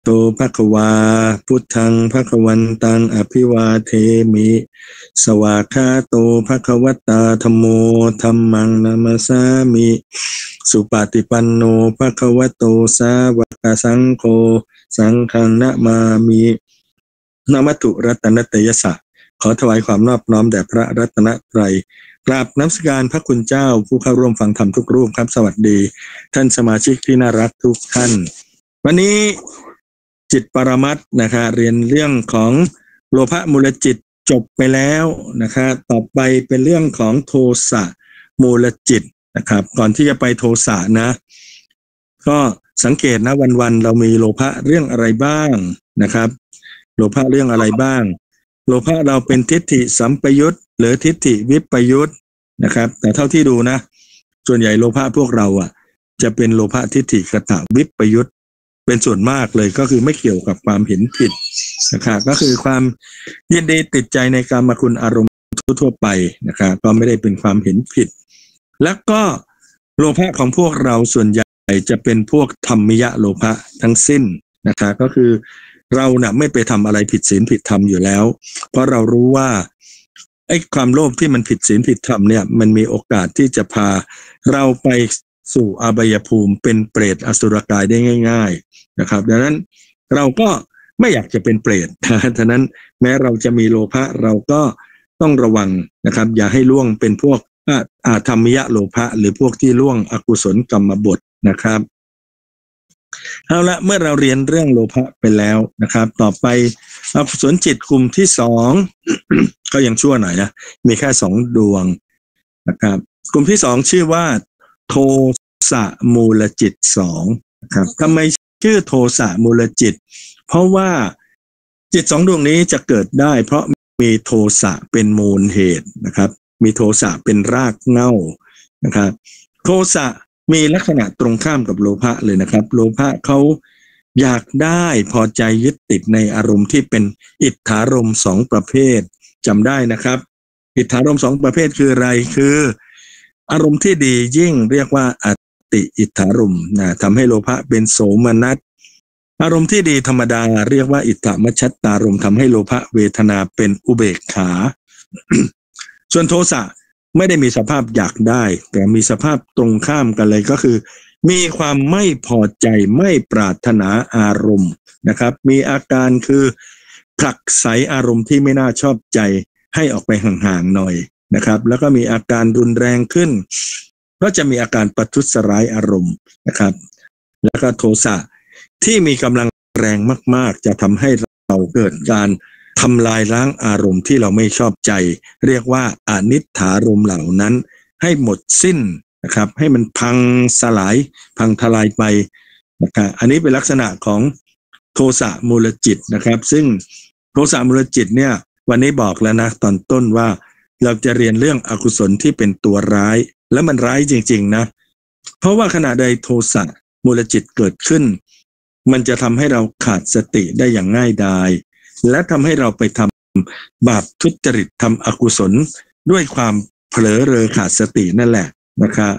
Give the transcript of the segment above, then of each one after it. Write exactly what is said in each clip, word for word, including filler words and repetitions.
โตภควาพุทธังภควันตังอภิวาเทมิสวากขาโตภควตาธัมโมธัมมังนามัสสามิสุปฏิปันโนภควโตสาวกสังโฆสังฆังนะมามินะมัตถุรัตนตยสสะขอถวายความนอบน้อมแด่พระรัตนตรัยกราบนมัสการพระคุณเจ้าผู้เข้าร่วมฟังธรรมทุกรูปครับสวัสดีท่านสมาชิกที่น่ารักทุกท่านวันนี้จิตปรมัตถ์นะคะเรียนเรื่องของโลภะมูลจิตจบไปแล้วนะคะต่อไปเป็นเรื่องของโทสะมูลจิตนะครับก่อนที่จะไปโทสะนะก็สังเกตนะวันๆเรามีโลภะเรื่องอะไรบ้างนะครับโลภะเรื่องอะไรบ้างโลภะเราเป็นทิฏฐิสัมปยุตต์หรือทิฏฐิวิปยุตต์นะครับแต่เท่าที่ดูนะส่วนใหญ่โลภะพวกเราอ่ะจะเป็นโลภะทิฏฐิกตวิปยุตต์เป็นส่วนมากเลยก็คือไม่เกี่ยวกับความเห็นผิดนะครับก็คือความยินดีติดใจในกามคุณอารมณ์ทั่วๆไปนะครับก็ไม่ได้เป็นความเห็นผิดแล้วก็โลภะของพวกเราส่วนใหญ่จะเป็นพวกธรรมิยะโลภะทั้งสิ้นนะครับก็คือเราน่ะไม่ไปทำอะไรผิดศีลผิดธรรมอยู่แล้วเพราะเรารู้ว่าไอ้ความโลภที่มันผิดศีลผิดธรรมเนี่ยมันมีโอกาสที่จะพาเราไปสู่อบายภูมิเป็นเปรตอสุรกายได้ง่ายๆนะครับดังนั้นเราก็ไม่อยากจะเป็นเปรตฉะนั้นแม้เราจะมีโลภะเราก็ต้องระวังนะครับอย่าให้ล่วงเป็นพวกอาธรรมิยะโลภะหรือพวกที่ล่วงอกุศลกรรมบทนะครับเอาละเมื่อเราเรียนเรื่องโลภะไปแล้วนะครับต่อไปอกุศลจิตกลุ่มที่สองก็ยังชั่วหน่อยนะมีแค่สองดวงนะครับกลุ่มที่สองชื่อว่าโทสะมูลจิตสองนะครับทำไมชื่อโทสะมูลจิตเพราะว่าจิตสองดวงนี้จะเกิดได้เพราะมีโทสะเป็นมูลเหตุนะครับมีโทสะเป็นรากเหง้านะครับโทสะมีลักษณะตรงข้ามกับโลภะเลยนะครับโลภะเขาอยากได้พอใจยึดติดในอารมณ์ที่เป็นอิทธารมณ์สองประเภทจำได้นะครับอิทธารมณ์สองประเภทคืออะไรคืออารมณ์ที่ดียิ่งเรียกว่าอติอิทธารมณ์นะทำให้โลภะเป็นโสมนัสอารมณ์ที่ดีธรรมดาเรียกว่าอิทธมัชฌตารมณ์ทำให้โลภะเวทนาเป็นอุเบกขา ส่วนโทสะไม่ได้มีสภาพอยากได้แต่มีสภาพตรงข้ามกันเลยก็คือมีความไม่พอใจไม่ปรารถนาอารมณ์นะครับมีอาการคือผลักไสอารมณ์ที่ไม่น่าชอบใจให้ออกไปห่างๆหน่อยนะครับแล้วก็มีอาการรุนแรงขึ้นก็จะมีอาการประทุษร้ายอารมณ์นะครับแล้วก็โทสะที่มีกำลังแรงมากๆจะทำให้เราเกิดการทำลายล้างอารมณ์ที่เราไม่ชอบใจเรียกว่าอนิถารมณ์เหล่านั้นให้หมดสิ้นนะครับให้มันพังสลายพังทลายไปนะครับอันนี้เป็นลักษณะของโทสะมูลจิตนะครับซึ่งโทสะมูลจิตเนี่ยวันนี้บอกแล้วนะตอนต้นว่าเราจะเรียนเรื่องอกุศลที่เป็นตัวร้ายและมันร้ายจริงๆนะเพราะว่าขณะใดโทสะมูลจิตเกิดขึ้นมันจะทำให้เราขาดสติได้อย่างง่ายดายและทำให้เราไปทำบาปทุจริตทำอกุศลด้วยความเผลอเรอขาดสตินั่นแหละนะครับ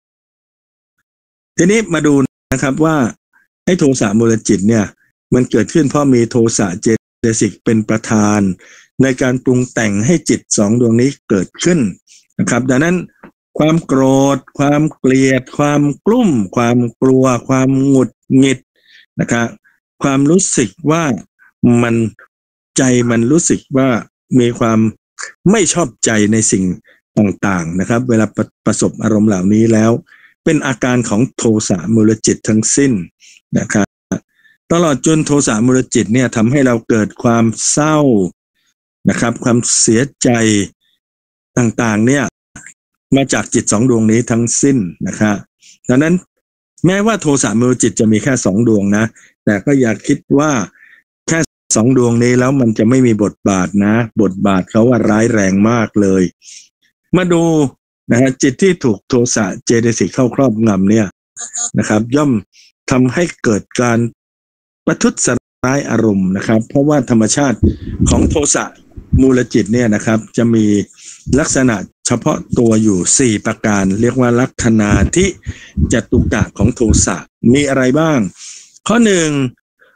ทีนี้มาดูนะครับว่าไอ้โทสะมูลจิตเนี่ยมันเกิดขึ้นเพราะมีโทสะเจตสิกเป็นประธานในการปรุงแต่งให้จิตสองดวงนี้เกิดขึ้นนะครับดังนั้นความโกรธความเกลียดความกลุ้มความกลัวความหงุดหงิดนะครับความรู้สึกว่ามันใจมันรู้สึกว่ามีความไม่ชอบใจในสิ่งต่างๆนะครับเวลา ป, ประสบอารมณ์เหล่านี้แล้วเป็นอาการของโทสะมูลจิตทั้งสิ้นนะครับตลอดจนโทสะมูลจิตเนี่ยทำให้เราเกิดความเศร้านะครับความเสียใจต่างๆเนี่ยมาจากจิตสองดวงนี้ทั้งสิ้นนะครับดังนั้นแม้ว่าโทสะมูลจิตจะมีแค่สองดวงนะแต่ก็อย่าคิดว่าแค่สองดวงนี้แล้วมันจะไม่มีบทบาทนะบทบาทเขาว่าร้ายแรงมากเลยมาดูนะฮะจิตที่ถูกโทสะเจตสิกเข้าครอบงำเนี่ยนะครับย่อมทำให้เกิดการประทุษร้ายอารมณ์นะครับเพราะว่าธรรมชาติของโทสะมูลจิตเนี่ยนะครับจะมีลักษณะเฉพาะตัวอยู่สี่ประการเรียกว่าลัคนาธิจตุกะของโทสะมีอะไรบ้างข้อหนึ่ง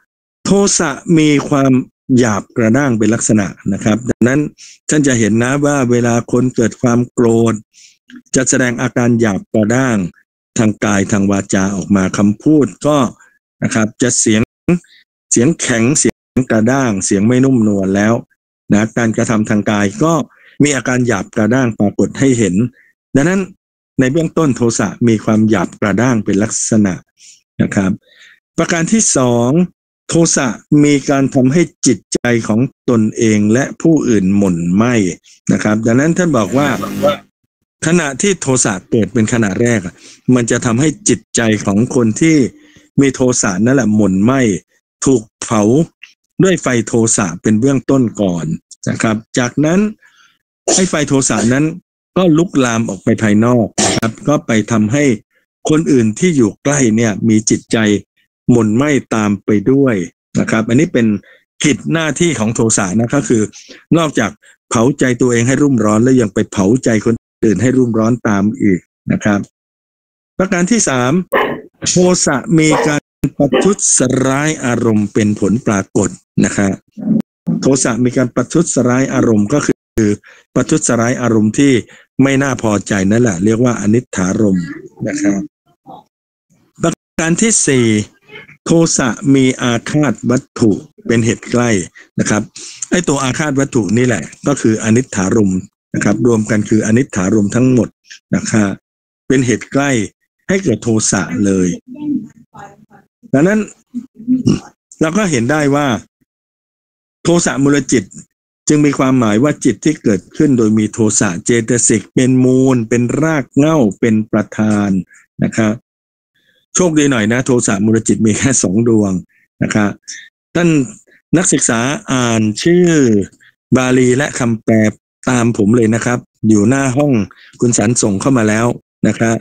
โทสะมีความหยาบกระด้างเป็นลักษณะนะครับดังนั้นท่านจะเห็นนะว่าเวลาคนเกิดความโกรธจะแสดงอาการหยาบกระด้างทางกายทางวาจาออกมาคำพูดก็นะครับจะเสียงเสียงแข็งเสียงกระด้างเสียงไม่นุ่มนวลแล้วนะการกระทำทางกายก็มีอาการหยาบกระด้างปรากฏให้เห็นดังนั้นในเบื้องต้นโทสะมีความหยาบกระด้างเป็นลักษณะนะครับประการที่สองโทสะมีการทำให้จิตใจของตนเองและผู้อื่นหม่นไหม้นะครับดังนั้นท่านบอกว่าขณะที่โทสะเกิดเป็นขณะแรกมันจะทำให้จิตใจของคนที่มีโทสะนั่นแหละหม่นไหม้ถูกเผาด้วยไฟโทสะเป็นเบื้องต้นก่อนนะครับจากนั้นไอ้ไฟโทสะนั้นก็ลุกลามออกไปภายนอกนะครับก็ไปทำให้คนอื่นที่อยู่ใกล้เนี่ยมีจิตใจหม่นไหม้ตามไปด้วยนะครับอันนี้เป็นกิจหน้าที่ของโทสะนะก็คือนอกจากเผาใจตัวเองให้รุ่มร้อนแล้วยังไปเผาใจคนอื่นให้รุ่มร้อนตามอีกนะครับประการที่สามโทสะมีการประทุษร้ายอารมณ์เป็นผลปรากฏนะครับโทสะมีการประทุษร้ายอารมณ์ก็คือประทุษร้ายอารมณ์ที่ไม่น่าพอใจนั่นแหละเรียกว่าอนิจฐารมณ์นะครับประการที่สี่โทสะมีอาฆาตวัตถุเป็นเหตุใกล้นะครับไอ้ตัวอาฆาตวัตถุนี่แหละก็คืออนิจฐารมณ์นะครับรวมกันคืออนิจฐารมณ์ทั้งหมดนะครับเป็นเหตุใกล้ให้เกิดโทสะเลยดังนั้นเราก็เห็นได้ว่าโทสะมูลจิตจึงมีความหมายว่าจิตที่เกิดขึ้นโดยมีโทสะเจตสิกเป็นมูลเป็นรากเหง้าเป็นประธานนะครับโชคดีหน่อยนะโทสะมูลจิตมีแค่สองดวงนะครับท่านนักศึกษาอ่านชื่อบาลีและคำแปลตามผมเลยนะครับอยู่หน้าห้องคุณสันส่งเข้ามาแล้วนะครับ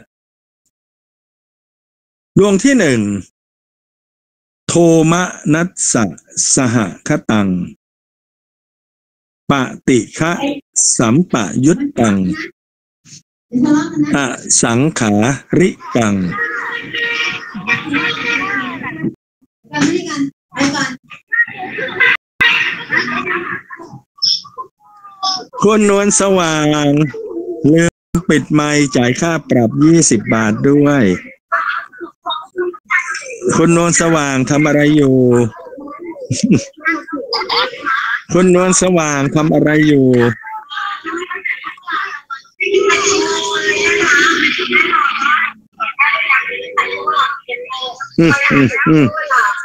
ดวงที่หนึ่งโทมนัสสะสหคตังปฏิฆะสัมปยุตตังอสังขาริกังคุณนวลสว่างลืมปิดไมค์จ่ายค่าปรับยี่สิบบาทด้วยคุณนวลสว่างทำอะไรอยู่คุณนวลสว่างทำอะไรอยู่อืมอืมอืม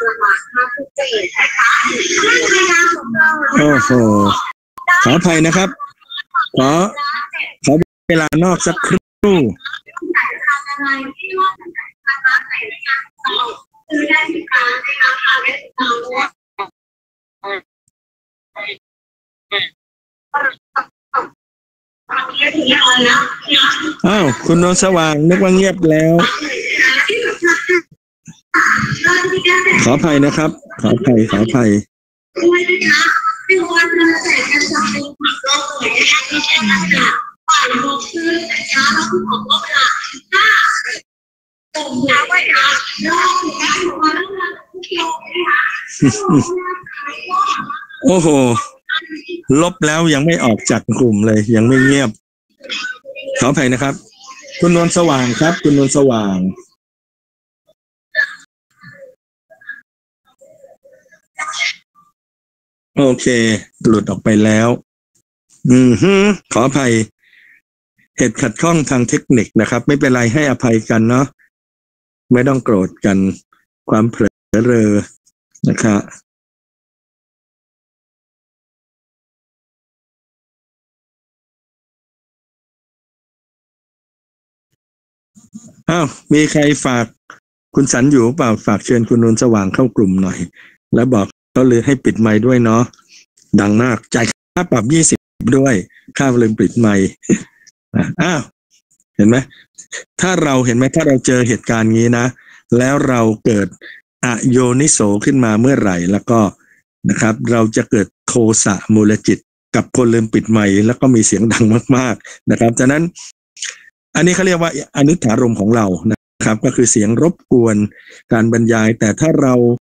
โอ้โหขออภัยนะครับขอขอเวลานอกสักครู่อ้าวคุณนวลสว่างนึกว่าเงียบแล้วขออภัยนะครับขออภัยขออภัยโอ้โหลบแล้วยังไม่ออกจากกลุ่มเลยยังไม่เงียบขออภัยนะครับคุณนวลสว่างครับคุณนวลสว่างโอเคหลุดออกไปแล้วอืมฮึขออภัยเหตุขัดข้องทางเทคนิคนะครับไม่เป็นไรให้อภัยกันเนาะไม่ต้องโกรธกันความเผลอเรอนะครับอ้าวมีใครฝากคุณสันอยู่เปล่าฝากเชิญคุณนวลสว่างเข้ากลุ่มหน่อยแล้วบอกเขาเลยให้ปิดไมค์ด้วยเนาะดังมากจ่ายค่าปรับยี่สิบด้วยค่าลืมปิดไมค์อ้าวเห็นไหมถ้าเราเห็นไหมถ้าเราเจอเหตุการณ์นี้นะแล้วเราเกิดอโยนิโสขึ้นมาเมื่อไหร่แล้วก็นะครับเราจะเกิดโทสะมูลจิตกับคนลืมปิดไมค์แล้วก็มีเสียงดังมากๆนะครับฉะนั้นอันนี้เขาเรียกว่าอนิจฐารมณ์ของเรานะครับก็คือเสียงรบกวนการบรรยายแต่ถ้าเรา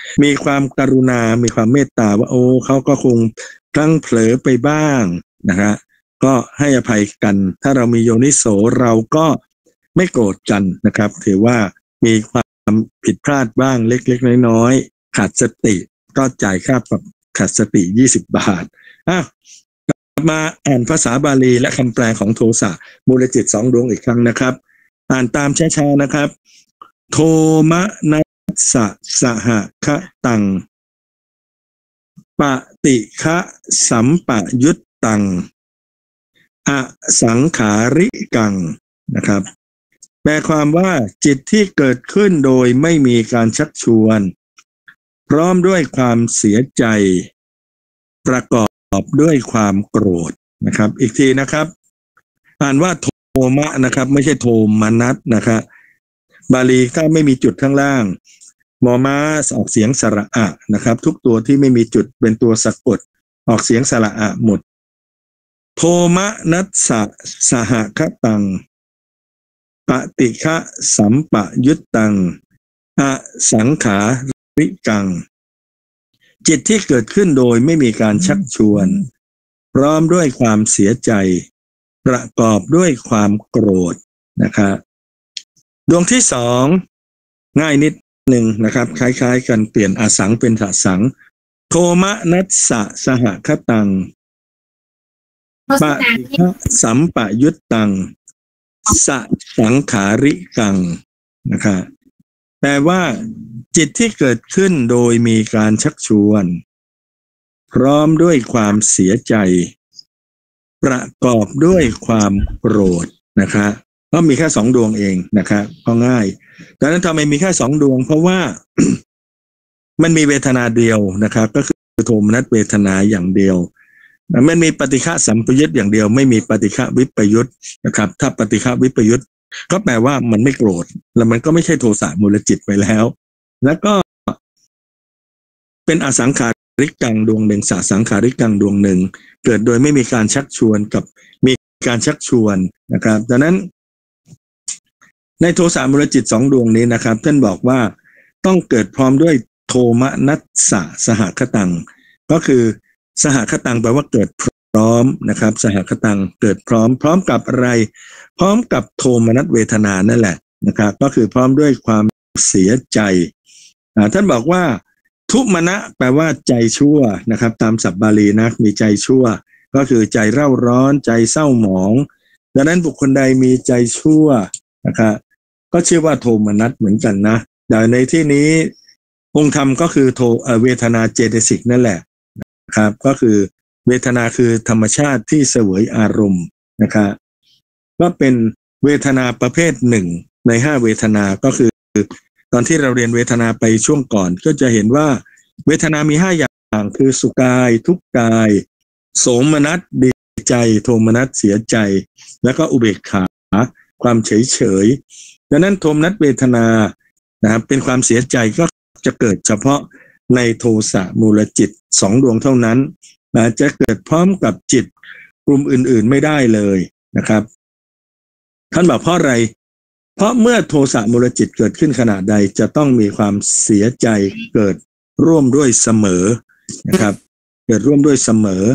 มีความกรุณามีความเมตตาว่าโอ้เขาก็คงพลั้งเผลอไปบ้างนะฮะก็ให้อภัยกันถ้าเรามีโยนิโสเราก็ไม่โกรธกันนะครับถือว่ามีความผิดพลาดบ้างเล็กๆน้อยๆขาดสติก็จ่ายค่าปรับขาดสติยี่สิบบาทอ่ะมาอ่านภาษาบาลีและคำแปลของโทสะมูลจิตสองดวงอีกครั้งนะครับอ่านตามช้าๆนะครับโทมนัสสะสหคะตังปฏิฆะสัมปยุตตังอสังขาริกังนะครับแปลความว่าจิตที่เกิดขึ้นโดยไม่มีการชักชวนพร้อมด้วยความเสียใจประกอบด้วยความโกรธนะครับอีกทีนะครับอ่านว่าโทมะนะครับไม่ใช่โทมนัสนะครับบาลีถ้าไม่มีจุดข้างล่างมอม้าออกเสียงสระอะนะครับทุกตัวที่ไม่มีจุดเป็นตัวสะกดออกเสียงสระอะหมดโทมนัสสะสหคะตังปฏิฆะสัมปยุตตังอสังขาริกังจิตที่เกิดขึ้นโดยไม่มีการชักชวนพร้อมด้วยความเสียใจประกอบด้วยความโกรธนะครับดวงที่สองง่ายนิดหนึ่งนะครับคล้ายๆกันเปลี่ยนอสังเป็นสสังโทมนัสสะสหคะตังปฏิฆะสัมปยุตตังสสังขาริกังนะครับแปลว่าจิตที่เกิดขึ้นโดยมีการชักชวนพร้อมด้วยความเสียใจประกอบด้วยความโกรธนะครับก็มีแค่สองดวงเองนะครับก็ง่ายดังนั้นทำไมมีแค่สองดวงเพราะว่า มันมีเวทนาเดียวนะครับก็คือโทมนัสเวทนาอย่างเดียวมันมีปฏิฆะสัมปยุตอย่างเดียวไม่มีปฏิฆะวิปยุตนะครับถ้าปฏิฆะวิปยุตก็แปลว่ามันไม่โกรธแล้วมันก็ไม่ใช่โทสะมูลจิตไปแล้วแล้วก็เป็นอสังขาริกังดวงหนึ่งสสังขาริกังดวงหนึ่งเกิดโดยไม่มีการชักชวนกับมีการชักชวนนะครับดังนั้นในโทสะมูลจิตสองดวงนี้นะครับท่านบอกว่าต้องเกิดพร้อมด้วยโทมนัสสะสหคะตังก็คือสหคะตังแปลว่าเกิดพร้อมนะครับสหคะตังเกิดพร้อมพร้อมกับอะไรพร้อมกับโทมนัสเวทนานั่นแหละนะครับก็คือพร้อมด้วยความเสียใจท่านบอกว่าทุมนะแปลว่าใจชั่วนะครับตามศัพท์บาลีนะมีใจชั่วก็คือใจเร่าร้อนใจเศร้าหมองดังนั้นบุคคลใดมีใจชั่วนะครับก็ชื่อว่าโทมนัสเหมือนกันนะแต่ในที่นี้องค์ธรรมก็คือโทเวทนาเจตสิกนั่นแหละนะครับก็คือเวทนาคือธรรมชาติที่เสวยอารมณ์นะครับก็เป็นเวทนาประเภทหนึ่งในห้าเวทนาก็คือตอนที่เราเรียนเวทนาไปช่วงก่อนก็จะเห็นว่าเวทนามีห้าอย่างคือสุขกายทุกข์กายโสมนัสดีใจโทมนัสเสียใจแล้วก็อุเบกขาความเฉยเฉยดังนั้นโทมนัสเวทนานะครับเป็นความเสียใจก็จะเกิดเฉพาะในโทสะมูลจิตสองดวงเท่านั้นนะจะเกิดพร้อมกับจิตกลุ่มอื่นๆไม่ได้เลยนะครับท่านบอกเพราะอะไรเพราะเมื่อโทสะมูลจิตเกิดขึ้นขณะใดจะต้องมีความเสียใจเกิดร่วมด้วยเสมอนะครับเกิดร่วมด้วยเสมอ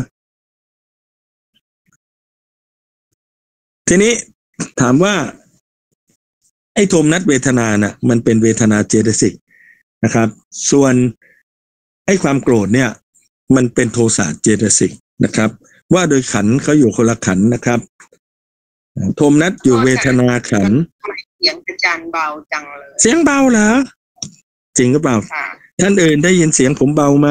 ทีนี้ถามว่าไอ้โทมนัสเวทนาน่ะมันเป็นเวทนาเจตสิกนะครับส่วนไอ้ความโกรธเนี่ยมันเป็นโทสะเจตสิกนะครับว่าโดยขันธ์เขาอยู่คนละขันธ์นะครับโทมนัสอยู่เวทนาขันธ์เสียงอาจารย์เบาจังเลยเสียงเบาเหรอจริงหรือเปล่าท่านอื่นได้ยินเสียงผมเบาไหม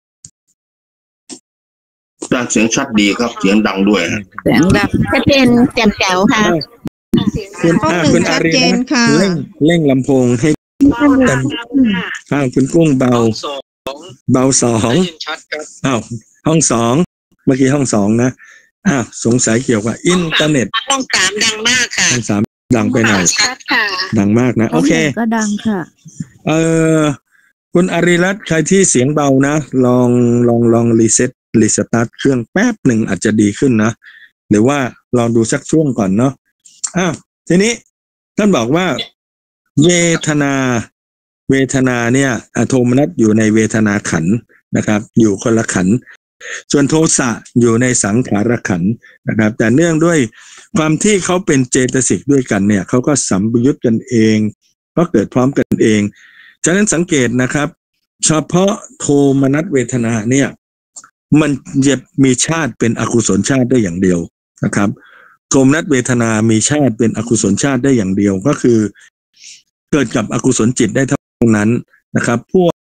ด้านเสียงชัดดีครับเสียงดังด้วยเสียงดังชัดเจนแจ่มแจ๋วค่ะคุณคุณอารีนะเร่งเร่งลำโพงให้เต็มอ้าวคุณกุ้งเบาเบาสองอ้าวห้องสองเมื่อกี้ห้องสองนะอ้าวสงสัยเกี่ยวกับอินเทอร์เน็ตห้องสามดังมากค่ะห้องสามดังไปหน่อยดังมากนะโอเคก็ดังค่ะเออคุณอารีรัตน์ใครที่เสียงเบานะลองลองลองรีเซ็ตรีสตาร์ทเครื่องแป๊บหนึ่งอาจจะดีขึ้นนะหรือว่าลองดูสักช่วงก่อนเนาะอ้าวทีนี้ท่านบอกว่าเวทนาเวทนาเนี่ยโทมนัสอยู่ในเวทนาขันธ์นะครับอยู่คนละขันธ์ส่วนโทสะอยู่ในสังขารขันธ์นะครับแต่เนื่องด้วยความที่เขาเป็นเจตสิกด้วยกันเนี่ยเขาก็สัมปยุตกันเองก็เกิดพร้อมกันเองฉะนั้นสังเกตนะครับเฉพาะโทมนัสเวทนาเนี่ยมันจะมีชาติเป็นอกุศลชาติได้อย่างเดียวนะครับโทมนัสเวทนามีชาติเป็นอกุศลชาติได้อย่างเดียวก็คือเกิดกับอกุศลจิตได้เท่านั้นนะครับพวก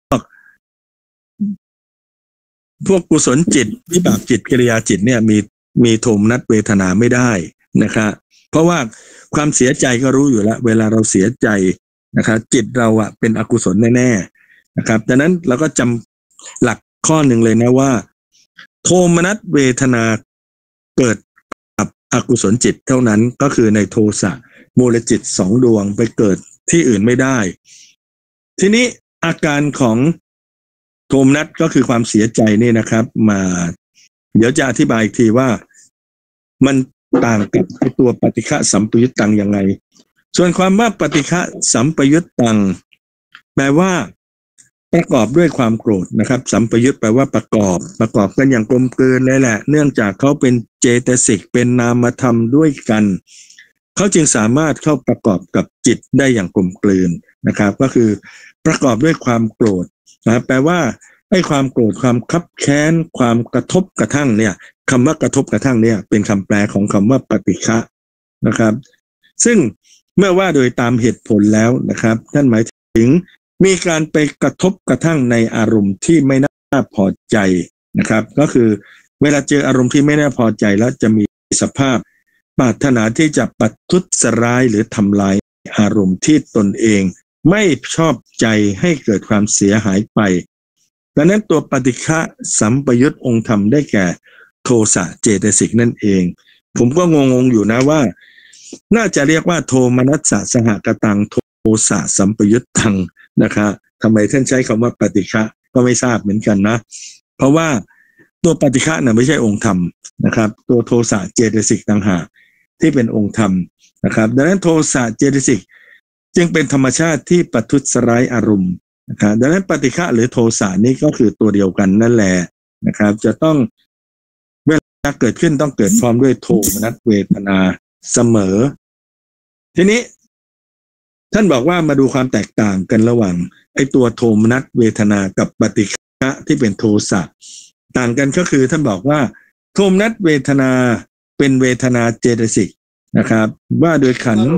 พวกกุศลจิตวิบากจิตกิริยาจิตเนี่ยมีมีโทมนัสเวทนาไม่ได้นะครับเพราะว่าความเสียใจก็รู้อยู่แล้วเวลาเราเสียใจนะครับจิตเราอะเป็นอกุศลแน่ๆนะครับดังนั้นเราก็จำหลักข้อหนึ่งเลยนะว่าโทมนัสเวทนาเกิดกับอกุศลจิตเท่านั้นก็คือในโทสะมูลจิตสองดวงไปเกิดที่อื่นไม่ได้ทีนี้อาการของโทมนัสก็คือความเสียใจนี่นะครับมาเดี๋ยวจะอธิบายอีกทีว่ามันต่างกับตัวปฏิฆะสัมปยุตตังยังไงส่วนความว่าปฏิฆะสัมปยุตตังแปลว่าประกอบด้วยความโกรธนะครับสัมปยุตแปลว่าประกอบประกอบกันอย่างกลมกลืนเลยแหละเนื่องจากเขาเป็นเจตสิกเป็นนามธรรมด้วยกันเขาจึงสามารถเข้าประกอบกับจิตได้อย่างกลมกลืนนะครับก็คือประกอบด้วยความโกรธนะแปลว่าไอ้ความโกรธความคับแค้นความกระทบกระทั่งเนี่ยคำว่ากระทบกระทั่งเนี่ยเป็นคำแปลของคำว่าปฏิฆะนะครับซึ่งเมื่อว่าโดยตามเหตุผลแล้วนะครับท่านหมายถึงมีการไปกระทบกระทั่งในอารมณ์ที่ไม่น่าพอใจนะครับก็คือเวลาเจออารมณ์ที่ไม่น่าพอใจแล้วจะมีสภาพปรารถนาที่จะประทุษร้ายหรือทำลายอารมณ์ที่ตนเองไม่ชอบใจให้เกิดความเสียหายไปดังนั้นตัวปฏิฆะสัมปยุตองค์ธรรมได้แก่โทสะเจตสิกนั่นเองผมก็งงๆอยู่นะว่าน่าจะเรียกว่าโทมนัสสะสหกตังโทสะสัมปยุตตังนะครับทำไมท่านใช้คำว่าปฏิฆะก็ไม่ทราบเหมือนกันนะเพราะว่าตัวปฏิฆะน่ะไม่ใช่องค์ธรรมนะครับตัวโทสะเจตสิกต่างหากที่เป็นองค์ธรรมนะครับดังนั้นโทสะเจตสิกจึงเป็นธรรมชาติที่ประทุษร้ายอารมณ์นะครับดังนั้นปฏิฆะหรือโทสะนี่ก็คือตัวเดียวกันนั่นแหละนะครับจะต้องเวลาเกิดขึ้นต้องเกิดพร้อมด้วยโทมนัสเวทนาเสมอทีนี้ท่านบอกว่ามาดูความแตกต่างกันระหว่างไอ้ตัวโทมนัสเวทนากับปฏิฆะที่เป็นโทสะต่างกันก็คือท่านบอกว่าโทมนัสเวทนาเป็นเวทนาเจตสิกนะครับว่าโดยขันธ์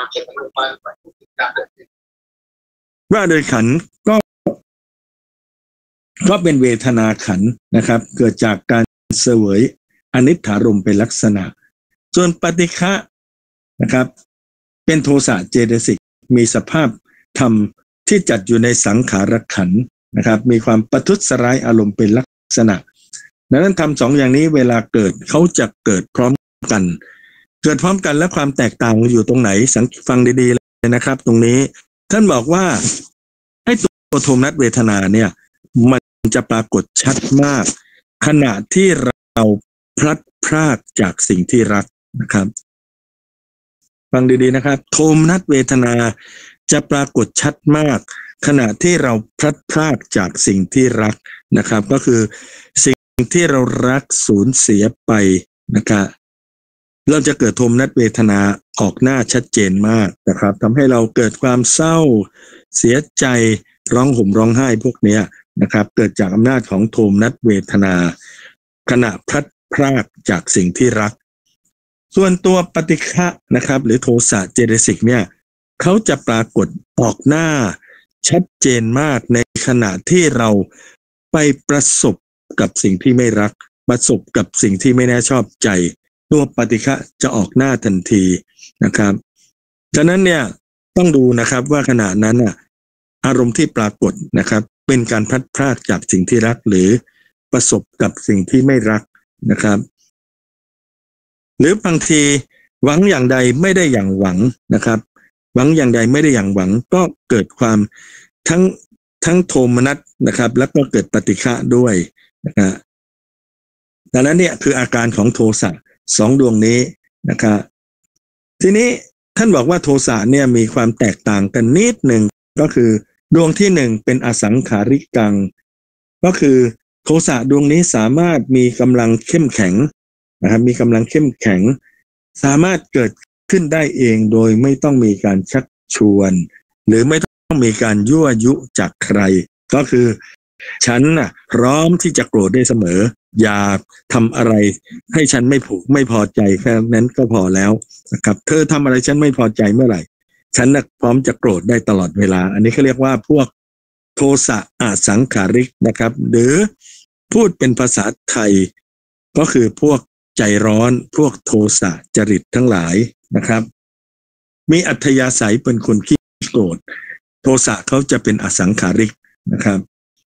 ว่าโดยขันธ์ก็ก็เป็นเวทนาขันธ์นะครับเกิดจากการเสวยอนิจฐารมณ์เป็นลักษณะส่วนปฏิฆะนะครับเป็นโทสะเจตสิกมีสภาพธรรมที่จัดอยู่ในสังขารขันธ์นะครับมีความประทุษร้ายอารมณ์เป็นลักษณะดังนั้นธรรมสองอย่างนี้เวลาเกิดเขาจะเกิดพร้อมกันเกิดพร้อมกันและความแตกต่างอยู่ตรงไหนสังฟังดีๆเลยนะครับตรงนี้ท่านบอกว่าให้ตัวโทมนัสเวทนาเนี่ยมันจะปรากฏชัดมากขณะที่เราพลัดพรากจากสิ่งที่รักนะครับฟังดีๆนะครับโทมนัสเวทนาจะปรากฏชัดมากขณะที่เราพลัดพรากจากสิ่งที่รักนะครับก็คือสิ่งที่เรารักสูญเสียไปนะครับเราจะเกิดโทมนัสเวทนาออกหน้าชัดเจนมากนะครับทำให้เราเกิดความเศร้าเสียใจร้องห่มร้องไห้พวกนี้นะครับเกิดจากอำนาจของโทมนัสเวทนาขณะพลัดพรากจากสิ่งที่รักส่วนตัวปฏิฆะนะครับหรือโทสะเจตสิกเนี่ยเขาจะปรากฏออกหน้าชัดเจนมากในขณะที่เราไปประสบกับสิ่งที่ไม่รักประสบกับสิ่งที่ไม่น่าชอบใจตัวปฏิฆะจะออกหน้าทันทีนะครับฉะนั้นเนี่ยต้องดูนะครับว่าขณะนั้นน่ะอารมณ์ที่ปรากฏนะครับเป็นการพลัดพรากจากสิ่งที่รักหรือประสบกับสิ่งที่ไม่รักนะครับหรือบางทีหวังอย่างใดไม่ได้อย่างหวังนะครับหวังอย่างใดไม่ได้อย่างหวังก็เกิดความทั้งทั้งโทมนัสนะครับแล้วก็เกิดปฏิฆะด้วยนะครับดังนั้นเนี่ยคืออาการของโทสะสองดวงนี้นะครับทีนี้ท่านบอกว่าโทสะเนี่ยมีความแตกต่างกันนิดหนึ่งก็คือดวงที่หนึ่งเป็นอสังขาริกังก็คือโทสะดวงนี้สามารถมีกำลังเข้มแข็งนะครับมีกำลังเข้มแข็งสามารถเกิดขึ้นได้เองโดยไม่ต้องมีการชักชวนหรือไม่ต้องมีการยั่วยุจากใครก็คือฉันน่ะพร้อมที่จะโกรธได้เสมออย่าทำอะไรให้ฉันไม่ผูกไม่พอใจแค่นั้นก็พอแล้วนะครับเธอทำอะไรฉันไม่พอใจเมื่อไหร่ฉันน่ะพร้อมจะโกรธได้ตลอดเวลาอันนี้เขาเรียกว่าพวกโทสะอสังขาริกนะครับหรือพูดเป็นภาษาไทยก็คือพวกใจร้อนพวกโทสะจริตทั้งหลายนะครับมีอัธยาศัยเป็นคนขี้โกรธโทสะเขาจะเป็นอสังขาริกนะครับ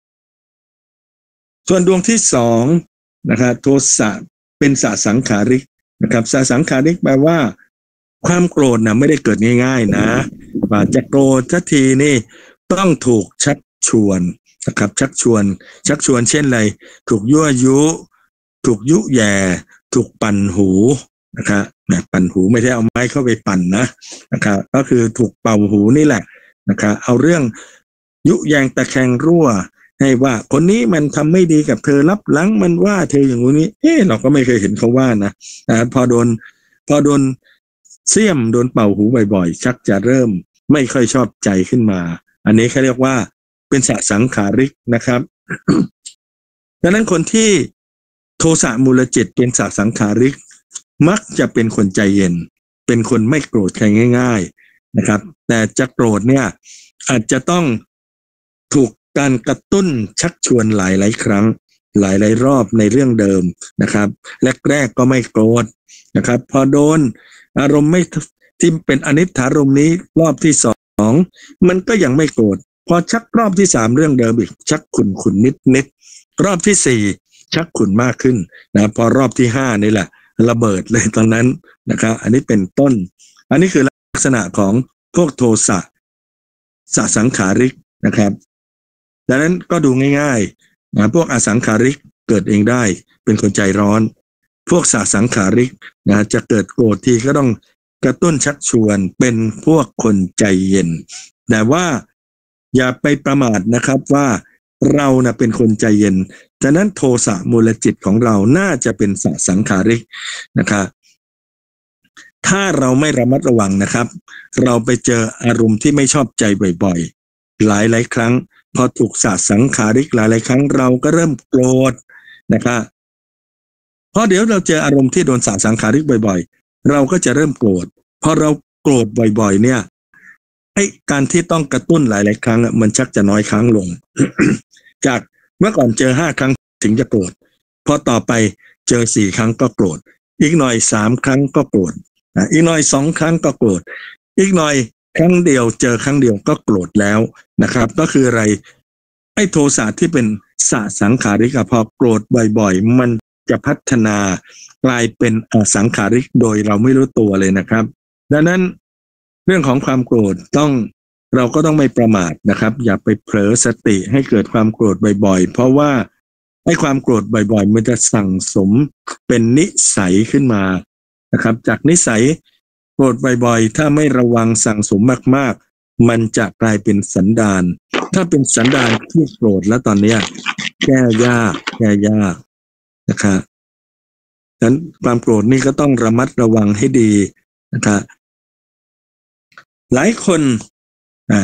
ส่วนดวงที่สองนะครับโทสะเป็นสสังขาริกนะครับสสังขาริกแปลว่าความโกรธนะไม่ได้เกิดง่ายๆนะว่าจะโกรธทันทีนี่ต้องถูกชักชวนนะครับชักชวนชักชวนเช่นไรถูกยั่วยุถูกยุแย่ถูกปั่นหูนะครับนะปั่นหูไม่ได้เอาไม้เข้าไปปั่นนะนะครับก็คือถูกเป่าหูนี่แหละนะครับเอาเรื่องยุแยงตะแคงรั่วให้ว่าคนนี้มันทำไม่ดีกับเธอรับหลังมันว่าเธออย่างนี้เอ๊ะเราก็ไม่เคยเห็นเขาว่านะนะพอโดนพอโดนเสี่ยมโดนเป่าหูบ่อยๆชักจะเริ่มไม่ค่อยชอบใจขึ้นมาอันนี้เขาเรียกว่าเป็นสสังขาริกนะครับ ดังนั้นคนที่โทสะมูลจิตเป็นสสังขาริกมักจะเป็นคนใจเย็นเป็นคนไม่โกรธใครง่ายๆนะครับแต่จะโกรธเนี่ยอาจจะต้องถูกการกระตุ้นชักชวนหลายๆครั้งหลายๆรอบในเรื่องเดิมนะครับแรกๆก็ไม่โกรธนะครับพอโดนอารมณ์ไม่ที่เป็นอนิจฐารมณ์นี้รอบที่สองมันก็ยังไม่โกรธพอชักรอบที่สามเรื่องเดิมอีกชักขุ่นขุ่นนิดนิดรอบที่สี่ชักขุ่นมากขึ้นนะพอรอบที่ห้านี่แหละระเบิดเลยตอนนั้นนะครับอันนี้เป็นต้นอันนี้คือลักษณะของพวกโทสะสสังขาริกนะครับดังนั้นก็ดูง่ายๆนะพวกอสังขาริกเกิดเองได้เป็นคนใจร้อนพวกสสังขาริกนะจะเกิดโกรธทีก็ต้องกระตุ้นชักชวนเป็นพวกคนใจเย็นแต่ว่าอย่าไปประมาทนะครับว่าเรานะเป็นคนใจเย็นฉะนั้นโทสะมูลจิตของเราน่าจะเป็นสสังขาริกนะครับถ้าเราไม่ระมัดระวังนะครับเราไปเจออารมณ์ที่ไม่ชอบใจบ่อยๆหลายๆครั้งพอถูกสสังขาริกหลายๆครั้งเราก็เริ่มโกรธนะครับเพราะเดี๋ยวเราเจออารมณ์ที่โดนสสังขาริกบ่อยๆเราก็จะเริ่มโกรธพอเราโกรธบ่อยๆเนี่ยไอ้การที่ต้องกระตุ้นหลายๆครั้งมันชักจะน้อยครั้งลง จากเมื่อก่อนเจอห้าครั้งถึงจะโกรธพอต่อไปเจอสี่ครั้งก็โกรธอีกหน่อยสามครั้งก็โกรธอีกหน่อยสองครั้งก็โกรธอีกหน่อยครั้งเดียวเจอครั้งเดียวก็โกรธแล้วนะครับก็คืออะไรไอ้โทสะที่เป็นสสังขาริกพอโกรธบ่อยๆมันจะพัฒนากลายเป็นอสังขาริกโดยเราไม่รู้ตัวเลยนะครับดังนั้นเรื่องของความโกรธต้องเราก็ต้องไม่ประมาทนะครับอย่าไปเผลอสติให้เกิดความโกรธบ่อยๆเพราะว่าไอ้ความโกรธบ่อยๆมันจะสั่งสมเป็นนิสัยขึ้นมานะครับจากนิสัยโกรธบ่อยๆถ้าไม่ระวังสั่งสมมากๆมันจะกลายเป็นสันดานถ้าเป็นสันดานที่โกรธแล้วตอนนี้แก้ยากแก้ยากนะครับดังนั้นความโกรธนี่ก็ต้องระมัดระวังให้ดีนะครับหลายคนอ่า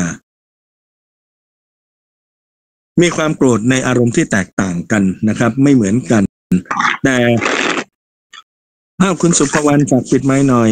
มีความโกรธในอารมณ์ที่แตกต่างกันนะครับไม่เหมือนกันแต่อ้าวคุณสุภวรรณฝากปิดไมค์หน่อย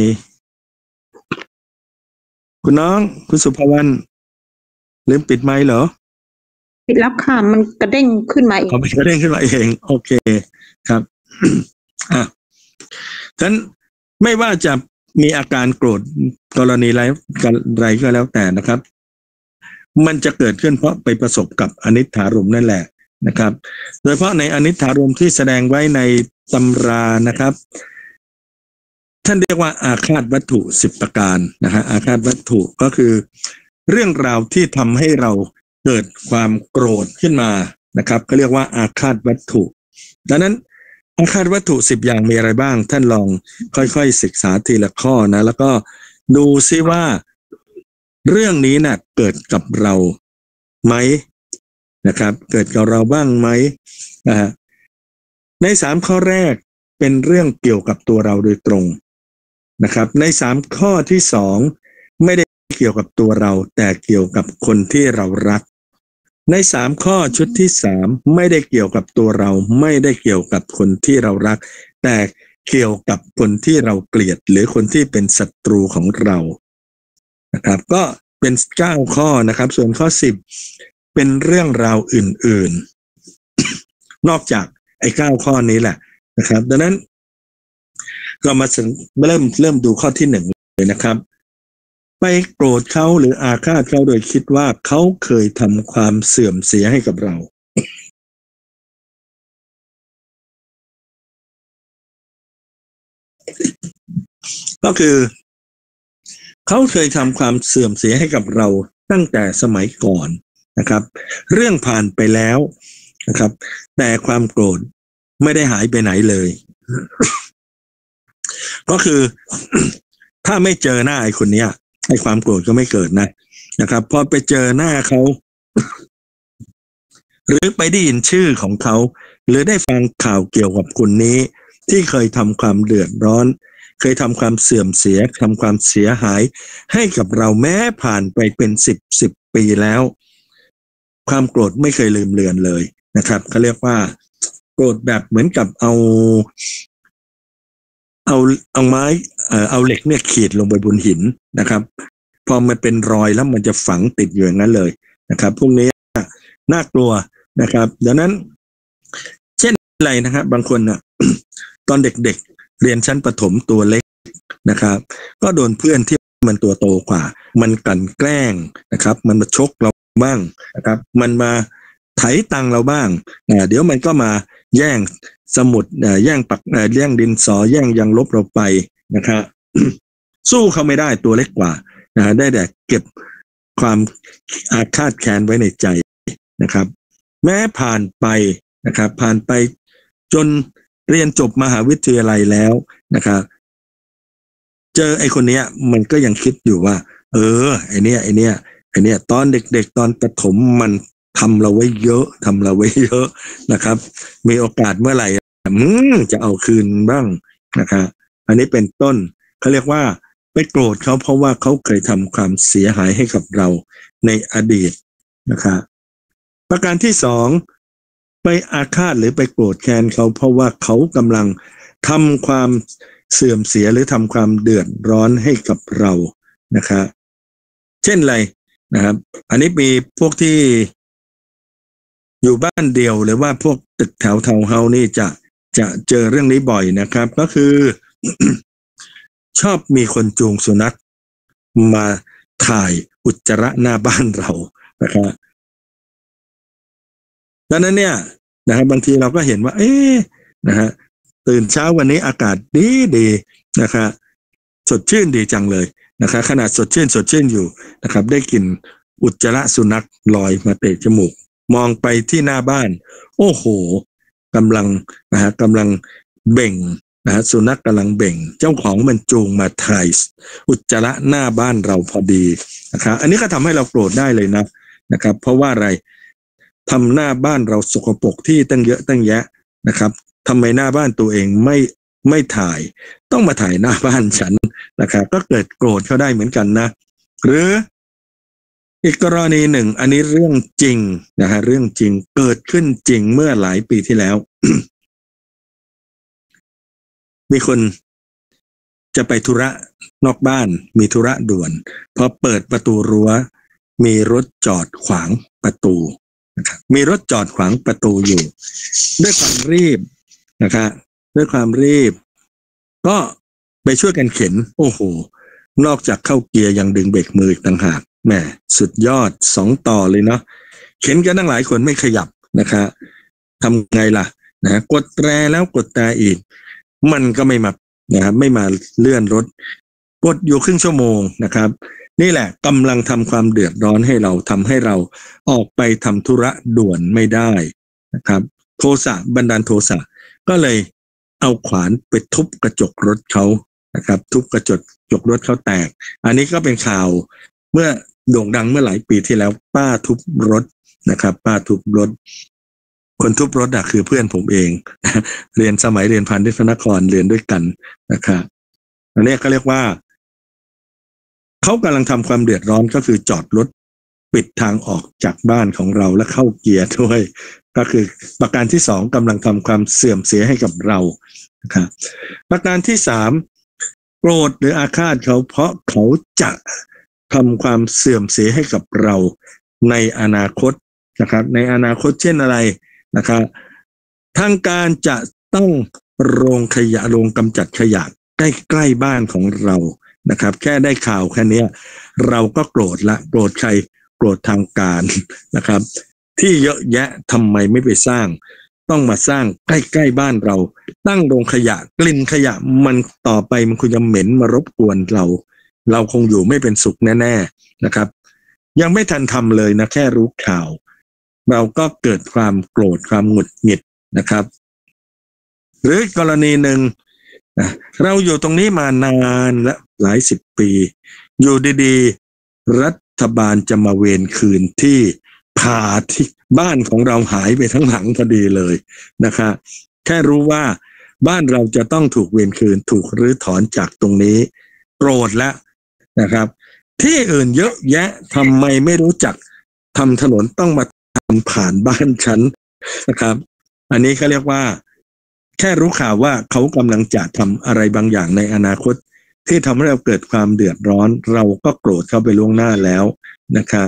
คุณน้องคุณสุภวรรณลืมปิดไมค์เหรอปิดแล้วค่ะมันกระเด้งขึ้นมาเองอ๋อมันกระเด้งขึ้นมาเองโอเคครับ อ่ะฉะนั้นไม่ว่าจะมีอาการโกรธกรณีอะไรอะไรก็แล้วแต่นะครับมันจะเกิดขึ้นเพราะไปประสบกับอนิจฐารมณ์นั่นแหละนะครับโดยเฉพาะในอนิจฐารมณ์ที่แสดงไว้ในตำรานะครับท่านเรียกว่าอาฆาตวัตถุสิบประการนะฮะอาฆาตวัตถุก็คือเรื่องราวที่ทำให้เราเกิดความโกรธขึ้นมานะครับก็เรียกว่าอาฆาตวัตถุดังนั้นอาฆาตวัตถุสิบอย่างมีอะไรบ้างท่านลองค่อยๆศึกษาทีละข้อนะแล้วก็ดูซิว่าเรื่องนี้น่ะเกิดกับเราไหมนะครับเกิดกับเราบ้างไหมนะฮะในสามข้อแรกเป็นเรื่องเกี่ยวกับตัวเราโดยตรงนะครับในสามข้อที่สองไม่ได้เกี่ยวกับตัวเราแต่เกี่ยวกับคนที่เรารักในสามข้อชุดที่สามไม่ได้เกี่ยวกับตัวเราไม่ได้เกี่ยวกับคนที่เรารักแต่เกี่ยวกับคนที่เราเกลียดหรือคนที่เป็นศัตรูของเรานะครับก็เป็นเก้าข้อนะครับส่วนข้อสิบเป็นเรื่องราวอื่นๆ นอกจากไอ้เก้าข้อนี้แหละนะครับดังนั้นเรามาเริ่มเริ่มดูข้อที่หนึ่งเลยนะครับไปโกรธเขาหรืออาฆาตเขาโดยคิดว่าเขาเคยทำความเสื่อมเสียให้กับเราก็คือเขาเคยทำความเสื่อมเสียให้กับเราตั้งแต่สมัยก่อนนะครับเรื่องผ่านไปแล้วนะครับแต่ความโกรธไม่ได้หายไปไหนเลยก็คือ ถ้าไม่เจอหน้าไอ้คนเนี้ยไอ้ความโกรธก็ไม่เกิดนะนะครับพอไปเจอหน้าเขา หรือไปได้ยินชื่อของเขาหรือได้ฟังข่าวเกี่ยวกับคนนี้ที่เคยทำความเดือดร้อนเคยทำความเสื่อมเสียทำความเสียหายให้กับเราแม้ผ่านไปเป็นสิบสิบปีแล้วความโกรธไม่เคยลืมเลือนเลยนะครับเขาเรียกว่าโกรธแบบเหมือนกับเอาเอาเอาไม้เอ่อเอาเหล็กเนี่ยขีดลงไปบนหินนะครับพอมันเป็นรอยแล้วมันจะฝังติดอยู่อย่างนั้นเลยนะครับพวกนี้น่ากลัวนะครับดังนั้นเช่นอะไรนะครับบางคนนะ ตอนเด็กๆเรียนชั้นประถมตัวเล็กนะครับก็โดนเพื่อนที่มันตัวโตกว่ามันกลั่นแกล้งนะครับมันมาชกเราบ้างนะครับมันมาไถตังเราบ้างเดี๋ยวมันก็มาแย่งสมุดแย่งปากแย่งดินสอแย่งยางลบเราไปนะครับ สู้เขาไม่ได้ตัวเล็กกว่านะได้แต่เก็บความอาฆาตแค้นไว้ในใจนะครับแม้ผ่านไปนะครับผ่านไปจนเรียนจบมหาวิทยาลัยแล้วนะครับเจอไอ้คนเนี้ยมันก็ยังคิดอยู่ว่าเออไอ้เนี้ยไอ้เนี้ยไอ้เนี้ยตอนเด็กๆตอนประถมมันทำเราไว้เยอะทำเราไว้เยอะนะครับมีโอกาสเมื่อไหร่จะเอาคืนบ้างนะครับอันนี้เป็นต้นเขาเรียกว่าไปโกรธเขาเพราะว่าเขาเคยทำความเสียหายให้กับเราในอดีตนะครับประการที่สองไปอาฆาตหรือไปโกรธแค้นเขาเพราะว่าเขากำลังทำความเสื่อมเสียหรือทำความเดือดร้อนให้กับเรานะครับเช่นอะไรนะครับอันนี้มีพวกที่อยู่บ้านเดียวหรือว่าพวกตึกแถวทาวน์เฮาส์นี่จะจะเจอเรื่องนี้บ่อยนะครับก็คือ ชอบมีคนจูงสุนัขมาถ่ายอุจจาระหน้าบ้านเรานะครับดังนั้นเนี่ยนะครับบางทีเราก็เห็นว่าเอ๊ะนะฮะตื่นเช้าวันนี้อากาศดีดีนะครับสดชื่นดีจังเลยนะครับขนาดสดชื่นสดชื่นอยู่นะครับได้กลิ่นอุจจาระสุนัขลอยมาเตะจมูกมองไปที่หน้าบ้านโอ้โหกำลังนะฮะกำลังเบ่งนะฮะสุนัขกำลังเบ่งเจ้าของมันจูงมาถ่ายอุจจาระหน้าบ้านเราพอดีนะครับอันนี้ก็ทำให้เราโกรธได้เลยนะนะครับเพราะว่าอะไรทำหน้าบ้านเราสกปรกที่ตั้งเยอะตั้งแยะนะครับทำไมหน้าบ้านตัวเองไม่ไม่ถ่ายต้องมาถ่ายหน้าบ้านฉันนะครับก็เกิดโกรธเขาได้เหมือนกันนะหรืออีกกรณีหนึ่งอันนี้เรื่องจริงนะฮะเรื่องจริงเกิดขึ้นจริงเมื่อหลายปีที่แล้ว มีคนจะไปธุระนอกบ้านมีธุระด่วนพอเปิดประตูรั้วมีรถจอดขวางประตูนะครับมีรถจอดขวางประตูอยู่ด้วยความรีบนะครับด้วยความรีบก็ไปช่วยกันเข็นโอ้โหนอกจากเข้าเกียร์ยังดึงเบรกมืออีกต่างหากแหมสุดยอดสองต่อเลยเนาะเข็นกันตั้งหลายคนไม่ขยับนะครับทำไงล่ะนะกดแตรแล้วกดแตรอีกมันก็ไม่มานะครับไม่มาเลื่อนรถกดอยู่ครึ่งชั่วโมงนะครับนี่แหละกำลังทำความเดือดร้อนให้เราทำให้เราออกไปทำธุระด่วนไม่ได้นะครับโทสะบันดาลโทสะก็เลยเอาขวานไปทุบกระจกรถเขานะครับทุบกระจกจกรถเขาแตกอันนี้ก็เป็นข่าวเมื่อโด่งดังเมื่อหลายปีที่แล้วป้าทุบรถนะครับป้าทุบรถคนทุบรถอะคือเพื่อนผมเอง เรียนสมัยเรียนพันธุ์ที่พระนครเรียนด้วยกันนะครับอันนี้เขาเรียกว่าเขากำลังทำความเดือดร้อนก็คือจอดรถปิดทางออกจากบ้านของเราและเข้าเกียร์ด้วยก็คือประการที่สองกำลังทำความเสื่อมเสียให้กับเรานะครับประการที่สามโกรธหรืออาฆาตเขาเพราะเขาจะทำความเสื่อมเสียให้กับเราในอนาคตนะครับในอนาคตเช่นอะไรนะครับทางการจะต้องโรงขยะโรงกำจัดขยะใกล้ๆบ้านของเรานะครับแค่ได้ข่าวแค่นี้เราก็โกรธละโกรธใครโกรธทางการนะครับที่เยอะแยะทำไมไม่ไปสร้างต้องมาสร้างใกล้ๆบ้านเราตั้งโรงขยะกลิ่นขยะมันต่อไปมันคงจะเหม็นมารบกวนเราเราคงอยู่ไม่เป็นสุขแน่ๆนะครับยังไม่ทันทำเลยนะแค่รู้ข่าวเราก็เกิดความโกรธความหงุดหงิดนะครับหรือกรณีหนึ่งเราอยู่ตรงนี้มานานและหลายสิบปีอยู่ดีๆรัฐบาลจะมาเวรคืนที่พาที่บ้านของเราหายไปทั้งหลังพอดีเลยนะครับแค่รู้ว่าบ้านเราจะต้องถูกเวรคืนถูกรื้อถอนจากตรงนี้โกรธแล้วนะครับที่อื่นเยอะแยะทำไมไม่รู้จักทำถนนต้องมาทำผ่านบ้านฉันนะครับอันนี้เขาเรียกว่าแค่รู้ข่าวว่าเขากำลังจะทำอะไรบางอย่างในอนาคตที่ทำให้เราเกิดความเดือดร้อนเราก็โกรธเข้าไปล่วงหน้าแล้วนะครับ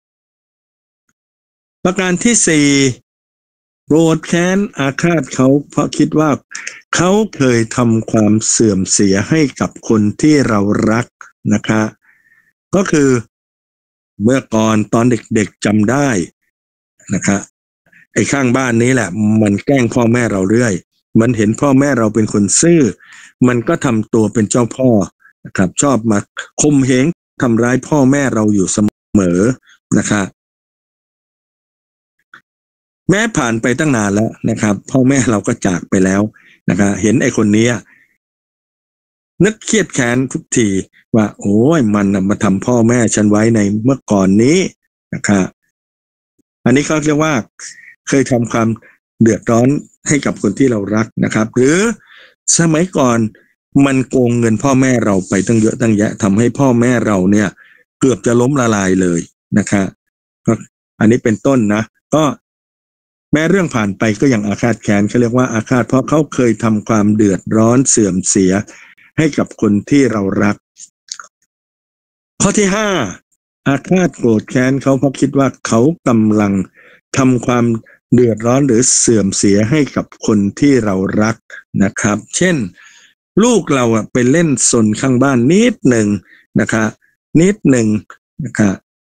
ประการที่สี่โกรธแค้นอาฆาตเขาเพราะคิดว่าเขาเคยทำความเสื่อมเสียให้กับคนที่เรารักนะคะก็คือเมื่อก่อนตอนเด็กๆจำได้นะคะไอ้ข้างบ้านนี้แหละมันแกล้งพ่อแม่เราเรื่อยมันเห็นพ่อแม่เราเป็นคนซื่อมันก็ทำตัวเป็นเจ้าพ่อนะครับชอบมาข่มเหงทำร้ายพ่อแม่เราอยู่เสมอนะคะแม้ผ่านไปตั้งนานแล้วนะครับพ่อแม่เราก็จากไปแล้วนะครับเห็นไอ้คนนี้นึกเครียดแค้นทุกทีว่าโอ้ยมันมาทำพ่อแม่ฉันไว้ในเมื่อก่อนนี้นะครับอันนี้เขาเรียกว่าเคยทำความเดือดร้อนให้กับคนที่เรารักนะครับหรือสมัยก่อนมันโกงเงินพ่อแม่เราไปตั้งเยอะตั้งแยะทำให้พ่อแม่เราเนี่ยเกือบจะล้มละลายเลยนะครับอันนี้เป็นต้นนะก็แม้เรื่องผ่านไปก็ยังอาฆาตแค้นเขาเรียกว่าอาฆาตเพราะเขาเคยทำความเดือดร้อนเสื่อมเสียให้กับคนที่เรารักข้อที่ห้าอาฆาตโกรธแค้นเขาเพราะคิดว่าเขากำลังทำความเดือดร้อนหรือเสื่อมเสียให้กับคนที่เรารักนะครับเช่นลูกเราไปเล่นซนข้างบ้านนิดหนึ่งนะคะนิดหนึ่งนะคะ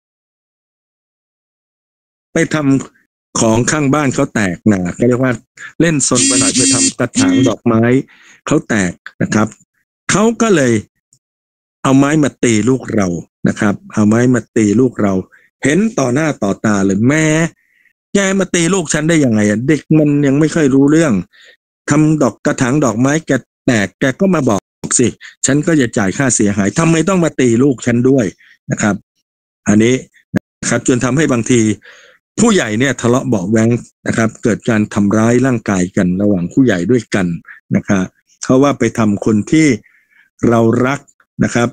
ไปทำของข้างบ้านเขาแตกนะก็เรียกว่าเล่นซนไปหน่อยไปทำกระถางดอกไม้เขาแตกนะครับเขาก็เลยเอาไม้มาตีลูกเรานะครับเอาไม้มาตีลูกเราเห็นต่อหน้าต่อตาเลยแม่แกมาตีลูกฉันได้ยังไงอ่ะเด็กมันยังไม่ค่อยรู้เรื่องทำดอกกระถางดอกไม้แกแตกแกก็มาบอกสิฉันก็จะจ่ายค่าเสียหายทำไมต้องมาตีลูกฉันด้วยนะครับอันนี้นะครับจนทำให้บางทีผู้ใหญ่เนี่ยทะเลาะเบาะแว้งนะครับเกิดการทำร้ายร่างกายกันระหว่างผู้ใหญ่ด้วยกันนะครับเพราะว่าไปทำคนที่เรารักนะครับ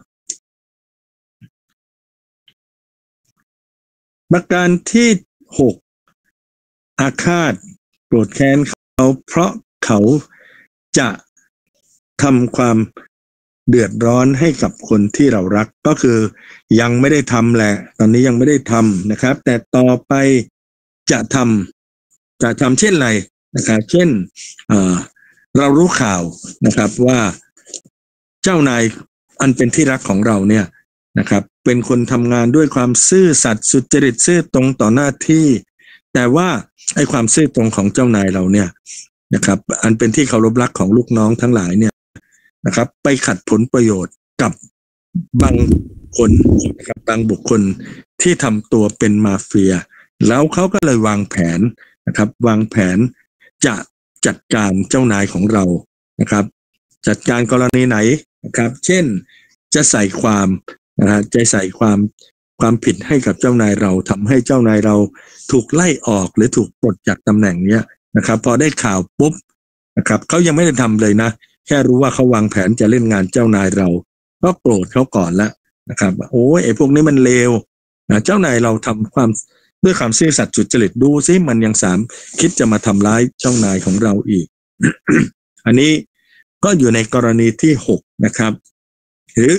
ประการที่หกอาฆาตโกรธแค้นเขาเพราะเขาจะทำความเดือดร้อนให้กับคนที่เรารักก็คือยังไม่ได้ทำแหละตอนนี้ยังไม่ได้ทำนะครับแต่ต่อไปจะทำจะทำเช่นไรนะครับเช่นเอ่อเรารู้ข่าวนะครับว่าเจ้านายอันเป็นที่รักของเราเนี่ยนะครับเป็นคนทำงานด้วยความซื่อสัตย์สุจริตซื่อตรงต่อหน้าที่แต่ว่าไอ้ความซื่อตรงของเจ้านายเราเนี่ยนะครับอันเป็นที่เคารพรักของลูกน้องทั้งหลายเนี่ยนะครับไปขัดผลประโยชน์กับบางคนนะครับบางบุคคลที่ทำตัวเป็นมาเฟียแล้วเขาก็เลยวางแผนนะครับวางแผนจะจัดการเจ้านายของเรานะครับจัดการกรณีไหนนะครับเช่นจะใส่ความนะฮะจะใส่ความความผิดให้กับเจ้านายเราทำให้เจ้านายเราถูกไล่ออกหรือถูกปลดจากตำแหน่งเนี้ยนะครับพอได้ข่าวปุ๊บนะครับเขายังไม่ได้ทำเลยนะแค่รู้ว่าเขาวางแผนจะเล่นงานเจ้านายเราก็โกรธเขาก่อนแล้วนะครับโอ้ยไอ้พวกนี้มันเลวนะเจ้านายเราทำความด้วยความซื่อสัตย์สุจริตดูซิมันยังสามคิดจะมาทำร้ายเจ้านายของเราอีก อันนี้ก็อยู่ในกรณีที่หกนะครับหรือ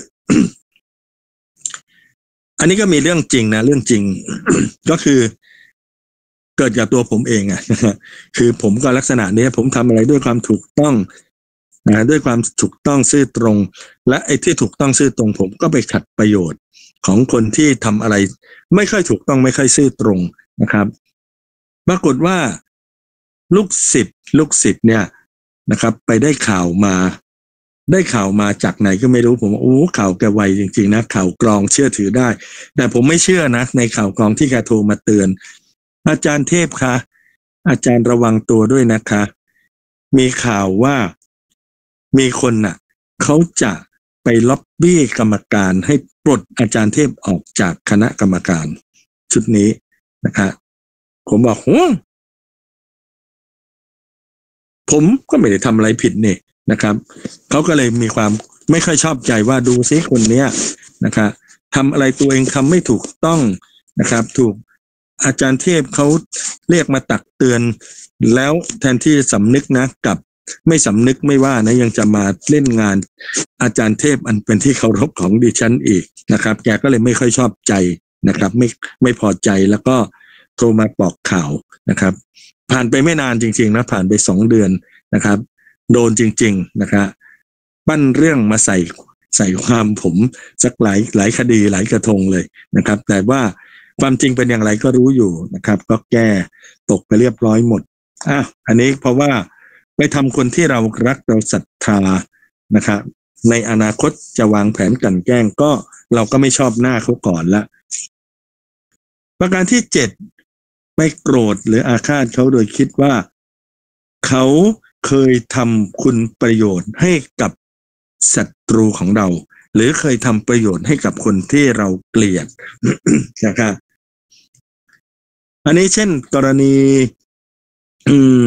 อันนี้ก็มีเรื่องจริงนะเรื่องจริง ก็คือเกิดจากตัวผมเองอ่ะ คือผมก็ลักษณะนี้ผมทำอะไรด้วยความถูกต้องนะด้วยความถูกต้องซื่อตรงและไอ้ที่ถูกต้องซื่อตรงผมก็ไปขัดประโยชน์ของคนที่ทำอะไรไม่ค่อยถูกต้องไม่ค่อยซื่อตรงนะครับปรากฏว่าลูกศิษย์ลูกศิษย์เนี่ยนะครับไปได้ข่าวมาได้ข่าวมาจากไหนก็ไม่รู้ผมว่าโอ้ข่าวแกไวจริงๆนะข่าวกรองเชื่อถือได้แต่ผมไม่เชื่อนะในข่าวกรองที่แกโทรมาเตือนอาจารย์เทพคะอาจารย์ระวังตัวด้วยนะคะมีข่าวว่ามีคนน่ะเขาจะไปล็อบบี้กรรมการให้ปลดอาจารย์เทพออกจากคณะกรรมการชุดนี้นะคะผมบอกโอ้ผมก็ไม่ได้ทำอะไรผิดนี่นะครับเขาก็เลยมีความไม่ค่อยชอบใจว่าดูซิคนเนี้ยนะครับทำอะไรตัวเองทำไม่ถูกต้องนะครับถูกอาจารย์เทพเขาเรียกมาตักเตือนแล้วแทนที่สำนึกนะกับไม่สำนึกไม่ว่านะยังจะมาเล่นงานอาจารย์เทพอันเป็นที่เคารพของดิฉันอีกนะครับแกก็เลยไม่ค่อยชอบใจนะครับไม่ไม่พอใจแล้วก็โทรมาบอกข่าวนะครับผ่านไปไม่นานจริงๆนะผ่านไปสองเดือนนะครับโดนจริงๆนะครับปั้นเรื่องมาใส่ใส่ความผมสักหลายหลายคดีหลายกระทงเลยนะครับแต่ว่าความจริงเป็นอย่างไรก็รู้อยู่นะครับก็แก้ตกไปเรียบร้อยหมดอ่ะอันนี้เพราะว่าไปทำคนที่เรารักเราศรัทธานะครับในอนาคตจะวางแผนกลั่นแกล้งก็เราก็ไม่ชอบหน้าเขาก่อนละประการที่เจ็ดไม่โกรธหรืออาฆาตเขาโดยคิดว่าเขาเคยทำคุณประโยชน์ให้กับศัตรูของเราหรือเคยทำประโยชน์ให้กับคนที่เราเกลียด นะครับอันนี้เช่นกรณีอืม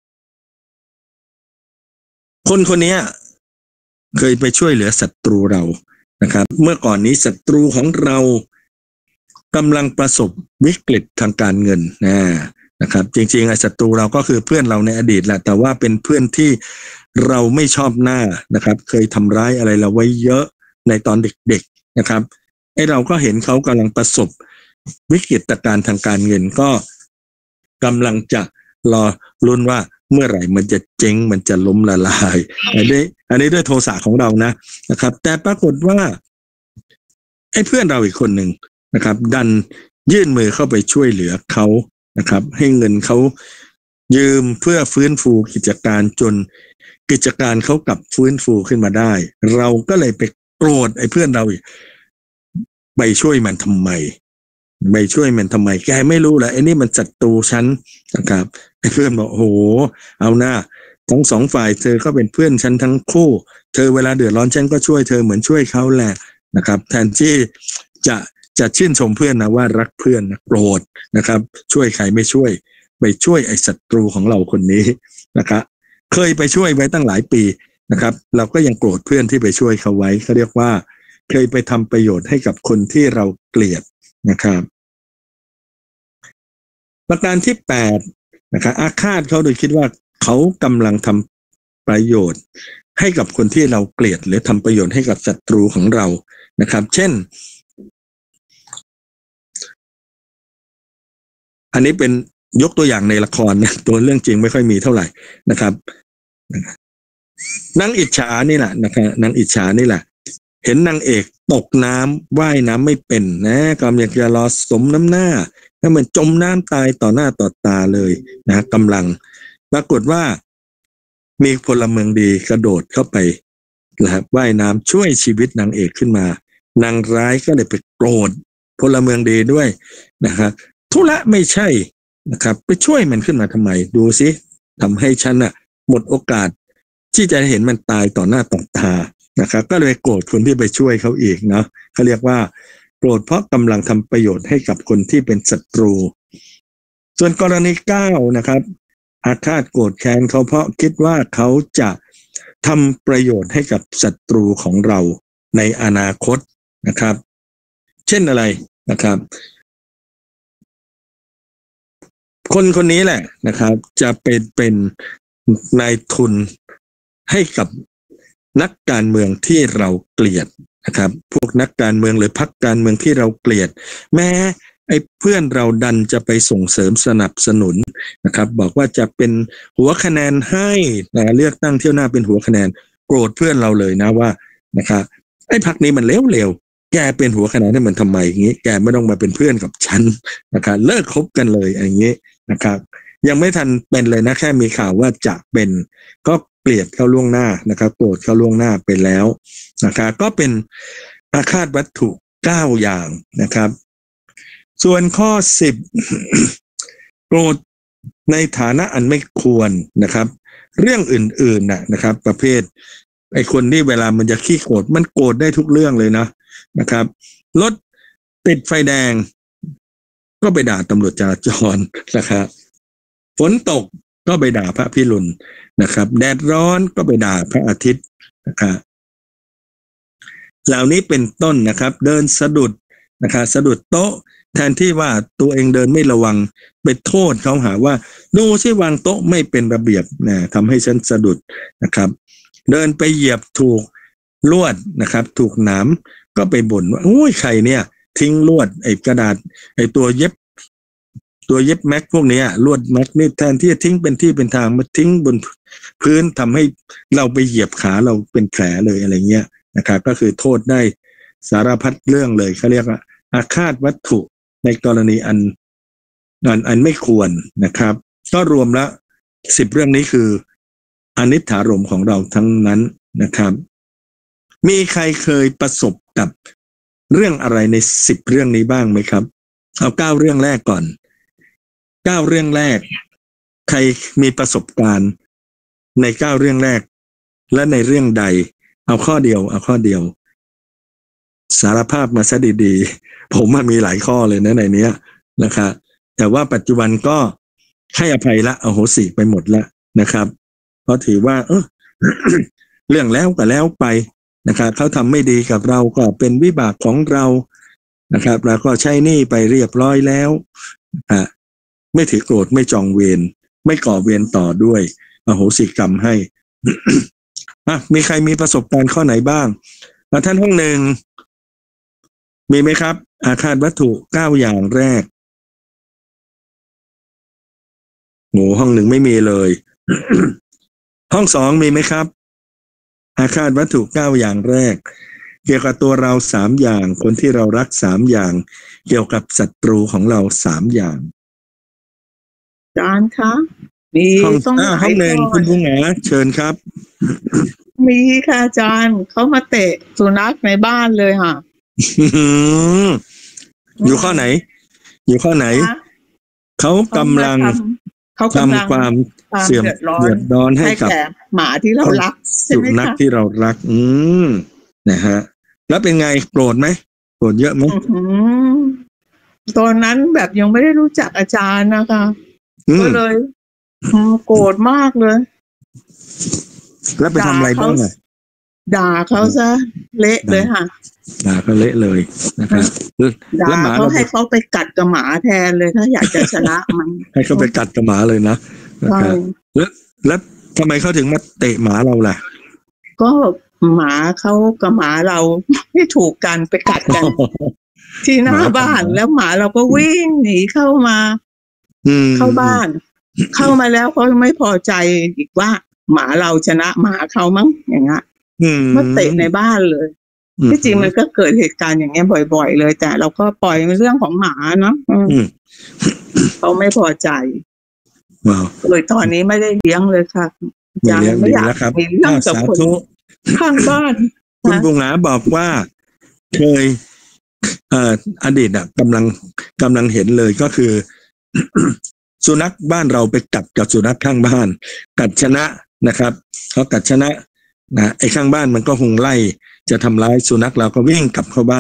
คนคนนี้เคยไปช่วยเหลือศัตรูเรานะครับเมื่อก่อนนี้ศัตรูของเรากำลังประสบวิกฤตทางการเงินนะนะครับจริงๆไอ้ศัตรูเราก็คือเพื่อนเราในอดีตแหละแต่ว่าเป็นเพื่อนที่เราไม่ชอบหน้านะครับเคยทำร้ายอะไรเราไว้เยอะในตอนเด็กๆนะครับไอ้เราก็เห็นเขากำลังประสบวิกฤตการณ์ทางการเงินก็กำลังจะรอลุ้นว่าเมื่อไหร่มันจะเจ๊งมันจะล้มละลายอันนี้อันนี้ด้วยโทสะของเรานะนะครับแต่ปรากฏว่าไอ้เพื่อนเราอีกคนหนึ่งนะครับดันยื่นมือเข้าไปช่วยเหลือเขานะครับให้เงินเขายืมเพื่อฟื้นฟูกิจการจนกิจการเขากลับฟื้นฟูขึ้นมาได้เราก็เลยไปโกรธไอ้เพื่อนเราอีกไปช่วยมันทำไมไปช่วยมันทำไมแกไม่รู้แหละไอ้นี่มันศัตรูฉันนะครับไอ้เพื่อนบอกโอ้โหเอาหน้าทั้งสองฝ่ายเธอก็เป็นเพื่อนฉันทั้งคู่เธอเวลาเดือดร้อนฉันก็ช่วยเธอเหมือนช่วยเขาแหละนะครับแทนที่จะจะชื่นชมเพื่อนนะว่ารักเพื่อนนะโกรธนะครับช่วยใครไม่ช่วยไปช่วยไอ้ศัตรูของเราคนนี้นะครับเคยไปช่วยไว้ตั้งหลายปีนะครับเราก็ยังโกรธเพื่อนที่ไปช่วยเขาไว้เขาเรียกว่าเคยไปทำประโยชน์ให้กับคนที่เราเกลียดนะครับประการที่แปดนะครับอาฆาตเขาโดยคิดว่าเขากำลังทำประโยชน์ให้กับคนที่เราเกลียดหรือทำประโยชน์ให้กับศัตรูของเรานะครับเช่นอันนี้เป็นยกตัวอย่างในละครนะตัวเรื่องจริงไม่ค่อยมีเท่าไหร่นะครับนางอิจฉานี่แหละนะครับนางอิจฉานี่แหละเห็นนางเอกตกน้ำว่ายน้ำไม่เป็นนะกำลังจะรอสมน้ำหน้าให้มันจมน้ำตายต่อหน้าต่อตาเลยนะกำลังปรากฏว่ามีพลเมืองดีกระโดดเข้าไปนะครับว่ายน้ำช่วยชีวิตนางเอกขึ้นมานางร้ายก็เลยไปโกรธพลเมืองดีด้วยนะครับธุระไม่ใช่นะครับไปช่วยมันขึ้นมาทำไมดูสิทำให้ฉันน่ะหมดโอกาสที่จะเห็นมันตายต่อหน้าต่อตานะครับก็เลยโกรธคนที่ไปช่วยเขาอีกเนาะเขาเรียกว่าโกรธเพราะกำลังทำประโยชน์ให้กับคนที่เป็นศัตรูส่วนกรณีเก้านะครับอาฆาตโกรธแค้นเขาเพราะคิดว่าเขาจะทำประโยชน์ให้กับศัตรูของเราในอนาคตนะครับเช่นอะไรนะครับคนคนนี้แหละนะครับจะเป็นเป็นนายทุนให้กับนักการเมืองที่เราเกลียดนะครับพวกนักการเมืองหรือพรรคการเมืองที่เราเกลียดแม้ไอ้เพื่อนเราดันจะไปส่งเสริมสนับสนุนนะครับบอกว่าจะเป็นหัวคะแนนให้นะเลือกตั้งเที่ยวหน้าเป็นหัวคะแนนโกรธเพื่อนเราเลยนะว่านะครับไอ้พรรคนี้มันเลวๆแกเป็นหัวคะแนนให้มันทำไมอย่างนี้แกไม่ต้องมาเป็นเพื่อนกับฉันนะครับเลิกคบกันเลยอย่างนี้นะครับยังไม่ทันเป็นเลยนะแค่มีข่าวว่าจะเป็นก็เกลียดเขาล่วงหน้านะครับโกรธเขาล่วงหน้าไปแล้วนะครับก็เป็นอาฆาตวัตถุเก้าอย่างนะครับส่วนข้อสิบ โกรธในฐานะอันไม่ควรนะครับเรื่องอื่นๆนะนะครับประเภทไอ้คนที่เวลามันจะขี้โกรธมันโกรธได้ทุกเรื่องเลยนะนะครับรถติดไฟแดงก็ไปด่าตำรวจจราจรนะครับฝนตกก็ไปด่าพระพิรุณนะครับแดดร้อนก็ไปด่าพระอาทิตย์นะครับเหล่านี้เป็นต้นนะครับเดินสะดุดนะครับสะดุดโต๊ะแทนที่ว่าตัวเองเดินไม่ระวังไปโทษเขาหาว่าดูสิวางโต๊ะไม่เป็นระเบียบนะทำให้ฉันสะดุดนะครับเดินไปเหยียบถูกลวดนะครับถูกหนามก็ไปบ่นว่าโอ้ยใครเนี่ยทิ้งลวดไอ้กระดาษไอ้ตัวเย็บตัวเย็บแม็กพวกนี้ลวดแม็กนี่แทนที่จะทิ้งเป็นที่เป็นทางมาทิ้งบนพื้นทำให้เราไปเหยียบขาเราเป็นแผลเลยอะไรเงี้ยนะครับก็คือโทษได้สารพัดเรื่องเลยเขาเรียกว่าอาฆาตวัตถุในกรณีอันอันอันไม่ควรนะครับก็รวมแล้วสิบเรื่องนี้คืออนิจฐารมของเราทั้งนั้นนะครับมีใครเคยประสบกับเรื่องอะไรในสิบเรื่องนี้บ้างไหมครับเอาเก้าเรื่องแรกก่อนเก้าเรื่องแรกใครมีประสบการณ์ในเก้าเรื่องแรกและในเรื่องใดเอาข้อเดียวเอาข้อเดียวสารภาพมาซะดีๆผมมีหลายข้อเลยนะในนี้นะครับแต่ว่าปัจจุบันก็ให้อภัยละอโหสิไปหมดแล้วนะครับเพราะถือว่าเออ เรื่องแล้วก็แล้วไปนะครับเขาทำไม่ดีกับเราก็เป็นวิบากของเรานะครับเราก็ใช้หนี้ไปเรียบร้อยแล้วอ่ะไม่ถือโกรธไม่จองเวรไม่ก่อเวรต่อด้วยอโหสิกรรมให้ อ่ะมีใครมีประสบการณ์ข้อไหนบ้างมาท่านห้องหนึ่งมีไหมครับอาฆาตวัตถุเก้าอย่างแรกโหห้องหนึ่งไม่มีเลย ห้องสองมีไหมครับอาฆาตวัตถุเก้าอย่างแรกเกี่ยวกับตัวเราสามอย่างคนที่เรารักสามอย่างเกี่ยวกับศัตรูของเราสามอย่างอาจารย์คะมีห้องต้องอ่าห้องหนึ่งคุณบุญหงาเชิญครับมีค่ะอาจารย์เขามาเตะสุนัขในบ้านเลยค่ะอยู่ข้อไหนอยู่ข้อไหนเขากำลังเขากำลังทำความเสื่อมเดือดร้อนให้กับหมาที่เรารักใช่สุไหมนัขคะที่เรารักอืมนะฮะแล้วเป็นไงโกรธไหมโกรธเยอะไหมอืมตอนนั้นแบบยังไม่ได้รู้จักอาจารย์นะคะก็เลยอืมโกรธมากเลยแล้วไปทำอะไรบ้างอ่ะด่าเขาซะเละเลยค่ะด่าเขาเละเลยนะครับด่าแล้วหมาเขาเราให้เขาไปกัดกับหมาแทนเลยถ้าอยากจะชนะมันให้เขาไปกัดกับหมาเลยนะนะครับแล้วแล้วทำไมเขาถึงมาเตะหมาเราล่ะก็หมาเขากับหมาเราไม่ถูกกันไปกัดกัน ที่หน้าบ้านแล้วหมาเราก็วิ่งหนีเข้ามาอืมเข้าบ้าน เข้ามาแล้วเขาไม่พอใจอีกว่าหมาเราชนะหมาเขามั้งอย่างเงี้ยอืมมาเตะในบ้านเลยที่จริงมันก็เกิดเหตุการณ์อย่างเงี้ยบ่อยๆเลยแต่เราก็ปล่อยเป็นเรื่องของหมาเนาะอืมอืมเขาไม่พอใจว้าวเลยตอนนี้ไม่ได้เลี้ยงเลยค่ะไม่เลี้ยงดีแล้วครับมีเรื่องกับสาคนธุข้างบ้านคุณบุญหงาบอกว่าเคยเอ่ออดีตอ่ะกำลังกำลังเห็นเลยก็คือ สุนัขบ้านเราไปกัดกับสุนัขข้างบ้าน กัดชนะนะครับเขากัดชนะนะไอ้ข้างบ้านมันก็คงไล่จะทำร้ายสุนัขเราก็วิ่งกลับเข้าบ้าน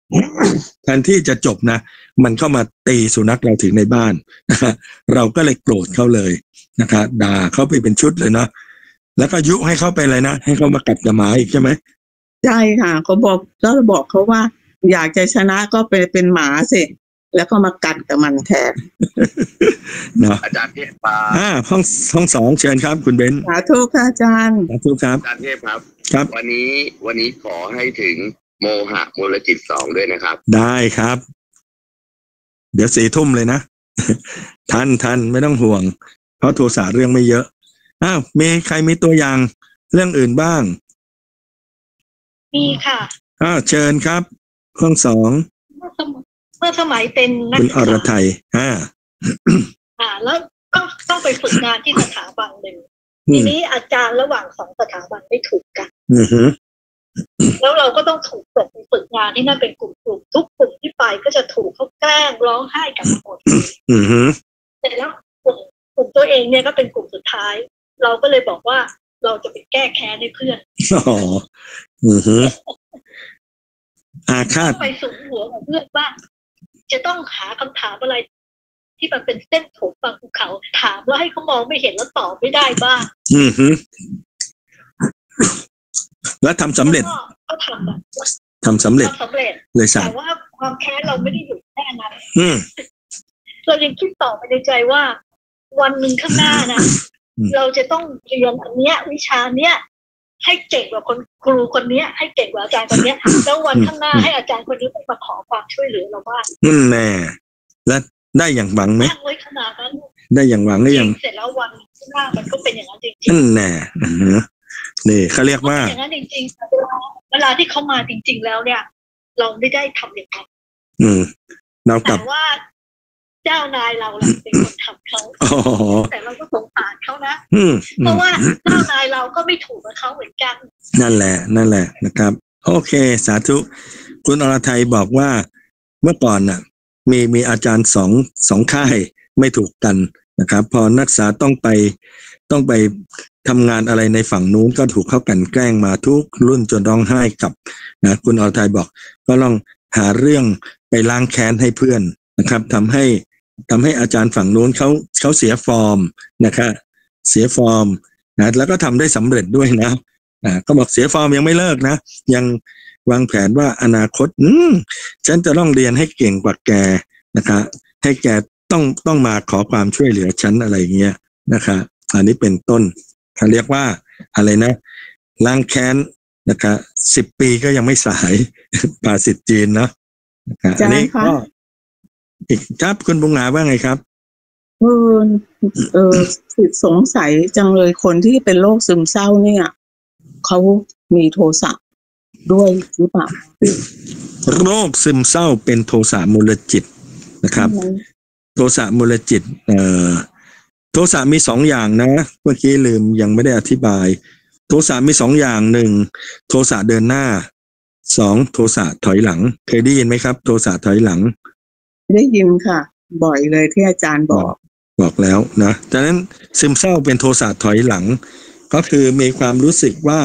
แทนที่จะจบนะมันเข้ามาตีสุนัขเราถึงในบ้านนะฮะเราก็เลยโกรธเขาเลยนะคะด่าเขาไปเป็นชุดเลยเนาะแล้วก็ยุให้เขาไปเลยนะให้เขามากัดกับหมาอีกใช่ไหมใช่ค่ะเขาบอกก็บอกเขาว่าอยากจะชนะก็ไปเป็นหมาสิแล้วก็มากัดกับมันแทนเนาะอาจารย์เทพปาอ่าห้องห้องสองเชิญครับคุณเบนสาธุค่ะอาจารย์สาธุครับอาจารย์เทพครับครับวันนี้วันนี้ขอให้ถึงโมหะมูลจิตสองด้วยนะครับได้ครับเดี๋ยวสี่ทุ่มเลยนะ ทันทันไม่ต้องห่วงเพราะโทสะเรื่องไม่เยอะอ้าวมีใครมีตัวอย่างเรื่องอื่นบ้างมีค่ะอ้าวเชิญครับห้องสองเมื่อสมัยเป็นนักศึกษาคุณอรไทยอ่าอ่าแล้วก็ต้องไปฝึกงานที่สถาบันหนึ่งทีนี้อาจารย์ระหว่างสองสถาบันไม่ถูกกันอือฮึแล้วเราก็ต้องถูกส่งไปฝึกงานที่นั่นเป็นกลุ่มๆทุกกลุ่มที่ไปก็จะถูกเขาแกล้งร้องไห้กันหมดอือฮึเสร็จแล้วกลุ่มกลุ่มตัวเองเนี่ยก็เป็นกลุ่มสุดท้ายเราก็เลยบอกว่าเราจะไปแก้แค้นให้เพื่อนอ๋ออือฮึอาฆาตไปสูงหัวของเพื่อนว่าจะต้องหาคำถามอะไรที่มันเป็นเส้นผมบางภูเขาถามแล้วให้เขามองไม่เห็นแล้วตอบไม่ได้บ้างอือฮึแล้วทำสำเร็จก็ทำแบบทำสำเร็จสำเร็จเลยสาแต่ว่าความแค้นเราไม่ได้หยุดแค่นั้นอืมเรายังคิดต่อไปในใจว่าวันหนึ่งข้างหน้านะเราจะต้องเรียนอันเนี้ยวิชาเนี้ยให้เก่งกว่าคนครูคนนี้ให้เก่งกว่าอาจารย์คนนี้แล้ววันข้างหน้าให้อาจารย์คนนี้มาขอความช่วยเหลือเราบ้างนั่นแน่แล้วได้อย่างหวังไหมตั้งไว้ขนาดนั้นได้อย่างหวังหรือยังเสร็จแล้ววันข้างหน้ามันก็เป็นอย่างนั้นจริงๆนั่นแน่นี่เขาเรียกว่าอย่างนั้นจริงๆเวลาที่เขามาจริงๆแล้วเนี่ยเราไม่ได้ทำอย่างนั้นอืมเรากลับแต่ว่าเจ้านายเราแหละเป็นคนทำเขาแต่เราก็สงสารเขานะเพราะว่าเจ้านายเราก็ไม่ถูกกับเขาเหมือนกันนั่นแหละนั่นแหละนะครับโอเคสาธุคุณอรไทยบอกว่าเมื่อก่อนน่ะมีมีอาจารย์สองสองค่ายไม่ถูกกันนะครับพอนักศึกษาต้องไปต้องไปทำงานอะไรในฝั่งนู้นก็ถูกเขากันแกล้งมาทุกรุ่นจนร้องไห้กับนะคุณอรไทยบอกก็ลองหาเรื่องไปล้างแค้นให้เพื่อนนะครับทำให้ทำให้อาจารย์ฝั่งนู้นเขาเขาเสียฟอร์มนะครับเสียฟอร์มนะแล้วก็ทำได้สำเร็จด้วยนะอ่าก็บอกเสียฟอร์มยังไม่เลิกนะยังวางแผนว่าอนาคตอืมฉันจะต้องเรียนให้เก่งกว่าแกนะคะให้แกต้องต้องมาขอความช่วยเหลือฉันอะไรเงี้ยนะคะอันนี้เป็นต้นเขาเรียกว่าอะไรนะล้างแค้นนะคะสิบปีก็ยังไม่สายภาษิตจีนเนาะนะคะอันนี้ก็อีกครับคุณบุญหาว่าไงครับเออเออสงสัยจังเลยคนที่เป็นโรคซึมเศร้าเนี่ยเขามีโทสะด้วยหรือเปล่าโรคซึมเศร้าเป็นโทสะมูลจิตนะครับโทสะมูลจิตเอ่อโทสะมีสองอย่างนะเมื่อกี้ลืมยังไม่ได้อธิบายโทสะมีสองอย่างหนึ่งโทสะเดินหน้าสองโทสะถอยหลังเคยได้ยินไหมครับโทสะถอยหลังได้ยินค่ะบ่อยเลยที่อาจารย์บอกบอกแล้วนะดังนั้นซึมเศร้าเป็นโทสะถอยหลังก็คือมีความรู้สึกว่า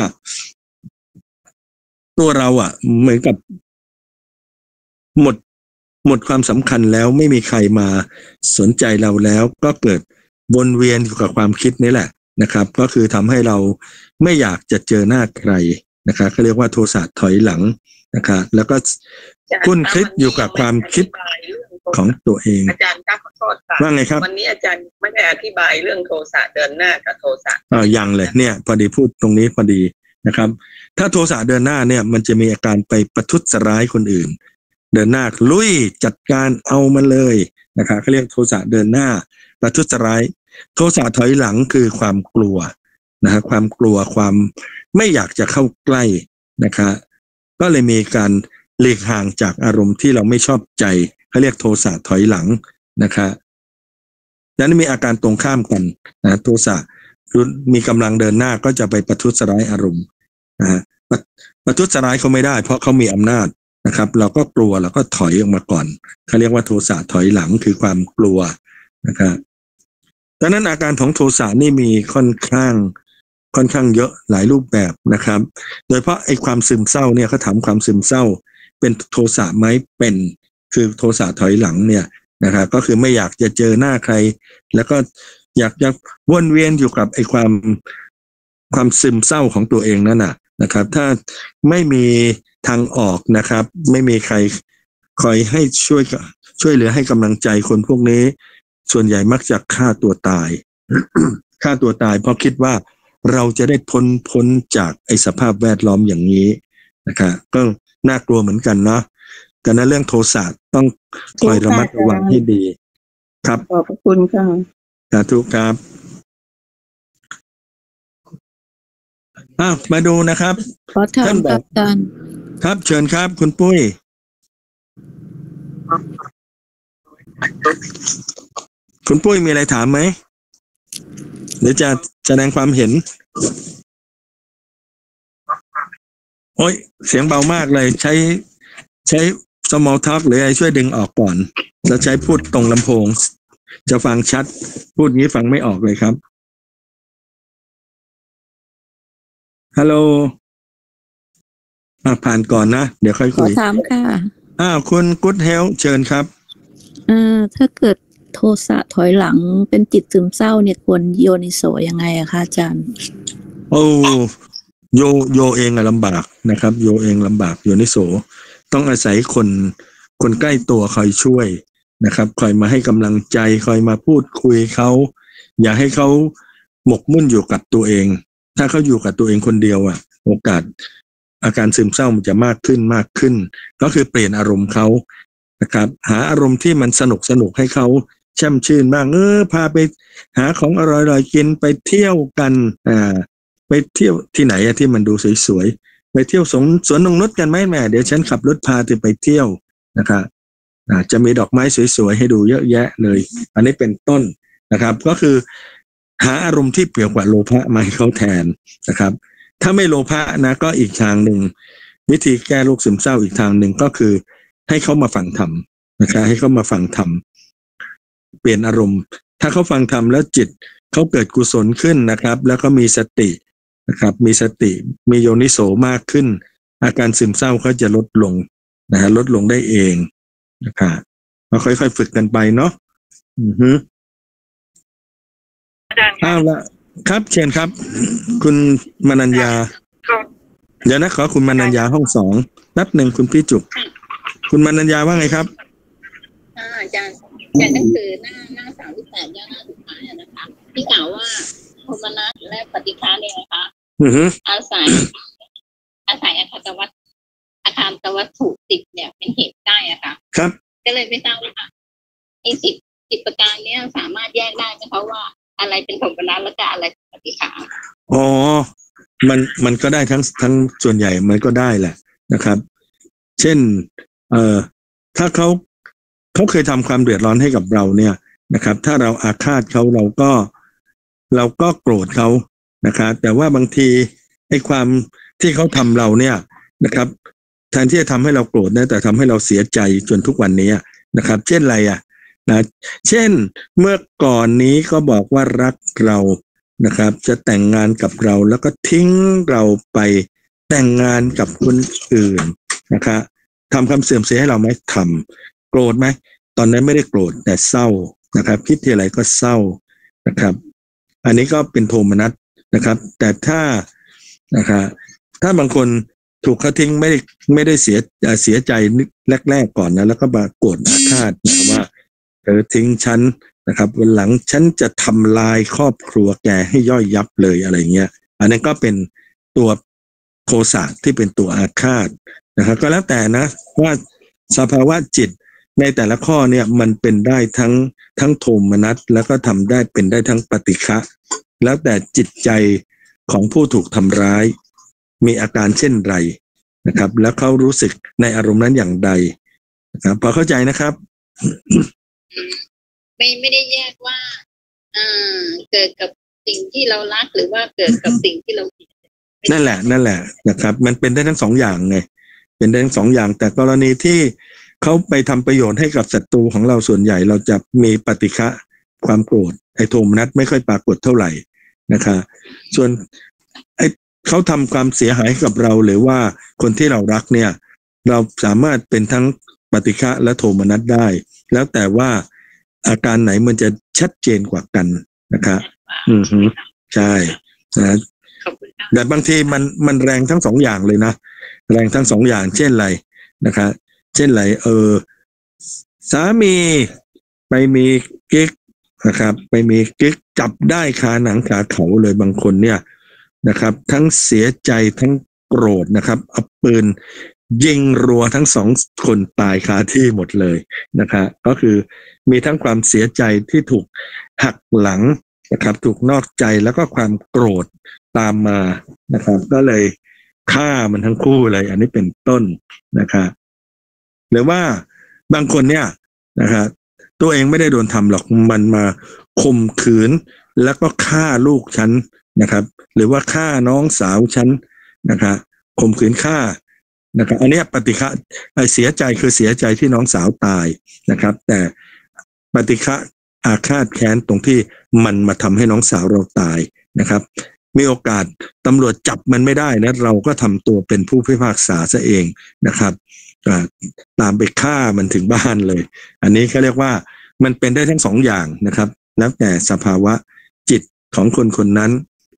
ตัวเราอ่ะเหมือนกับหมดหมดความสำคัญแล้วไม่มีใครมาสนใจเราแล้วก็เกิดวนเวียนอยู่กับความคิดนี้แหละนะครับก็คือทำให้เราไม่อยากจะเจอหน้าใครนะครับเขาเรียกว่าโทสะถอยหลังนะครับแล้วก็คุ้นคิดอยู่กับความคิดของตัวเองอาจารย์ขอโทษค่ะว่าไงครับวันนี้อาจารย์ไม่ได้อธิบายเรื่องโทสะเดินหน้ากับโทสะอ่ายังเลยเนี่ยพอดีพูดตรงนี้พอดีนะครับถ้าโทสะเดินหน้าเนี่ยมันจะมีอาการไปประทุษร้ายคนอื่นเดินหน้าลุยจัดการเอามันเลยนะครับเขาเรียกโทสะเดินหน้าประทุษร้ายโทสะถอยหลังคือความกลัวนะฮะความกลัวความไม่อยากจะเข้าใกล้นะครับก็เลยมีการหลีกห่างจากอารมณ์ที่เราไม่ชอบใจเขาเรียกโทสะถอยหลังนะครับนั้นมีอาการตรงข้ามกันนะโทสะมีกำลังเดินหน้าก็จะไปประทุษร้ายอารมณ์นะฮะประทุษร้ายเขาไม่ได้เพราะเขามีอำนาจนะครับเราก็กลัวเราก็ถอยออกมาก่อนเขาเรียกว่าโทสะถอยหลังคือความกลัวนะครับดังนั้นอาการของโทสะนี่มีค่อนข้างค่อนข้างเยอะหลายรูปแบบนะครับโดยเฉพาะไอ้ความซึมเศร้าเนี่ยเขาถามความซึมเศร้าเป็นโทสะไหมเป็นคือโทสะถอยหลังเนี่ยนะครับก็คือไม่อยากจะเจอหน้าใครแล้วก็อยากจะวนเวียนอยู่กับไอ้ความความซึมเศร้าของตัวเองนั่นน่ะนะครับถ้าไม่มีทางออกนะครับไม่มีใครคอยให้ช่วยช่วยเหลือให้กำลังใจคนพวกนี้ส่วนใหญ่มักจะฆ่าตัวตาย ฆ่าตัวตายเพราะคิดว่าเราจะได้พ้นพ้นจากไอ้สภาพแวดล้อมอย่างนี้นะครับก็น่ากลัวเหมือนกันเนาะแต่ในเรื่องโทสะต้องคอยระมัดระวังให้ดีครับขอบคุณค่ะสาธุครับอ้าวมาดูนะครับขอถามครับอาจารย์ครับเชิญครับคุณปุ้ยคุณปุ้ยมีอะไรถามไหมหรือจะแสดงความเห็นโอ้ยเสียงเบามากเลยใช้ใช้ small talk หรืออะไรช่วยดึงออกก่อนแล้วใช้พูดตรงลำโพงจะฟังชัดพูดงี้ฟังไม่ออกเลยครับฮัลโหลอ่ะผ่านก่อนนะเดี๋ยวค่อยคุยขอถามค่ะอ้าวคุณ Good Health เชิญครับอ่าถ้าเกิดโทสะถอยหลังเป็นจิตซึมเศร้าเนี่ยควรโยนิโสยังไงอะคะอาจารย์โอ้โยโยเองอะลำบากนะครับโยเองลำบากโยนิโสต้องอาศัยคนคนใกล้ตัวคอยช่วยนะครับคอยมาให้กำลังใจคอยมาพูดคุยเขาอย่าให้เขาหมกมุ่นอยู่กับตัวเองถ้าเขาอยู่กับตัวเองคนเดียวอ่ะโอกาสอาการซึมเศร้ามันจะมากขึ้นมากขึ้นก็คือเปลี่ยนอารมณ์เขานะครับหาอารมณ์ที่มันสนุกสนุกให้เขาแช่มชื่นบ้างเออพาไปหาของอร่อยๆกินไปเที่ยวกันอ่าไปเที่ยวที่ไหนอะที่มันดูสวยๆไปเที่ยวสวนสวนนงนุชกันไหมแม่เดี๋ยวฉันขับรถพาเธอไปเที่ยวนะครับอ่าจะมีดอกไม้สวยๆให้ดูเยอะแยะเลยอันนี้เป็นต้นนะครับก็คือหาอารมณ์ที่เปรียบกว่าโลภะมาให้เขาแทนนะครับถ้าไม่โลภะนะก็อีกทางหนึ่งวิธีแก้โรคซึมเศร้าอีกทางหนึ่งก็คือให้เขามาฟังธรรมนะครับให้เขามาฟังธรรมเปลี่ยนอารมณ์ถ้าเขาฟังธรรมแล้วจิตเขาเกิดกุศลขึ้นนะครับแล้วก็มีสตินะครับมีสติมีโยนิโสมากขึ้นอาการซึมเศร้าเขาจะลดลงนะฮะลดลงได้เองนะครับเราค่อยๆฝึกกันไปเนาะอือฮึอ้าวละครับเชิญครับคุณมนัญญาเดี๋ยวนะขอคุณมนัญญาห้องสองแป๊บหนึ่งคุณพี่จุกคุณมนัญญาว่าไงครับอาจารย์จากหนังสือหน้าหน้าสามสิบแปดย่อหน้าสุดท้ายนะคะที่กล่าวว่าโทมนัสและปฏิฆาเนี่ยนะคะอาศัยอาศัยอาคารวัตอาคารตวัตถุสิบเนี่ยเป็นเหตุได้อะค่ะครับก็เลยไม่ทราบว่าไอ้สิบสิบประการเนี้ยสามารถแยกได้ไหมคะว่าอะไรเป็นโทมนัสแล้วก็อะไรเป็นปฏิฆาอ๋อมันมันก็ได้ทั้งทั้งส่วนใหญ่มันก็ได้แหละนะครับเช่นเอ่อถ้าเขาเขาเคยทำความเดือดร้อนให้กับเราเนี่ยนะครับถ้าเราอาฆาตเขาเราก็เราก็โกรธเขานะครับแต่ว่าบางทีไอ้ความที่เขาทำเราเนี่ยนะครับแทนที่จะทำให้เราโกรธนะแต่ทำให้เราเสียใจจนทุกวันนี้นะครับเช่นอะไรอ่ะนะเช่นเมื่อก่อนนี้ก็บอกว่ารักเรานะครับจะแต่งงานกับเราแล้วก็ทิ้งเราไปแต่งงานกับคนอื่นนะครับทำคำเสื่อมเสียให้เราไหมทำโกรธไหมตอนนั้นไม่ได้โกรธแต่เศร้านะครับคิดทีไรก็เศร้านะครับอันนี้ก็เป็นโทมนัสนะครับแต่ถ้านะครับถ้าบางคนถูกเขาทิ้งไม่ได้ไม่ได้เสียเสียใจแรกๆก่อนนะแล้วก็มาโกรธอาฆาตนะว่าเธอทิ้งฉันนะครับวันหลังฉันจะทำลายครอบครัวแกให้ย่อยยับเลยอะไรเงี้ยอันนั้นก็เป็นตัวโทสะที่เป็นตัวอาฆาตนะครับก็แล้วแต่นะว่าสภาวะจิตในแต่ละข้อเนี่ยมันเป็นได้ทั้งทั้งโทมนัสแล้วก็ทำได้เป็นได้ทั้งปฏิฆะแล้วแต่จิตใจของผู้ถูกทำร้ายมีอาการเช่นไรนะครับแล้วเขารู้สึกในอารมณ์นั้นอย่างใดนะครับพอเข้าใจนะครับไม่ไม่ได้แยกว่าอ่าเกิดกับสิ่งที่เรารักหรือว่าเกิดกับสิ่งที่เรานั่นแหละนั่นแหละนะครับมันเป็นได้ทั้งสองอย่างไงเป็นได้ทั้งสองอย่างแต่กรณีที่เขาไปทำประโยชน์ให้กับศัตรูของเราส่วนใหญ่เราจะมีปฏิฆะความโกรธไอ้โทมนัสไม่ค่อยปรากฏเท่าไหร่นะคะส่วนไอ้เขาทำความเสียหายกับเราหรือว่าคนที่เรารักเนี่ยเราสามารถเป็นทั้งปฏิฆะและโทมนัสได้แล้วแต่ว่าอาการไหนมันจะชัดเจนกว่ากันนะครับอือฮึใช่นะแต่บางทีมันมันแรงทั้งสองอย่างเลยนะแรงทั้งสองอย่างเช่นไรนะครับเช่นไรเออสามีไปมีกิ๊กนะครับไปมีกิ๊กจับได้คาหนังคาเขาเลยบางคนเนี่ยนะครับทั้งเสียใจทั้งโกรธนะครับเอาปืนยิงรัวทั้งสองคนตายคาที่หมดเลยนะครับก็คือมีทั้งความเสียใจที่ถูกหักหลังนะครับถูกนอกใจแล้วก็ความโกรธตามมานะครับก็เลยฆ่ามันทั้งคู่เลยอันนี้เป็นต้นนะครับหรือว่าบางคนเนี่ยนะครับตัวเองไม่ได้โดนทำหรอกมันมาข่มขืนแล้วก็ฆ่าลูกฉันนะครับหรือว่าฆ่าน้องสาวฉันนะครับข่มขืนฆ่านะครับอันนี้ปฏิฆะเสียใจคือเสียใจที่น้องสาวตายนะครับแต่ปฏิฆะอาฆาตแค้นตรงที่มันมาทำให้น้องสาวเราตายนะครับมีโอกาสตำรวจจับมันไม่ได้นะเราก็ทำตัวเป็นผู้พิพากษาซะเองนะครับตามไปฆ่ามันถึงบ้านเลยอันนี้เขาเรียกว่ามันเป็นได้ทั้งสองอย่างนะครับแล้วแต่สภาวะจิตของคนคนนั้น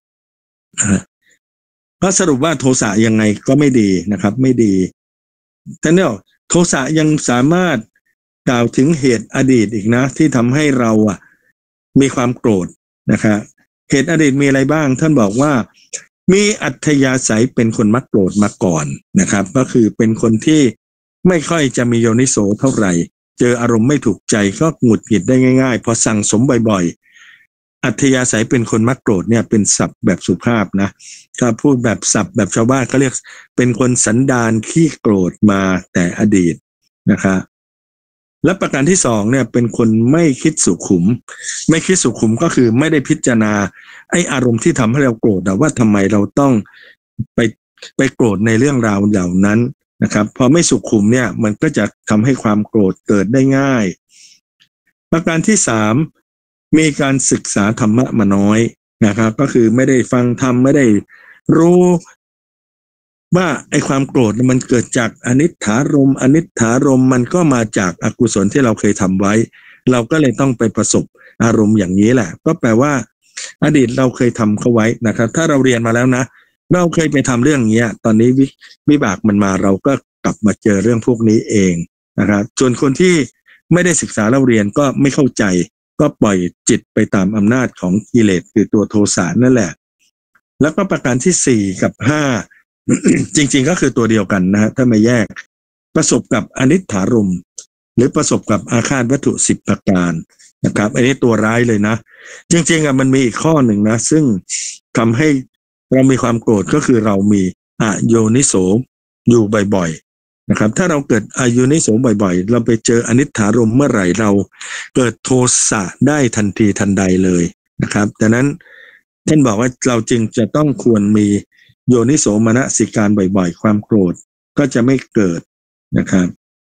ก็สรุปว่าโทสะยังไงก็ไม่ดีนะครับไม่ดีแต่เนี่ยโทสะยังสามารถกล่าวถึงเหตุอดีตอีกนะที่ทำให้เราอ่ะมีความโกรธนะครับเหตุอดีตมีอะไรบ้างท่านบอกว่ามีอัธยาศัยเป็นคนมักโกรธมาก่อนนะครับก็คือเป็นคนที่ไม่ค่อยจะมีโยนิโสเท่าไหร่เจออารมณ์ไม่ถูกใจก็หงุดหงิดได้ง่ายๆพอสั่งสมบ่อยๆอัธยาศัยเป็นคนมักโกรธเนี่ยเป็นศัพท์แบบสุภาพนะถ้าพูดแบบศัพท์แบบชาวบ้านเขาเรียกเป็นคนสันดานขี้โกรธมาแต่อดีตนะครับและประการที่สองเนี่ยเป็นคนไม่คิดสุขุมไม่คิดสุขุมก็คือไม่ได้พิจารณาไอ้อารมณ์ที่ทำให้เราโกรธว่าทำไมเราต้องไปไปโกรธในเรื่องราวเหล่านั้นนะครับพอไม่สุขุมเนี่ยมันก็จะทำให้ความโกรธเกิดได้ง่ายประการที่สามมีการศึกษาธรรมะมาน้อยนะครับก็คือไม่ได้ฟังธรรมไม่ได้รู้ว่าไอ้ความโกรธมันเกิดจากอนิจฐารมณ์อนิจฐารมณ์มันก็มาจากอกุศลที่เราเคยทำไว้เราก็เลยต้องไปประสบอารมณ์อย่างนี้แหละก็แปลว่าอดีตเราเคยทำเขาไว้นะครับถ้าเราเรียนมาแล้วนะเราเคยไปทำเรื่องนี้ตอนนี้วิวิบากมันมาเราก็กลับมาเจอเรื่องพวกนี้เองนะครับส่วนคนที่ไม่ได้ศึกษาเราเรียนก็ไม่เข้าใจก็ปล่อยจิตไปตามอำนาจของกิเลสคือตัวโทสะนั่นแหละแล้วก็ประการที่สี่กับห้า จริงๆก็คือตัวเดียวกันนะฮะถ้าไม่แยกประสบกับอนิจฐารมณ์หรือประสบกับอาฆาตวัตถุสิบประการนะครับอันนี้ตัวร้ายเลยนะจริงๆอ่ะมันมีอีกข้อหนึ่งนะซึ่งทำให้เรามีความโกรธก็คือเรามีอโยนิโสอยู่บ่อยๆนะครับถ้าเราเกิดอโยนิโสบ่อยๆเราไปเจออนิจฐารมณ์เมื่อไหร่เราเกิดโทสะได้ทันทีทันใดเลยนะครับดังนั้นท่านบอกว่าเราจึงจะต้องควรมีโยนิโสมนสิการบ่อยๆความโกรธก็จะไม่เกิดนะครับ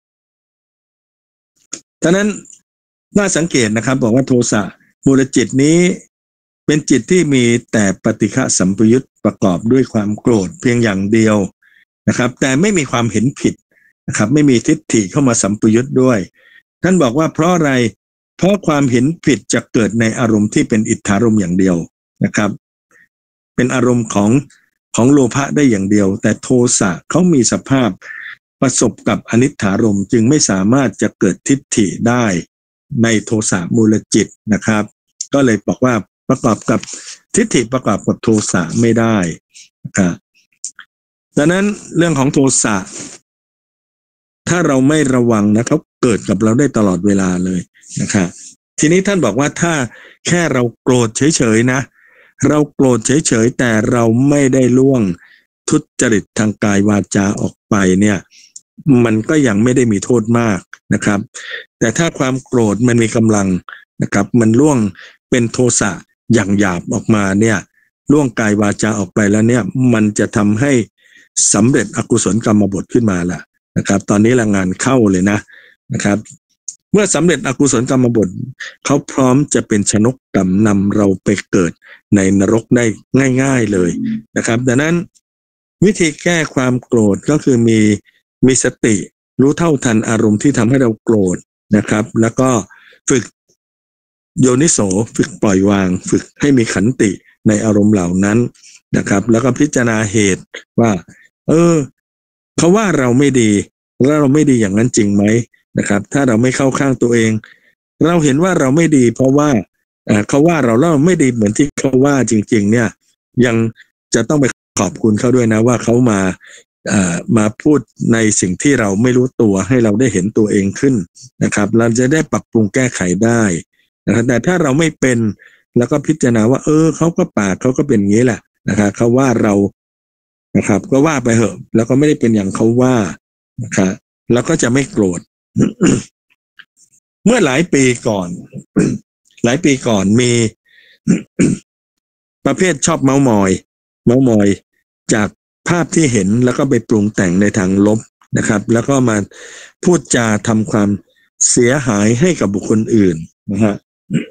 ดังนั้นน่าสังเกตนะครับบอกว่าโทสะมูลจิตนี้เป็นจิตที่มีแต่ปฏิฆะสัมปยุตประกอบด้วยความโกรธเพียงอย่างเดียวนะครับแต่ไม่มีความเห็นผิดนะครับไม่มีทิฏฐิเข้ามาสัมปยุตด้วยท่านบอกว่าเพราะอะไรเพราะความเห็นผิดจะเกิดในอารมณ์ที่เป็นอิทธารมณ์อย่างเดียวนะครับเป็นอารมณ์ของของโลภะได้อย่างเดียวแต่โทสะเขามีสภาพประสบกับอนิจฐารมณ์จึงไม่สามารถจะเกิดทิฏฐิได้ในโทสะมูลจิตนะครับก็เลยบอกว่าประกอบกับทิฏฐิประกอบกับโทสะไม่ได้นะครับดังนั้นเรื่องของโทสะถ้าเราไม่ระวังนะเขาเกิดกับเราได้ตลอดเวลาเลยนะครับทีนี้ท่านบอกว่าถ้าแค่เราโกรธเฉยๆนะเราโกรธเฉยๆแต่เราไม่ได้ล่วงทุจริตทางกายวาจาออกไปเนี่ยมันก็ยังไม่ได้มีโทษมากนะครับแต่ถ้าความโกรธมันมีกำลังนะครับมันล่วงเป็นโทสะอย่างหยาบออกมาเนี่ยล่วงกายวาจาออกไปแล้วเนี่ยมันจะทำให้สำเร็จอกุศลกรรมบทขึ้นมาละนะครับตอนนี้ละงานเข้าเลยนะนะครับเมื่อสำเร็จอกุศลกรรมบทเขาพร้อมจะเป็นชนกกรรมนำเราไปเกิดในนรกได้ง่ายๆเลยนะครับดังนั้นวิธีแก้ความโกรธก็คือมีมีสติรู้เท่าทันอารมณ์ที่ทำให้เราโกรธนะครับแล้วก็ฝึกโยนิโสฝึกปล่อยวางฝึกให้มีขันติในอารมณ์เหล่านั้นนะครับแล้วก็พิจารณาเหตุว่าเออเขาว่าเราไม่ดีแล้วเราไม่ดีอย่างนั้นจริงไหมนะครับถ้าเราไม่เข้าข้างตัวเองเราเห็นว่าเราไม่ดีเพราะว่าเขาว่าเราเราไม่ดีเหมือนที่เขาว่าจริงๆเนี่ยยังจะต้องไปขอบคุณเขาด้วยนะว่าเขามามาพูดในสิ่งที่เราไม่รู้ตัวให้เราได้เห็นตัวเองขึ้นนะครับเราจะได้ปรับปรุงแก้ไขได้นะครับแต่ถ้าเราไม่เป็นแล้วก็พิจารณาว่าเออเขาก็ปากเขาก็เป็นอย่างนี้แหละนะครับเขาว่าเรานะครับก็ว่าไปเหอะแล้วก็ไม่ได้เป็นอย่างเขาว่านะครับแล้วก็จะไม่โกรธ เมื่อหลายปีก่อน หลายปีก่อนมี ประเภทชอบเม้ามอยเม้ามอยจากภาพที่เห็นแล้วก็ไปปรุงแต่งในทางลบนะครับแล้วก็มาพูดจาทำความเสียหายให้กับบุคคลอื่นนะฮะ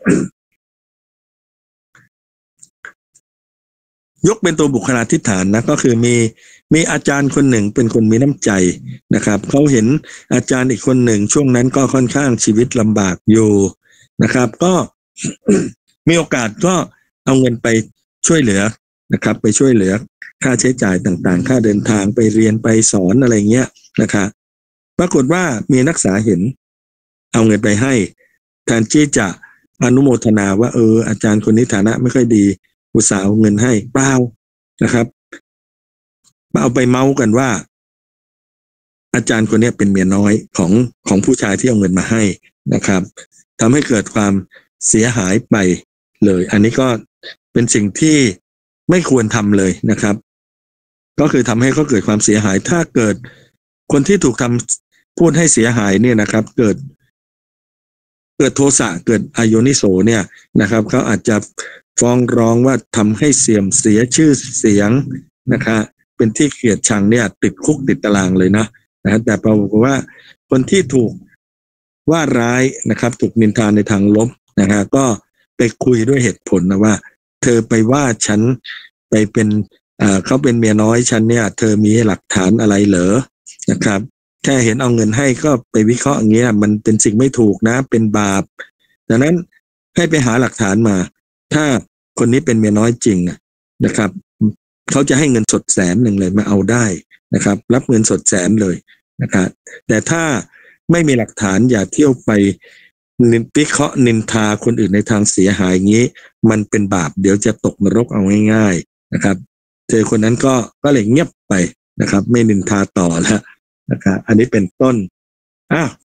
ยกเป็นตัวบุคลาธิฐานนะก็คือมีมีอาจารย์คนหนึ่งเป็นคนมีน้ำใจนะครับเขาเห็นอาจารย์อีกคนหนึ่งช่วงนั้นก็ค่อนข้างชีวิตลำบากอยู่นะครับก็ มีโอกาสก็เอาเงินไปช่วยเหลือนะครับไปช่วยเหลือค่าใช้จ่ายต่างๆค่าเดินทางไปเรียนไปสอนอะไรเงี้ยนะครับปรากฏว่ามีนักศึกษาเห็นเอาเงินไปให้แทนที่จะอนุโมทนาว่าเอออาจารย์คนนี้ฐานะไม่ค่อยดีอุตส่าห์เอาเงินให้เปล่านะครับเอาไปเมาส์กันว่าอาจารย์คนนี้เป็นเมียน้อยของของผู้ชายที่เอาเงินมาให้นะครับทำให้เกิดความเสียหายไปเลยอันนี้ก็เป็นสิ่งที่ไม่ควรทำเลยนะครับก็คือทำให้เขาเกิดความเสียหายถ้าเกิดคนที่ถูกทำพูดให้เสียหายเนี่ยนะครับเกิดเกิดโทสะเกิดอโยนิโสเนี่ยนะครับเขาอาจจะฟ้องร้องว่าทำให้เสื่อมเสียชื่อเสียงนะครับเป็นที่เกลียดชังเนี่ยติดคุกติดตารางเลยนะนะแต่ปรากฏว่าคนที่ถูกว่าร้ายนะครับถูกนินทาในทางลบนะฮะก็ไปคุยด้วยเหตุผลนะว่าเธอไปว่าฉันไปเป็นอ่าเขาเป็นเมียน้อยฉันเนี่ยเธอมีหลักฐานอะไรเหรอนะครับแค่เห็นเอาเงินให้ก็ไปวิเคราะห์อย่างเงี้ยมันเป็นสิ่งไม่ถูกนะเป็นบาปดังนั้นให้ไปหาหลักฐานมาถ้าคนนี้เป็นเมียน้อยจริงนะครับเขาจะให้เงินสดแสนหนึ่งเลยมาเอาได้นะครับรับเงินสดแสนเลยนะครับแต่ถ้าไม่มีหลักฐานอย่าเที่ยวไปวิเคราะห์นินทาคนอื่นในทางเสียหายอย่างนี้มันเป็นบาปเดี๋ยวจะตกนรกเอาง่ายๆนะครับเธอคนนั้นก็ก็เลยเงียบไปนะครับไม่นินทาต่อแล้วนะครับอันนี้เป็นต้นอ้าว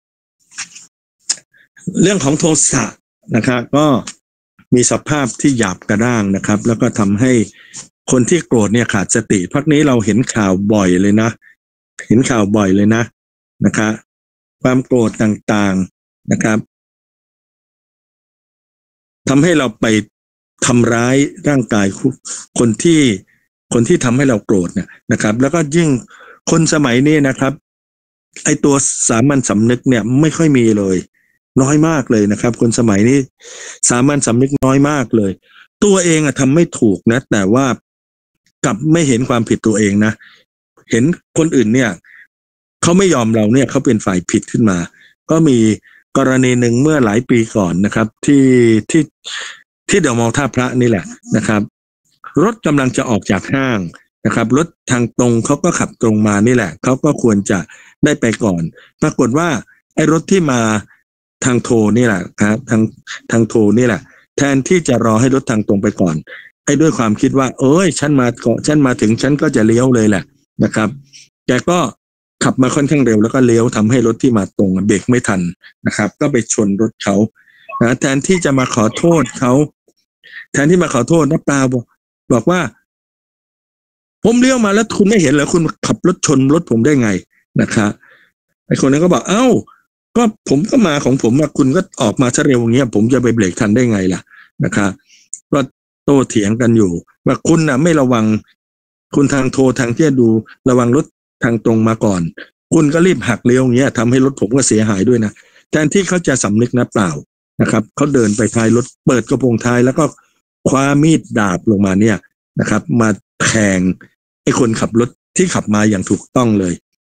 เรื่องของโทสะนะครับก็มีสภาพที่หยาบกระด้างนะครับแล้วก็ทำให้คนที่โกรธเนี่ยขาดสติพักนี้เราเห็นข่าวบ่อยเลยนะเห็นข่าวบ่อยเลยนะนะครับความโกรธต่างๆนะครับทำให้เราไปทำร้ายร่างกายคนที่คนที่ทำให้เราโกรธเนี่ยนะครับแล้วก็ยิ่งคนสมัยนี้นะครับไอตัวสามัญสำนึกเนี่ยไม่ค่อยมีเลยน้อยมากเลยนะครับคนสมัยนี้สามัญสำนึกน้อยมากเลยตัวเองอะทำไม่ถูกนะแต่ว่ากลับไม่เห็นความผิดตัวเองนะเห็นคนอื่นเนี่ยเขาไม่ยอมเราเนี่ยเขาเป็นฝ่ายผิดขึ้นมาก็มีกรณีหนึ่งเมื่อหลายปีก่อนนะครับที่ที่ที่เดอะมอลล์ท่าพระนี่แหละนะครับรถกำลังจะออกจากห้างนะครับรถทางตรงเขาก็ขับตรงมานี่แหละเขาก็ควรจะได้ไปก่อนปรากฏว่าไอ้รถที่มาทางโทนี่แหละครับทางทางโทนี่แหละแทนที่จะรอให้รถทางตรงไปก่อนไอ้ด้วยความคิดว่าเอ้ยฉันมาก่อนฉันมาถึงฉันก็จะเลี้ยวเลยแหละนะครับแกก็ขับมาค่อนข้างเร็วแล้วก็เลี้ยวทำให้รถที่มาตรงเบรกไม่ทันนะครับก็ไปชนรถเขานะแทนที่จะมาขอโทษเขาแทนที่มาขอโทษนะเปล่าบอกบอกว่าผมเลี้ยวมาแล้วคุณไม่เห็นเหรอคุณขับรถชนรถผมได้ไงนะครับไอ้คนนั้นก็บอกเอ้าก็ผมก็มาของผมว่าคุณก็ออกมาซะเร็วอย่างเงี้ยผมจะไปเบรกทันได้ไงล่ะนะครับก็โต้เถียงกันอยู่ว่าคุณน่ะไม่ระวังคุณทางโทรทางที่จะดูระวังรถทางตรงมาก่อนคุณก็รีบหักเลี้ยวอย่างเงี้ยทำให้รถผมก็เสียหายด้วยนะแทนที่เขาจะสำนึกนะเปล่านะครับเขาเดินไปท้ายรถเปิดกระโปรงท้ายแล้วก็คว้ามีดดาบลงมาเนี่ยนะครับมาแทงไอ้คนขับรถที่ขับมาอย่างถูกต้องเลย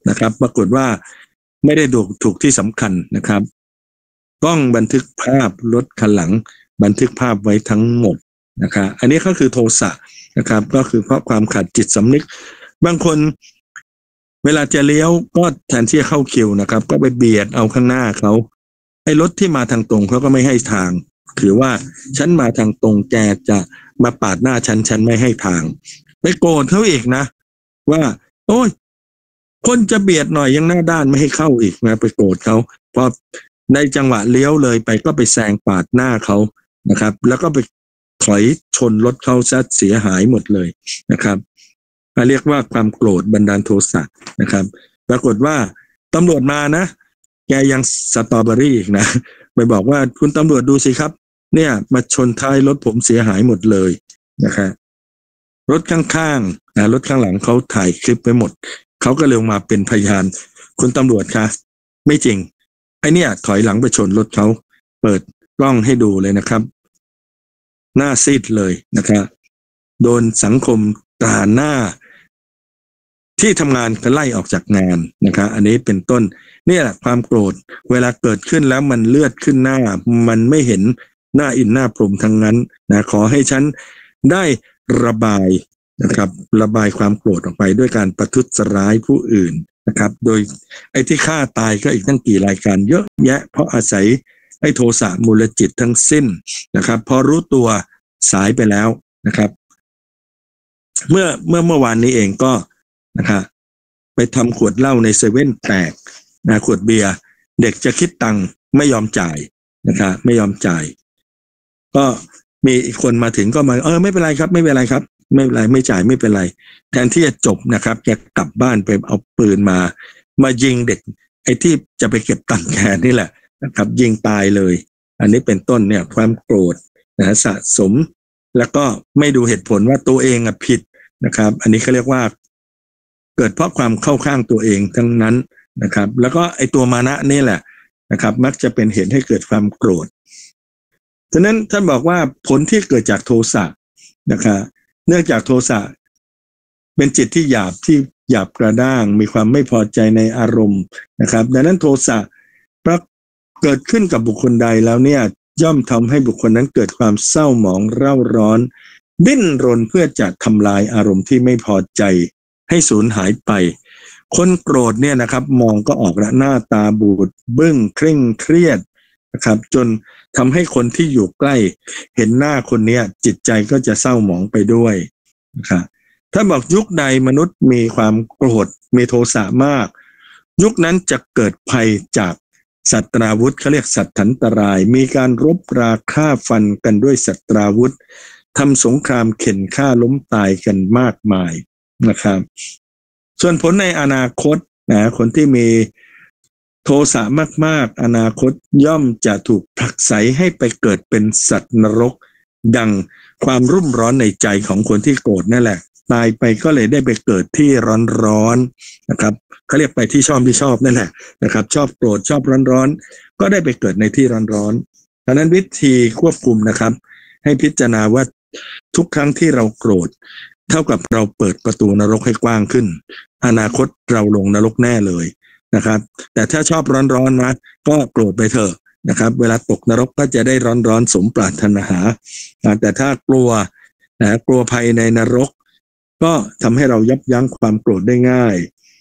นะครับปรากฏว่าไม่ได้ดูถูกที่สำคัญนะครับกล้องบันทึกภาพรถคันหลังบันทึกภาพไว้ทั้งหมดนะครับอันนี้ก็คือโทสะนะครับก็คือเพราะความขาดจิตสำนึกบางคนเวลาจะเลี้ยวก็แทนที่จะเข้าคิวนะครับก็ไปเบียดเอาข้างหน้าเขาไอ้รถที่มาทางตรงเขาก็ไม่ให้ทางถือว่าฉันมาทางตรงแกจะมาปาดหน้าฉันฉันไม่ให้ทางไปโกรธเขาอีกนะว่าโอ้ยคนจะเบียดหน่อยยังหน้าด้านไม่ให้เข้าอีกนะไปโกรธเขาพอในจังหวะเลี้ยวเลยไปก็ไปแซงปาดหน้าเขานะครับแล้วก็ไปถอยชนรถเขาซะเสียหายหมดเลยนะครับเรียกว่าความโกรธบันดาลโทสะนะครับปรากฏว่าตำรวจมานะแกยังสตรอเบอรี่อีกนะไปบอกว่าคุณตำรวจดูสิครับเนี่ยมาชนท้ายรถผมเสียหายหมดเลยนะครับรถข้างๆนะรถข้างหลังเขาถ่ายคลิปไปหมดเขาก็เลยมาเป็นพยานคุณตำรวจคะไม่จริงไอเนี่ยถอยหลังไปชนรถเขาเปิดกล้องให้ดูเลยนะครับหน้าซีดเลยนะครับโดนสังคมตราหน้าที่ทำงานก็ไล่ออกจากงานนะครับอันนี้เป็นต้นนี่แหละความโกรธเวลาเกิดขึ้นแล้วมันเลือดขึ้นหน้ามันไม่เห็นหน้าอินหน้าพรมทั้งนั้นนะขอให้ฉันได้ระบายนะครับระบายความโกรธออกไปด้วยการประทุษร้ายผู้อื่นนะครับโดยไอ้ที่ฆ่าตายก็อีกตั้งกี่รายการเยอะแยะเพราะอาศัยไอ้โทสะมูลจิตทั้งสิ้นนะครับพอรู้ตัวสายไปแล้วนะครับเมื่อเมื่อเมื่อวานนี้เองก็นะครับไปทำขวดเหล้าในเซเว่นแตกนะขวดเบียร์เด็กจะคิดตังค์ไม่ยอมจ่ายนะครับไม่ยอมจ่ายก็มีอีกคนมาถึงก็มาเออไม่เป็นไรครับไม่เป็นไรครับไม่เป็นไรไม่จ่ายไม่เป็นไรแทนที่จะจบนะครับแกกลับบ้านไปเอาปืนมามายิงเด็กไอ้ที่จะไปเก็บตังค์แกนี่แหละนะครับยิงตายเลยอันนี้เป็นต้นเนี่ยความโกรธนะสะสมแล้วก็ไม่ดูเหตุผลว่าตัวเองอ่ะผิดนะครับอันนี้เขาเรียกว่าเกิดเพราะความเข้าข้างตัวเองทั้งนั้นนะครับแล้วก็ไอ้ตัวมานะนี่แหละนะครับมักจะเป็นเหตุให้เกิดความโกรธฉะนั้นท่านบอกว่าผลที่เกิดจากโทสะนะครับเนื่องจากโทสะเป็นจิตที่หยาบที่หยาบกระด้างมีความไม่พอใจในอารมณ์นะครับดังนั้นโทสะเกิดขึ้นกับบุคคลใดแล้วเนี่ยย่อมทำให้บุคคลนั้นเกิดความเศร้าหมองเร่าร้อนดิ้นรนเพื่อจะทำลายอารมณ์ที่ไม่พอใจให้สูญหายไปคนโกรธเนี่ยนะครับมองก็ออกแล้วหน้าตาบูดบึ้งเคร่งเครียดนะครับจนทำให้คนที่อยู่ใกล้เห็นหน้าคนนี้จิตใจก็จะเศร้าหมองไปด้วยนะครับถ้าบอกยุคใดมนุษย์มีความโกรธมีโทสะมากยุคนั้นจะเกิดภัยจากศัตราวุธเขาเรียกสัตถันตรายมีการรบราฆ่าฟันกันด้วยศัตราวุธทำสงครามเข็นฆ่าล้มตายกันมากมายนะครับส่วนผลในอนาคตนะคนที่มีโทสะมากๆอนาคตย่อมจะถูกผลักไสให้ไปเกิดเป็นสัตว์นรกดังความรุ่มร้อนในใจของคนที่โกรธนั่นแหละตายไปก็เลยได้ไปเกิดที่ร้อนๆนะครับเขาเรียกไปที่ชอบที่ชอบนั่นแหละนะครับชอบโกรธชอบร้อนๆก็ได้ไปเกิดในที่ร้อนๆดังนั้นวิธีควบคุมนะครับให้พิจารณาว่าทุกครั้งที่เราโกรธเท่ากับเราเปิดประตูนรกให้กว้างขึ้นอนาคตเราลงนรกแน่เลยนะครับแต่ถ้าชอบร้อนๆนะก็โกรธไปเถอะนะครับเวลาตกนรกก็จะได้ร้อนๆสมปรารถนาแต่ถ้ากลัวนะกลัวภัยในนรกก็ทำให้เรายับยั้งความโกรธได้ง่าย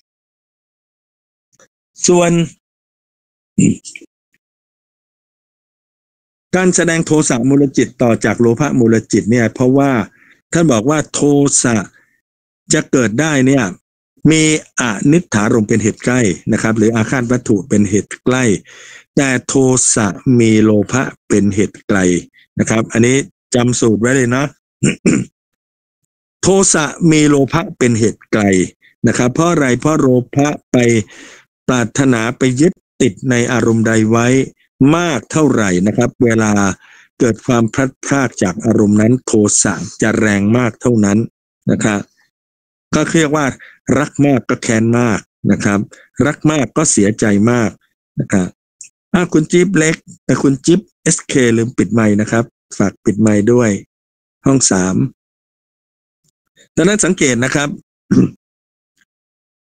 ส่วนการแสดงโทสะมูลจิตต่อจากโลภะมูลจิตเนี่ยเพราะว่าท่านบอกว่าโทสะจะเกิดได้เนี่ยมีอนิจฐารมณ์เป็นเหตุใกล้นะครับหรืออาฆาตวัตถุเป็นเหตุใกล้แต่โทสะมีโลภะเป็นเหตุไกลนะครับอันนี้จำสูตรไว้เลยนะ โทสะมีโลภะเป็นเหตุไกลนะครับเพราะอะไรเพราะโลภะไปปรารถนาไปยึดติดในอารมณ์ใดไว้มากเท่าไหร่นะครับเวลาเกิดความพลัดพรากจากอารมณ์นั้นโทสะจะแรงมากเท่านั้นนะครับก็เรียกว่ารักมากก็แค้นมากนะครับรักมากก็เสียใจมากนะครับอ่ะคุณจิ๊บเล็กแต่คุณจิ๊บ เอส เค ลืมปิดไมค์นะครับฝากปิดไมค์ด้วยห้องสามดังนั้นสังเกตนะครับ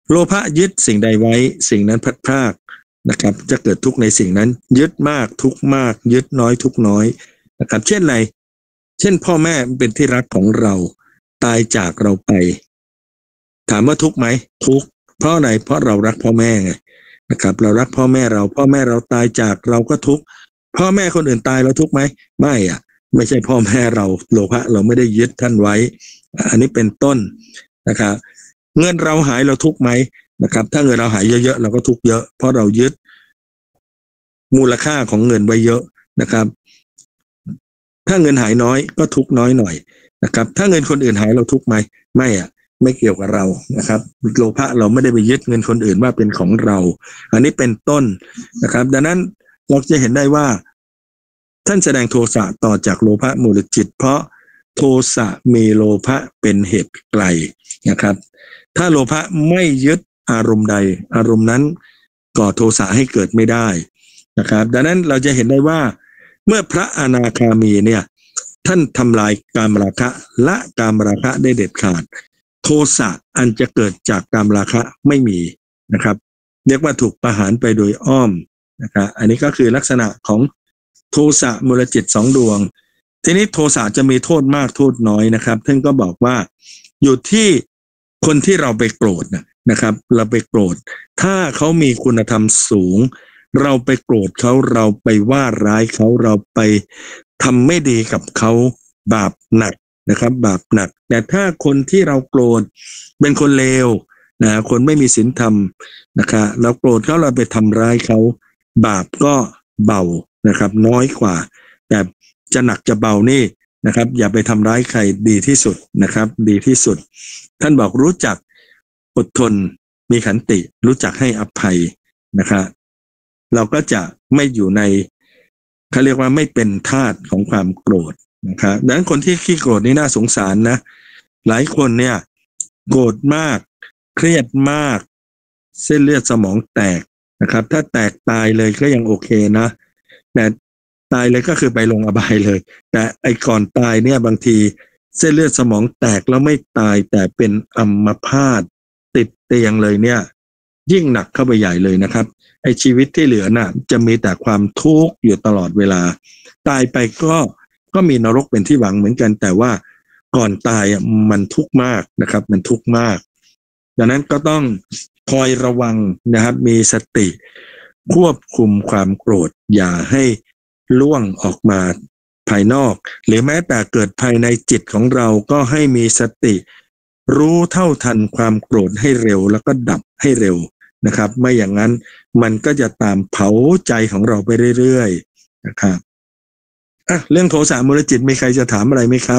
โลภะยึดสิ่งใดไว้สิ่งนั้นพลัดพรากนะครับจะเกิดทุกข์ในสิ่งนั้นยึดมากทุกข์มากยึดน้อยทุกข์น้อยนะครับเช่นไรเช่นพ่อแม่เป็นที่รักของเราตายจากเราไปถามว่าทุกข์ไหมทุกข์เพราะอะไรเพราะเรารักพ่อแม่ไงนะครับเรารักพ่อแม่เราพ่อแม่เราตายจากเราก็ทุกข์พ่อแม่คนอื่นตายเราทุกข์ไหมไม่อ่ะไม่ใช่พ่อแม่เราโลภะเราไม่ได้ยึดท่านไว้อันนี้เป็นต้นนะครับเงินเราหายเราทุกข์ไหมนะครับถ้าเงินเราหายเยอะๆเราก็ทุกข์เยอะเพราะเรายึดมูลค่าของเงินไว้เยอะนะครับถ้าเงินหายน้อยก็ทุกข์น้อยหน่อยนะครับถ้าเงินคนอื่นหายเราทุกข์ไหมไม่อ่ะไม่เกี่ยวกับเรานะครับโลภะเราไม่ได้ไปยึดเงินคนอื่นว่าเป็นของเราอันนี้เป็นต้นนะครับดังนั้นเราจะเห็นได้ว่าท่านแสดงโทสะต่อจากโลภะมูลจิตเพราะโทสะมีโลภะเป็นเหตุไกลนะครับถ้าโลภะไม่ยึดอารมณ์ใดอารมณ์นั้นก่อโทสะให้เกิดไม่ได้นะครับดังนั้นเราจะเห็นได้ว่าเมื่อพระอนาคามีเนี่ยท่านทำลายกามราคะละกามราคะได้เด็ดขาดโทสะอันจะเกิดจากกามราคะไม่มีนะครับเรียกว่าถูกประหารไปโดยอ้อมนะครับอันนี้ก็คือลักษณะของโทสะมูลจิตสองดวงทีนี้โทสะจะมีโทษมากโทษน้อยนะครับท่านก็บอกว่าอยู่ที่คนที่เราไปโกรธนะครับเราไปโกรธถ้าเขามีคุณธรรมสูงเราไปโกรธเขาเราไปว่าร้ายเขาเราไปทำไม่ดีกับเขาบาปหนักนะครับบาปหนักแต่ถ้าคนที่เราโกรธเป็นคนเลวนะคนไม่มีศีลธรรมนะครับเราโกรธเขาเราไปทำร้ายเขาบาปก็เบานะครับน้อยกว่าแต่จะหนักจะเบานี่นะครับอย่าไปทำร้ายใครดีที่สุดนะครับดีที่สุดท่านบอกรู้จักอดทนมีขันติรู้จักให้อภัยนะครับเราก็จะไม่อยู่ในเขาเรียกว่าไม่เป็นทาสของความโกรธนะครับดังนั้นคนที่ขี้โกรธนี่น่าสงสารนะหลายคนเนี่ยโกรธมากเครียดมากเส้นเลือดสมองแตกนะครับถ้าแตกตายเลยก็ยังโอเคนะแต่ตายเลยก็คือไปลงอบายเลยแต่ไอ้ก่อนตายเนี่ยบางทีเส้นเลือดสมองแตกแล้วไม่ตายแต่เป็นอัมพาตติดเตียงเลยเนี่ยยิ่งหนักเข้าไปใหญ่เลยนะครับไอ้ชีวิตที่เหลือน่ะจะมีแต่ความทุกข์อยู่ตลอดเวลาตายไปก็ก็มีนรกเป็นที่หวังเหมือนกันแต่ว่าก่อนตายมันทุกข์มากนะครับมันทุกข์มากดังนั้นก็ต้องคอยระวังนะครับมีสติควบคุมความโกรธอย่าให้ล่วงออกมาภายนอกหรือแม้แต่เกิดภายในจิตของเราก็ให้มีสติรู้เท่าทันความโกรธให้เร็วแล้วก็ดับให้เร็วนะครับไม่อย่างนั้นมันก็จะตามเผาใจของเราไปเรื่อยๆนะครับอ่ะเรื่องโทสะมูลจิตมีใครจะถามอะไรไหมครับ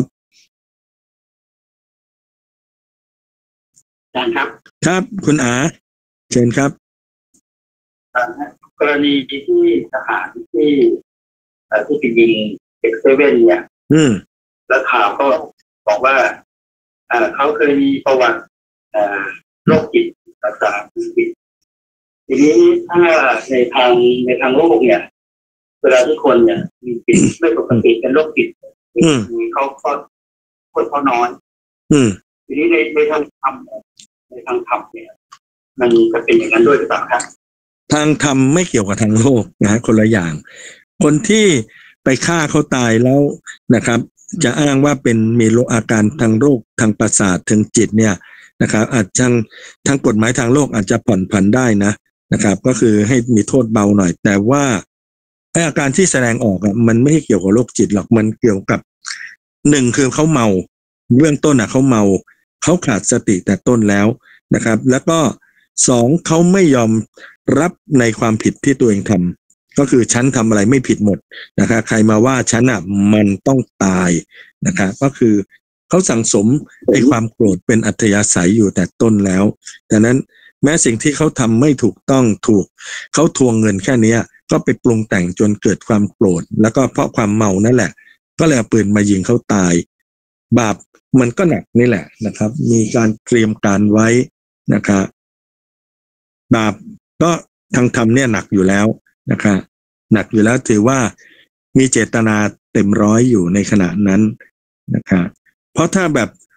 อาจารย์ครับครับคุณอาเชิญครับกรณีที่ทหารที่ที่ไปยิงเด็กเซเว่นเนี่ยอืมแล้วข่าวก็บอกว่าเขาเคยมีประวัติโรคจิตรักษาจิตทีนี้ถ้าในทางในทางโลกเนี่ยเวลาที่คนเนี่ยมีจิตไม่ปกติเป็นโรคจิตมีเขาก็คนเขาน้อยทีนี้ในในทางธรรมในทางธรรมเนี่ยมันจะเป็นอย่างนั้นด้วยหรือเปล่าครับทางธรรมไม่เกี่ยวกับทางโลกนะฮะคนละอย่างคนที่ไปฆ่าเขาตายแล้วนะครับจะอ้างว่าเป็นมีโรคอาการทางโรคทางประสาททางจิตเนี่ยนะครับอาจจะทางกฎหมายทางโลกอาจจะผ่อนผันได้นะนะครับก็คือให้มีโทษเบาหน่อยแต่ว่าไอ้อาการที่แสดงออกอ่ะมันไม่เกี่ยวกับโรคจิตหรอกมันเกี่ยวกับหนึ่งคือเขาเมาเบื้องต้นอ่ะเขาเมาเขาขาดสติแต่ต้นแล้วนะครับแล้วก็สองเขาไม่ยอมรับในความผิดที่ตัวเองทำก็คือฉันทำอะไรไม่ผิดหมดนะครับใครมาว่าฉันอ่ะมันต้องตายนะครับก็คือเขาสั่งสมไอ้ความโกรธเป็นอัธยาศัยอยู่แต่ต้นแล้วดังนั้นแม้สิ่งที่เขาทำไม่ถูกต้องถูกเขาทวงเงินแค่นี้ก็ไปปรุงแต่งจนเกิดความโกรธแล้วก็เพราะความเมานั่นแหละก็เลยเอาปืนมายิงเขาตายบาปมันก็หนักนี่แหละนะครับมีการเตรียมการไว้นะครับบาปก็ทางธรรมเนี่ยหนักอยู่แล้วนะครับหนักอยู่แล้วถือว่ามีเจตนาเต็มร้อยอยู่ในขณะนั้นนะครับเพราะถ้าแบบ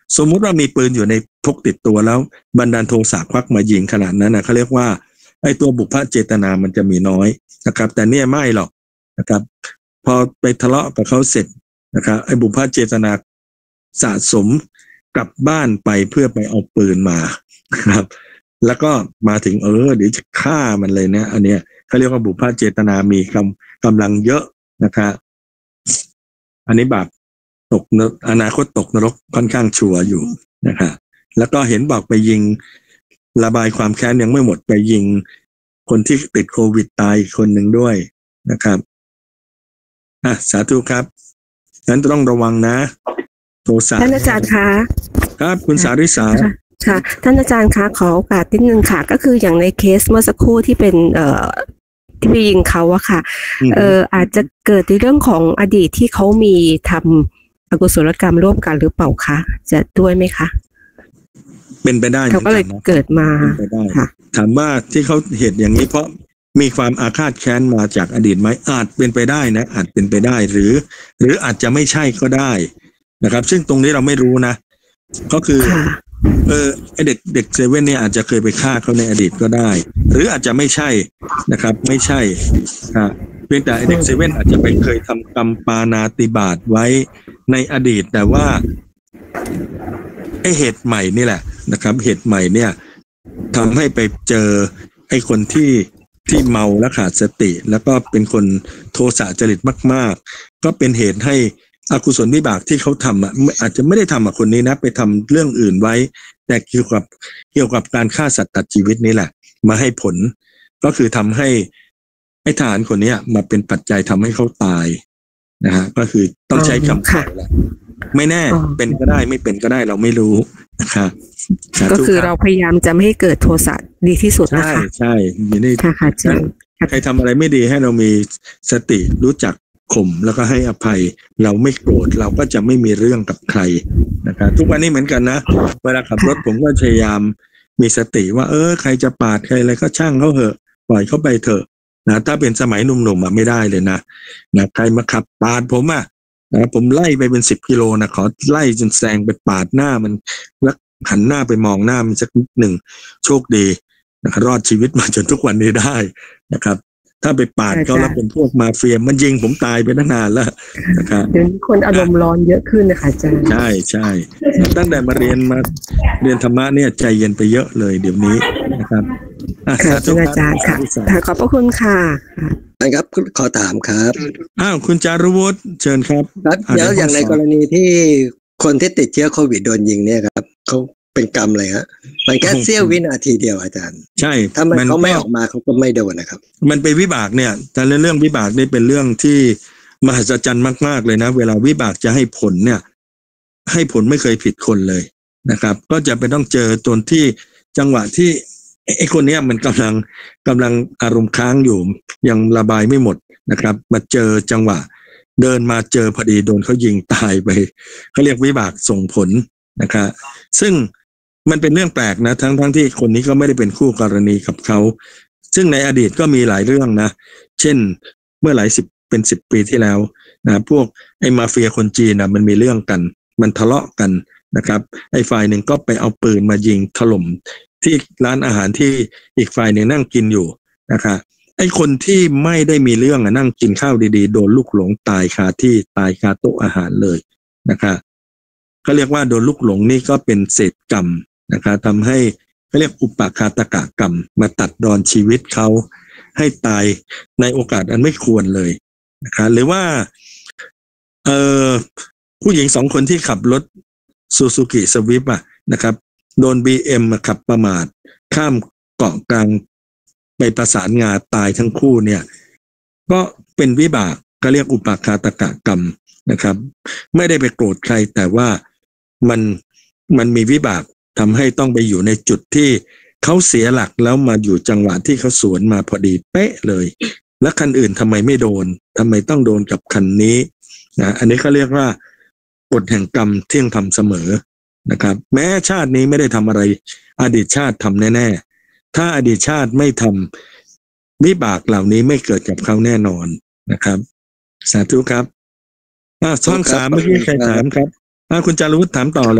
สมมุติว่ามีปืนอยู่ในพกติดตัวแล้วบันดาลโทสะควักมายิงขนาดนั้นนะเขาเรียกว่าไอ้ตัวบุพเจตนามันจะมีน้อยนะครับแต่เนี่ยไม่หรอกนะครับพอไปทะเลาะกับเขาเสร็จนะครับไอ้บุพเจตนาสะสมกลับบ้านไปเพื่อไปเอาปืนมาครับแล้วก็มาถึงเออเดี๋ยวจะฆ่ามันเลยเนี่ยอันเนี้ยเขาเรียกว่าบุพเจตนามีกำกำลังเยอะนะครับอันนี้บาปตกอนาคตตกนรกค่อนข้างชัวร์อยู่นะครับแล้วก็เห็นบอกไปยิงระบายความแค้นยังไม่หมดไปยิงคนที่ติดโควิดตายคนหนึ่งด้วยนะครับอ่ะสาธุครับงั้นต้องระวังนะโทสะท่านอาจารย์คะครับคุณสาริสาค่ะท่านอาจารย์คะขอโอกาสนิดนึงค่ะก็คืออย่างในเคสเมื่อสักครู่ที่เป็นเอ่อที่ไปยิงเขาอะค่ะเอ่ออาจจะเกิดในเรื่องของอดีตที่เขามีทำอกุศลกรรมร่วมกันหรือเปล่าคะจะด้วยไหมคะเป็นไปได้เขาก็เลยเกิดมาค่ะถามว่าที่เขาเหตุอย่างนี้เพราะมีความอาฆาตแค้นมาจากอดีตไหมอาจเป็นไปได้นะอาจเป็นไปได้หรือหรืออาจจะไม่ใช่ก็ได้นะครับซึ่งตรงนี้เราไม่รู้นะก็คือเออไอเด็กเด็กเซเว่นเนี่ยอาจจะเคยไปฆ่าเขาในอดีตก็ได้หรืออาจจะไม่ใช่นะครับไม่ใช่ครับเพียงแต่ไอเด็กเซเว่นอาจจะไปเคยทำกรรมปาณาติบาตไว้ในอดีตแต่ว่าไอเหตุใหม่นี่แหละนะครับเหตุใหม่เนี่ยทำให้ไปเจอไอคนที่ที่เมาและขาดสติแล้วก็เป็นคนโทสะจริตมากๆก็เป็นเหตุให้อกุศลวิบากที่เขาทำอ่ะอาจจะไม่ได้ทำกับคนนี้นะไปทำเรื่องอื่นไว้แต่เกี่ยวกับเกี่ยวกับการฆ่าสัตว์ตัดชีวิตนี่แหละมาให้ผลก็คือทำให้ไอ้ทหารคนนี้มาเป็นปัจจัยทำให้เขาตายนะฮะก็คือต้องใช้คำกล่าวแหละไม่แน่เป็นก็ได้ไม่เป็นก็ได้เราไม่รู้นะครับก็คือเราพยายามจะไม่ให้เกิดโทสะดีที่สุดนะคะใช่ใช่ไม่ได้ใครทำอะไรไม่ดีให้เรามีสติรู้จักข่มแล้วก็ให้อภัยเราไม่โกรธเราก็จะไม่มีเรื่องกับใครนะครับทุกวันนี้เหมือนกันนะเวลาขับรถผมก็พยายามมีสติว่าเออใครจะปาดใครอะไรก็ช่างเขาเถอะปล่อยเขาไปเถอะนะถ้าเป็นสมัยหนุ่มๆอ่ะไม่ได้เลยนะนะใครมาขับปาดผมอ่ะนะผมไล่ไปเป็นสิบกิโลนะขอไล่จนแซงไปปาดหน้ามันแล้วหันหน้าไปมองหน้ามันสักนิดหนึ่งโชคดีนะครับรอดชีวิตมาจนทุกวันนี้ได้นะครับถ้าไปปาดเขาแล้วเป็นพวกมาเฟียมันยิงผมตายไปตั้งนานแล้วนะครับเดี๋ยวนี้คนอารมณ์ร้อนเยอะขึ้นนะคะอาจารย์ใช่ใช่ตั้งแต่มาเรียนมาเรียนธรรมะเนี่ยใจเย็นไปเยอะเลยเดี๋ยวนี้นะครับอาจารย์ค่ะขอบพระคุณค่ะครับขอถามครับอ้าวคุณจารุวุฒิเชิญครับแล้วอย่างในกรณีที่คนที่ติดเชื้อโควิดโดนยิงเนี่ยครับเขาเป็นกรรมเลยฮะมันแค่เสี้ยววินาทีเดียวอาจารย์ใช่ถ้ามันเขาไม่ออกมาเขาก็ไม่โดนนะครับมันเป็นวิบากเนี่ยแต่เรื่องวิบากนี่เป็นเรื่องที่มหัศจรรย์มากๆเลยนะเวลาวิบากจะให้ผลเนี่ยให้ผลไม่เคยผิดคนเลยนะครับก็จะเป็นต้องเจอตนที่จังหวะที่ไอ้คนเนี้ยมันกำลังกำลังอารมณ์ค้างอยู่ยังระบายไม่หมดนะครับมาเจอจังหวะเดินมาเจอพอดีโดนเขายิงตายไปเขาเรียกวิบากส่งผลนะครับซึ่งมันเป็นเรื่องแปลกนะทั้งทั้งที่คนนี้ก็ไม่ได้เป็นคู่กรณีกับเขาซึ่งในอดีตก็มีหลายเรื่องนะเช่นเมื่อหลายสิบเป็นสิบปีที่แล้วนะพวกไอ้มาเฟียคนจีนนะมันมีเรื่องกันมันทะเลาะกันนะครับไอ้ฝ่ายหนึ่งก็ไปเอาปืนมายิงถล่มที่ร้านอาหารที่อีกฝ่ายหนึ่งนั่งกินอยู่นะครับไอ้คนที่ไม่ได้มีเรื่องนั่งกินข้าวดีๆโดนลูกหลงตายคาที่ตายคาโต๊ะอาหารเลยนะครับเขาเรียกว่าโดนลูกหลงนี่ก็เป็นเศษกรรมนะครับทำให้เขาเรียกอุปาคาตกะกรรมมาตัดรอนชีวิตเขาให้ตายในโอกาสอันไม่ควรเลยนะครับหรือว่าเอ่อผู้หญิงสองคนที่ขับรถซูซูกิสวิฟต์อ่ะนะครับโดน บี เอ็ม มาขับประมาทข้ามเกาะกลางไปประสานงาตายทั้งคู่เนี่ยก็เป็นวิบากก็เรียกอุปาคาตกะกรรมนะครับไม่ได้ไปโกรธใครแต่ว่ามันมันมีวิบากทำให้ต้องไปอยู่ในจุดที่เขาเสียหลักแล้วมาอยู่จังหวะที่เขาสวนมาพอดีเป๊ะเลยแล้วคันอื่นทำไมไม่โดนทำไมต้องโดนกับคันนี้นะอันนี้เขาเรียกว่ากฎแห่งกรรมเที่ยงธรรมเสมอนะครับแม้ชาตินี้ไม่ได้ทำอะไรอดีตชาติทำแน่ๆถ้าอดีตชาติไม่ทำวิบากเหล่านี้ไม่เกิดกับเขาแน่นอนนะครับสาธุครับอ่าช่องสามเมื่อกี้ใครถามครับอ่าคุณจารุวุฒิถามต่อเลย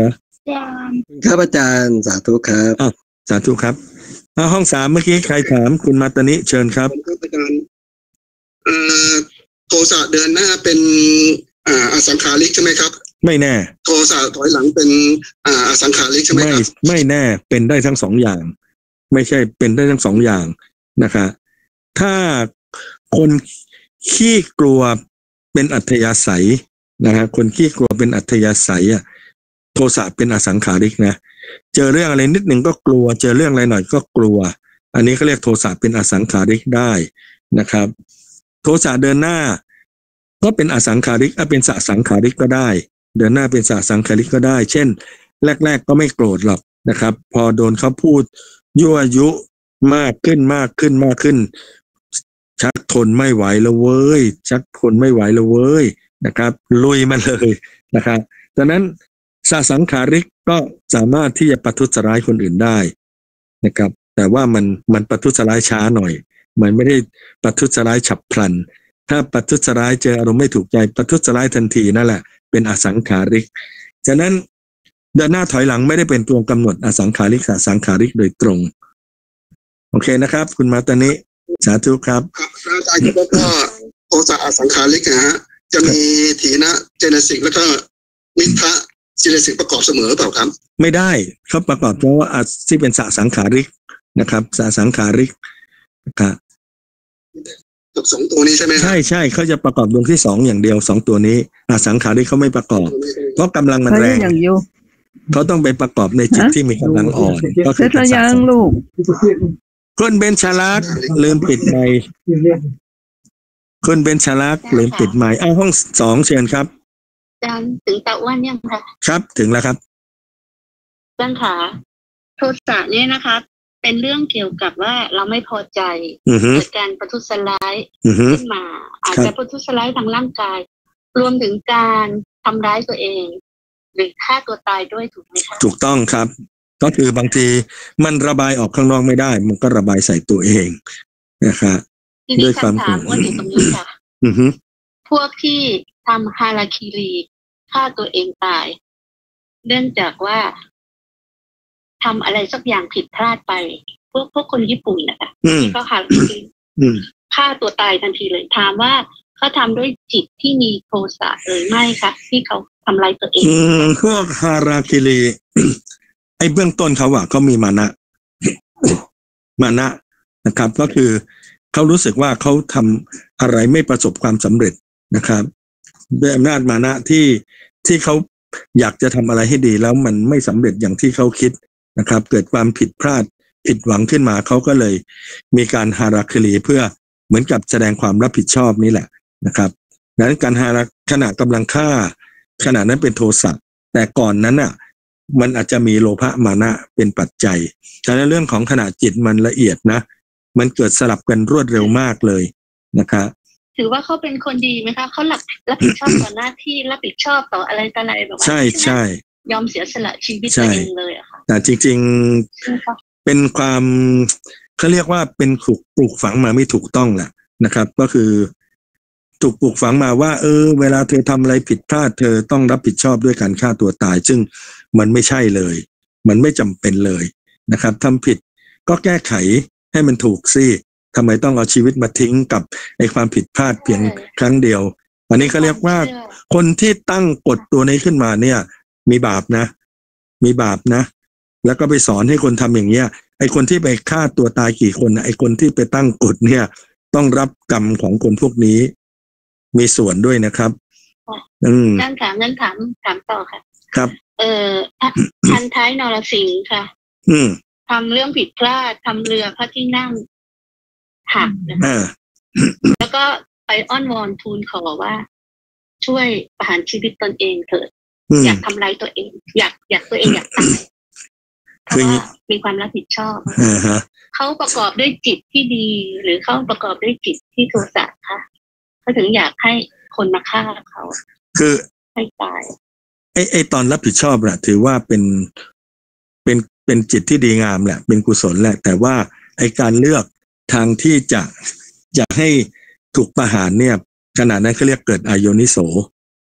จารย์ครับอาจารย์สาธุครับอ้าวสาธุครับอ้าวห้องสามเมื่อกี้ใครถามคุณมาตานิเชิญครับครับอาจารย์เอ่อโทสะเดินหน้าเป็นอ่าอสังขาริกใช่ไหมครับไม่แน่โทสะถอยหลังเป็นอ่าอสังขาริกใช่ไหมครับไม่ไม่แน่เป็นได้ทั้งสองอย่างไม่ใช่เป็นได้ทั้งสองอย่างนะคะถ้าคนขี้กลัวเป็นอัธยาศัยนะฮะคนขี้กลัวเป็นอัธยาศัยอ่ะโทสะเป็นอสังขาริกนะเจอเรื่องอะไรนิดหนึ่งก็กลัวเจอเรื่องอะไรหน่อยก็กลัวอันนี้เขาเรียกโทสะเป็นอสังขาริกได้นะครับโทสะเดินหน้าก็เป็นอสังขาริกอ่ะเป็นสสังขาริกก็ได้เดินหน้าเป็นสสังขาริกก็ได้เช่นแรกๆก็ไม่โกรธหรอกนะครับพอโดนเขาพูดยั่วยุมากขึ้นมากขึ้นมากขึ้นชักทนไม่ไหวแล้วเว้ยชักทนไม่ไหวแล้วเว้ยนะครับลุยมันเลยนะครับดังนั้นสสังขาริกก็สามารถที่จะประทุษร้ายคนอื่นได้นะครับแต่ว่ามันมันประทุษร้ายช้าหน่อยมันไม่ได้ประทุษร้ายฉับพลันถ้าประทุษร้ายเจออารมณ์ไม่ถูกใจประทุษร้ายทันทีนั่นแหละเป็นอสังขาริกฉะนั้นเดินหน้าถอยหลังไม่ได้เป็นตัวกำหนดอสังขาริกสสังขาริกโดยตรงโอเคนะครับคุณมาตานิสาธุครับครับอาจารย์ก็ก็โทสะอสังขาริกนะฮะจะมีถีนะเจตสิกแล้วก็มิทะเจตสิกประกอบเสมอเปล่าครับไม่ได้เขาประกอบเพราะว่าที่เป็นสสังขาริกนะครับสสังขาริกนะครับสองตัวนี้ใช่ไหมใช่ใช่เขาจะประกอบดวงที่สองอย่างเดียวสองตัวนี้อสังขาริกเขาไม่ประกอบเพราะกำลังมันแรงเขาต้องไปประกอบในจิตที่มีกำลังอ่อนก็คือเป็นยังลูกคุณเบนชลักษ์ลืมปิดไมค์คุณเบนชลักษ์ลืมปิดไมค์อ้าวห้องสองเชิญครับอาจารย์ถึงตะวันยังคะครับถึงแล้วครับอาจารย์ขาโทสะเนี่ยนะคะเป็นเรื่องเกี่ยวกับว่าเราไม่พอใจเกิดการประทุษร้ายขึ้นมาอาจจะประทุษร้ายทางร่างกายรวมถึงการทำร้ายตัวเองหรือฆ่าตัวตายด้วยถูกไหมคะถูกต้องครับก็คือบางทีมันระบายออกข้างนอกไม่ได้มันก็ระบายใส่ตัวเองนะครับด้วยความถามว่าอยู่ตรงนี้ค่ะพวกที่ทำฮาราคิริฆ่าตัวเองตายเนื่องจากว่าทำอะไรสักอย่างผิดพลาดไปพวกพวกคนญี่ปุ่นนะคะที่เขาฮาราคิริฆ่าตัวตายทันทีเลยถามว่าเขาทำด้วยจิตที่มีโทสะหรือไม่คะที่เขาทำลายตัวเองพวกฮาราคิริไอ้เบื้องต้นเขาอะเขามีมานะมานะนะครับก็คือเขารู้สึกว่าเขาทำอะไรไม่ประสบความสำเร็จนะครับด้วยอำนาจมานะที่ที่เขาอยากจะทำอะไรให้ดีแล้วมันไม่สำเร็จอย่างที่เขาคิดนะครับเกิดความผิดพลาดผิดหวังขึ้นมาเขาก็เลยมีการฮาราคิริเพื่อเหมือนกับแสดงความรับผิดชอบนี่แหละนะครับดังนั้นการฮาราขณะกำลังฆ่าขณะนั้นเป็นโทสะแต่ก่อนนั้นอ่ะมันอาจจะมีโลภะมานะเป็นปัจจัยฉะนั้นเรื่องของขณะจิตมันละเอียดนะมันเกิดสลับกันรวดเร็วมากเลยนะคะถือว่าเขาเป็นคนดีไหมคะเขารับรับผิดชอบต่อหน้าที่รับผิดชอบต่ออะไรต่ออะไรแบบว่าใช่ใช่ยอมเสียสละชีวิตตัวเองเลยอะค่ะแต่จริงๆเป็นความเขาเรียกว่าเป็นถูกปลูกฝังมาไม่ถูกต้องแหละนะครับก็คือถูกปลูกฝังมาว่าเออเวลาเธอทำอะไรผิดพลาดเธอต้องรับผิดชอบด้วยการฆ่าตัวตายซึ่งมันไม่ใช่เลยมันไม่จำเป็นเลยนะครับทำผิดก็แก้ไขให้มันถูกสิทำไมต้องเอาชีวิตมาทิ้งกับไอ้ความผิดพลาดเพียงครั้งเดียวอันนี้เขาเรียกว่าคนที่ตั้งกฎตัวนี้ขึ้นมาเนี่ยมีบาปนะมีบาปนะแล้วก็ไปสอนให้คนทำอย่างเงี้ยไอ้คนที่ไปฆ่าตัวตายกี่คนไอ้คนที่ไปตั้งกฎเนี่ยต้องรับกรรมของคนพวกนี้มีส่วนด้วยนะครับอืมงั้นถามงั้นถามถามต่อค่ะครับเอ่อพันท้ายนรสิงห์ค่ะอืมทำเรื่องผิดพลาดทำเรือพระที่นั่งหักนะคะแล้วก็ไปอ้อนวอนทูลขอว่าช่วยประหารชีวิตตนเองเถิดอยากทำลายตัวเองอยากอยากตัวเองอยากตายเพราะว่ามีความรับผิดชอบเขาประกอบด้วยจิตที่ดีหรือเขาประกอบด้วยจิตที่โทสะค่ะเขาถึงอยากให้คนมาฆ่าเขาคือให้ตายไอ้ไอ้ตอนรับผิดชอบแหละถือว่าเป็นเป็นเป็นจิตที่ดีงามแหละเป็นกุศลแหละแต่ว่าไอ้การเลือกทางที่จะจะให้ถูกประหารเนี่ยขณะนั้นเขาเรียกเกิดอโยนิโส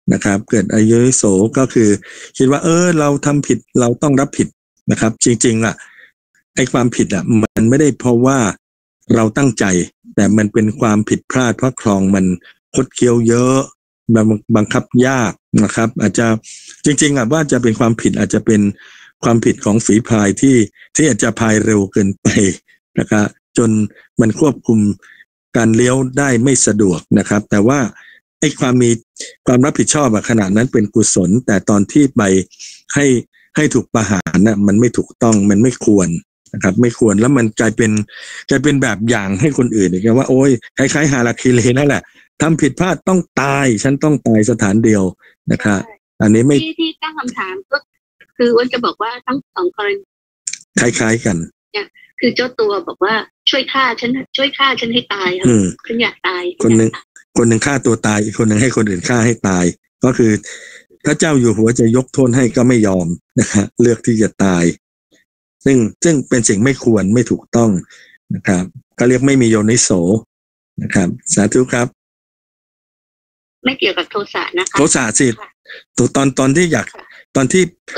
นะครับเกิดอโยนิโสก็คือคิดว่าเออเราทำผิดเราต้องรับผิดนะครับจริงๆอ่ะไอ้ความผิดอ่ะมันไม่ได้เพราะว่าเราตั้งใจแต่มันเป็นความผิดพลาดเพราะคลองมันคดเคี้ยวเยอะบังคับยากนะครับอาจจะจริงๆอ่ะว่าจะเป็นความผิดอาจจะเป็นความผิดของฝีพายที่ที่อาจจะพายเร็วเกินไปนะครับจนมันควบคุมการเลี้ยวได้ไม่สะดวกนะครับแต่ว่าไอ้ความมีความรับผิดชอบขนาดนั้นเป็นกุศลแต่ตอนที่ไปให้ให้ถูกประหารน่ะมันไม่ถูกต้องมันไม่ควรนะครับไม่ควรแล้วมันกลายเป็นกลายเป็นแบบอย่างให้คนอื่นอีกว่าโอ้ยคล้ายๆฮาราคิเรนั่นแหละทำผิดพลาดต้องตายฉันต้องตายสถานเดียวนะครับอันนี้ไม่ที่ที่ตั้งคำถามก็คืออ้วนจะบอกว่าทั้งสองกรณีคล้ายๆกันเนี่ยคือเจ้าตัวบอกว่าช่วยฆ่าฉันช่วยฆ่าฉันให้ตายครับฉันอยากตายคนหนึ่งคนหนึ่งฆ่าตัวตายอีกคนหนึ่งให้คนอื่นฆ่าให้ตายก็คือพระเจ้าอยู่หัวจะยกโทษให้ก็ไม่ยอมนะฮะเลือกที่จะตายซึ่งซึ่งเป็นสิ่งไม่ควรไม่ถูกต้องนะครับก็เรียกไม่มีโยนิโสนะครับสาธุครับไม่เกี่ยวกับโทสะนะคะโทสะสิตัวตอนตอนที่อยากตอนที่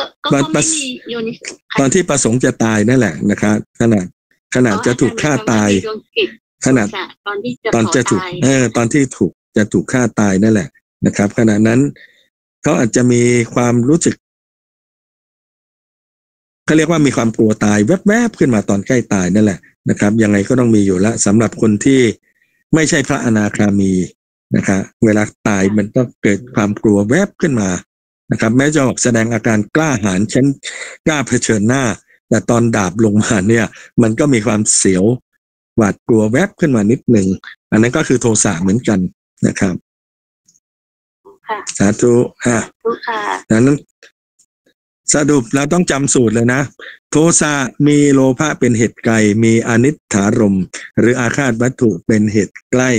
ตอนที่ประสงค์จะตายนั่นแหละนะครับขนาดขนาดจะถูกฆ่าตายขนาดตอนจะถูกเออตอนที่ถูกจะถูกฆ่าตายนั่นแหละนะครับขณะนั้นเขาอาจจะมีความรู้สึกเขาเรียกว่ามีความกลัวตายแวบๆขึ้นมาตอนใกล้ตายนั่นแหละนะครับยังไงก็ต้องมีอยู่แล้วสำหรับคนที่ไม่ใช่พระอนาคามีนะครับเวลาตายมันต้องเกิดความกลัวแวบขึ้นมานะครับแม้จะออกแสดงอาการกล้าหาญฉันกล้าเผชิญหน้าแต่ตอนดาบลงมาเนี่ยมันก็มีความเสียวหวาดกลัวแวบขึ้นมานิดหนึ่งอันนั้นก็คือโทสะเหมือนกันนะครับสาธุค่ะดังนั้นสรุปเราต้องจำสูตรเลยนะโทสะมีโลภะเป็นเหตุไกลมีอนิจฐารมหรืออาฆาตวัตถุเป็นเหตุใกล้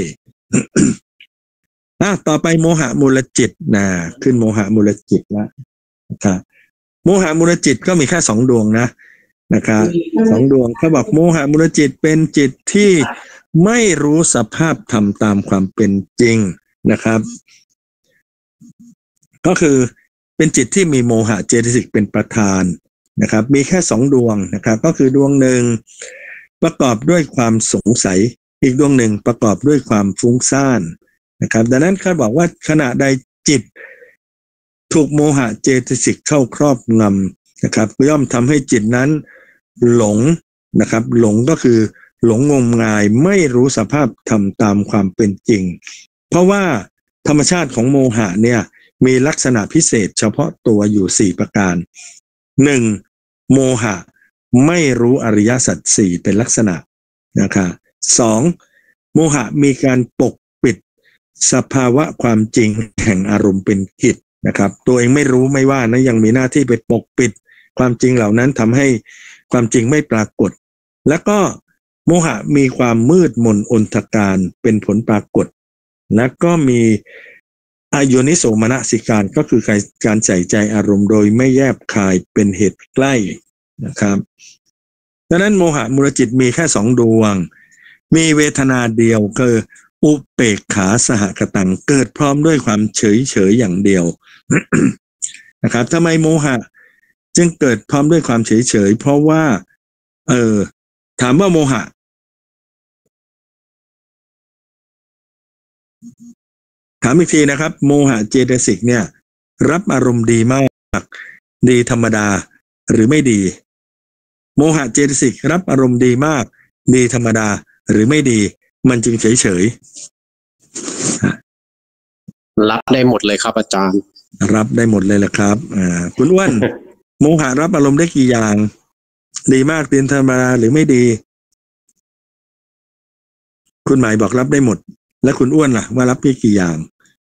อ่ะต่อไปโมหะมูลจิตนะขึ้นโมหะมูลจิตแล้วนะครับโมหะมูลจิตก็มีแค่สองดวงนะนะครับสองดวงเขาบอกโมหะมูลจิตเป็นจิตที่ไม่รู้สภาพธรรมตามความเป็นจริงนะครับก็คือเป็นจิตที่มีโมหะเจตสิกเป็นประธานนะครับมีแค่สองดวงนะครับก็คือดวงหนึ่งประกอบด้วยความสงสัยอีกดวงหนึ่งประกอบด้วยความฟุ้งซ่านนะครับดังนั้นเขาบอกว่าขณะใดจิตถูกโมหะเจตสิกเข้าครอบงำนะครับย่อมทำให้จิตนั้นหลงนะครับหลงก็คือหลงงมงายไม่รู้สภาพธรรมตามความเป็นจริงเพราะว่าธรรมชาติของโมหะเนี่ยมีลักษณะพิเศษเฉพาะตัวอยู่สี่ประการหนึ่งโมหะไม่รู้อริยสัจสี่เป็นลักษณะนะครับสองโมหะมีการปกปิดสภาวะความจริงแห่งอารมณ์เป็นกิจนะครับตัวเองไม่รู้ไม่ว่านะยังมีหน้าที่ไปปกปิดความจริงเหล่านั้นทำให้ความจริงไม่ปรากฏแล้วก็โมหะมีความมืดมนอนทการเป็นผลปรากฏและก็มีอโยนิโสมนสิการก็คือการใส่ใจอารมณ์โดยไม่แยบคายเป็นเหตุใกล้นะครับดังนั้นโมหะมูลจิตมีแค่สองดวงมีเวทนาเดียวคืออุเปกขาสหกตังเกิดพร้อมด้วยความเฉยเฉยอย่างเดียว นะครับทำไมโมหะจึงเกิดพร้อมด้วยความเฉยเฉยเพราะว่าเออถามว่าโมหะถามอีกทีนะครับโมหะเจตสิกเนี่ยรับอารมณ์ดีมากดีธรรมดาหรือไม่ดีโมหะเจตสิกรับอารมณ์ดีมากดีธรรมดาหรือไม่ดีมันจึงเฉยเฉยรับได้หมดเลยครับอาจารย์รับได้หมดเลยแหละครับอ่าคุณอ้วน โมหะรับอารมณ์ได้กี่อย่างดีมากดีธรรมดาหรือไม่ดีคุณหมายบอกรับได้หมดและคุณอ้วนล่ะว่ารับได้กี่อย่าง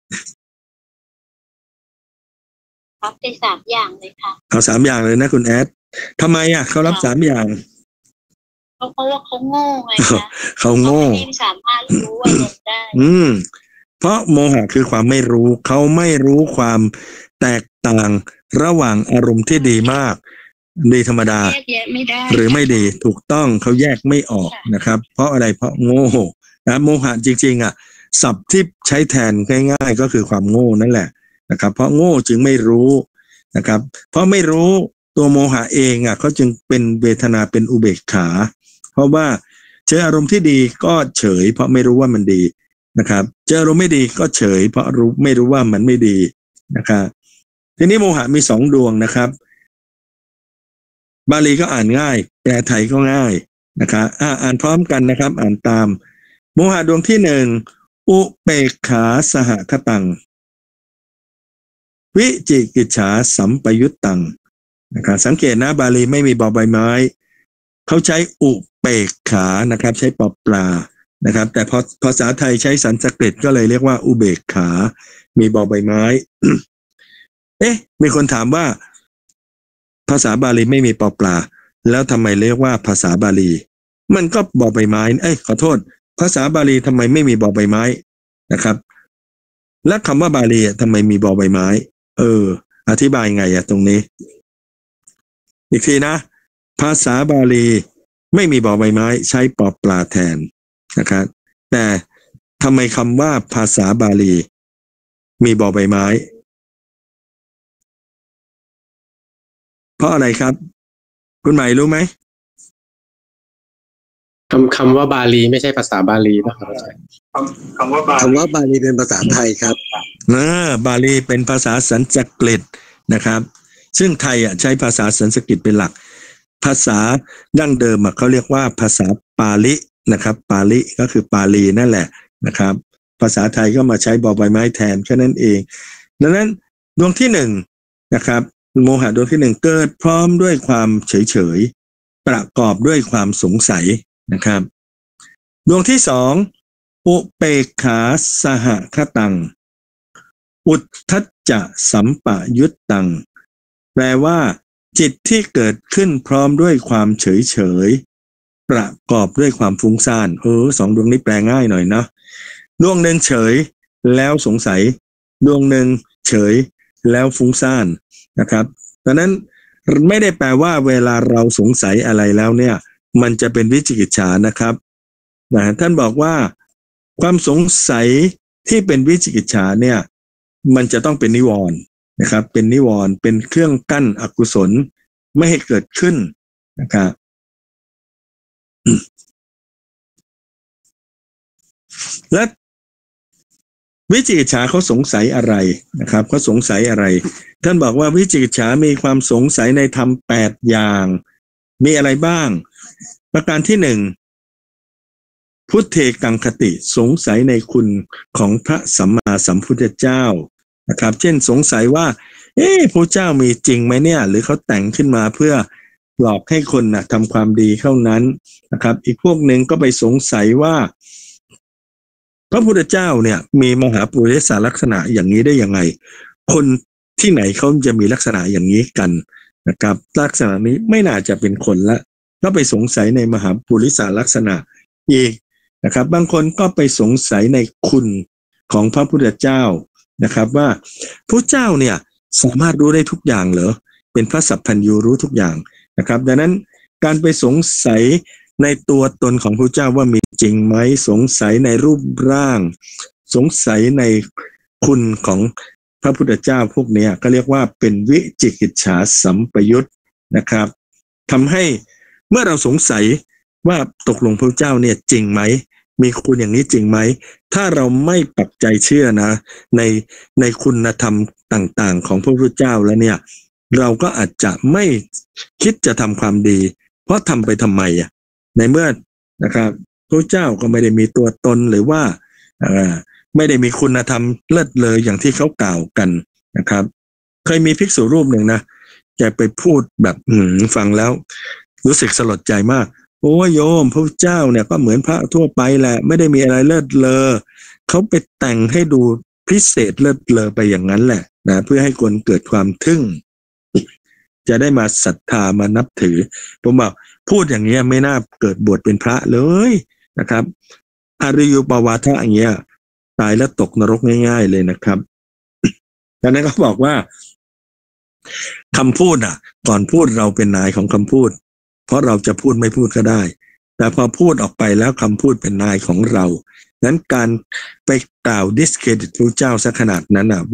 รับได้สามอย่างเลยค่ะเอาสามอย่างเลยนะคุณแอดทำไมอ่ะเขารับสามอย่างเพราะว่าเขาโง่ไงคะเขาโง่ไม่สามารถรู้อารมณ์ได้อืมเพราะโมหะคือความไม่รู้เขาไม่รู้ความแตกต่างระหว่างอารมณ์ที่ดีมากดีธรรมดาหรือไม่ดีถูกต้องเขาแยกไม่ออกนะครับเพราะอะไรเพราะโง่นะโมหะจริงๆอ่ะศัพท์ที่ใช้แทนง่ายๆก็คือความโง่นั่นแหละนะครับเพราะโง่จึงไม่รู้นะครับเพราะไม่รู้ตัวโมหะเองอ่ะเขาจึงเป็นเวทนาเป็นอุเบกขาเพราะว่าเจออารมณ์ที่ดีก็เฉยเพราะไม่รู้ว่ามันดีนะครับเจออารมณ์ไม่ดีก็เฉยเพราะรู้ไม่รู้ว่ามันไม่ดีนะครับทีนี้โมหะมีสองดวงนะครับบาลีก็อ่านง่ายแปลไทยก็ง่ายนะครับอ่าอ่านพร้อมกันนะครับอ่านตามโมหะดวงที่หนึ่งอุเปกขาสหคตังวิจิกิจฉาสัมปยุตตังนะครับสังเกตนะบาลีไม่มีบอใบไม้เขาใช้อุเปกขานะครับใช้ปอปลานะครับแต่พอภาษาไทยใช้สันสกฤตก็เลยเรียกว่าอุเบกขามีบอใบไม้ เอ๊ะมีคนถามว่าภาษาบาลีไม่มีปอปลาแล้วทำไมเรียกว่าภาษาบาลีมันก็บอใบไม้เอ้ยขอโทษภาษาบาลีทำไมไม่มีบอใบไม้นะครับและคำว่าบาลีทำไมมีบอใบไม้เอออธิบายไงอะตรงนี้อีกทีนะภาษาบาลีไม่มีบอใบไม้ใช้ปอปลาแทนนะครับแต่ทำไมคำว่าภาษาบาลีมีบอใบไม้เพราะอะไรครับคุณใหม่รู้ไหมคำคำว่าบาลีไม่ใช่ภาษาบาลีนะครับคำว่าบาลีคำว่าบาลีเป็นภาษาไทยครับเออบาลีเป็นภาษาสันสกฤตนะครับซึ่งไทยอ่ะใช้ภาษาสันสกฤตเป็นหลักภาษาดั้งเดิมเขาเรียกว่าภาษาปาลินะครับปาลิก็คือปาลีนั่นแหละนะครับภาษาไทยก็มาใช้บอใบไม้แทนแค่นั้นเองดังนั้นดวงที่หนึ่งนะครับโมหะดวงที่หนึ่งเกิดพร้อมด้วยความเฉยๆประกอบด้วยความสงสัยนะครับดวงที่สองอุเปกขาสหคตังอุทธัจจะสัมปยุตตังแปลว่าจิตที่เกิดขึ้นพร้อมด้วยความเฉยเฉยประกอบด้วยความฟุ้งซ่านเออสองดวงนี้แปลง่ายหน่อยเนาะดวงหนึ่งเฉยแล้วสงสัยดวงหนึ่งเฉยแล้วฟุ้งซ่านนะครับดังนั้นไม่ได้แปลว่าเวลาเราสงสัยอะไรแล้วเนี่ยมันจะเป็นวิจิกิจฉานะครับนะท่านบอกว่าความสงสัยที่เป็นวิจิกิจฉาเนี่ยมันจะต้องเป็นนิวรณ์นะครับเป็นนิวรณ์เป็นเครื่องกั้นอกุศลไม่ให้เกิดขึ้นนะครับ และวิจิกิจฉาเขาสงสัยอะไรนะครับเขาสงสัยอะไรท่านบอกว่าวิจิกิจฉามีความสงสัยในธรรมแปดอย่างมีอะไรบ้างประการที่หนึ่งพุทเทกังคติสงสัยในคุณของพระสัมมาสัมพุทธเจ้านะครับเช่นสงสัยว่าเอ๊ะพระเจ้ามีจริงไหมเนี่ยหรือเขาแต่งขึ้นมาเพื่อหลอกให้คนนะทำความดีเท่านั้นนะครับอีกพวกหนึ่งก็ไปสงสัยว่าพระพุทธเจ้าเนี่ยมีมหาปุริสลักษณะอย่างนี้ได้ยังไงคนที่ไหนเขาจะมีลักษณะอย่างนี้กันนะครับลักษณะนี้ไม่น่าจะเป็นคนละก็ไปสงสัยในมหาปุริสลักษณะอีกนะครับบางคนก็ไปสงสัยในคุณของพระพุทธเจ้านะครับว่าพระเจ้าเนี่ยสามารถรู้ได้ทุกอย่างเหรอเป็นพระสัพพัญญูรู้ทุกอย่างนะครับดังนั้นการไปสงสัยในตัวตนของพระเจ้าว่ามีจริงไหมสงสัยในรูปร่างสงสัยในคุณของพระพุทธเจ้าพวกนี้ก็เรียกว่าเป็นวิจิกิจฉาสัมปยุตนะครับทำให้เมื่อเราสงสัยว่าตกลงพระเจ้าเนี่ยจริงไหมมีคุณอย่างนี้จริงไหมถ้าเราไม่ปักใจเชื่อนะในในคุณธรรมต่างๆของพระพุทธเจ้าแล้วเนี่ยเราก็อาจจะไม่คิดจะทำความดีเพราะทำไปทำไมอ่ะในเมื่อนะครับพระเจ้าก็ไม่ได้มีตัวตนหรือว่าไม่ได้มีคุณธรรมเลิศเลออย่างที่เขากล่าวกันนะครับเคยมีภิกษุรูปหนึ่งนะแกไปพูดแบบอืมฟังแล้วรู้สึกสลดใจมากโอ้โยมพระเจ้าเนี่ยก็เหมือนพระทั่วไปแหละไม่ได้มีอะไรเลิศเลอเขาไปแต่งให้ดูพิเศษเลิศเลอไปอย่างนั้นแหละนะเพื่อให้คนเกิดความทึ่งจะได้มาศรัทธามานับถือผมบอกพูดอย่างเงี้ยไม่น่าเกิดบวชเป็นพระเลยนะครับอริยุปวาทะอย่างเงี้ยตายแล้วตกนรกง่ายๆเลยนะครับดังนั้นก็บอกว่าคำพูดอ่ะก่อนพูดเราเป็นนายของคำพูดเพราะเราจะพูดไม่พูดก็ได้แต่พอพูดออกไปแล้วคำพูดเป็นนายของเรานั้นการไปกล่าวดิสเครดิตพระเจ้าซะขนาดนั้นอ่ะว่า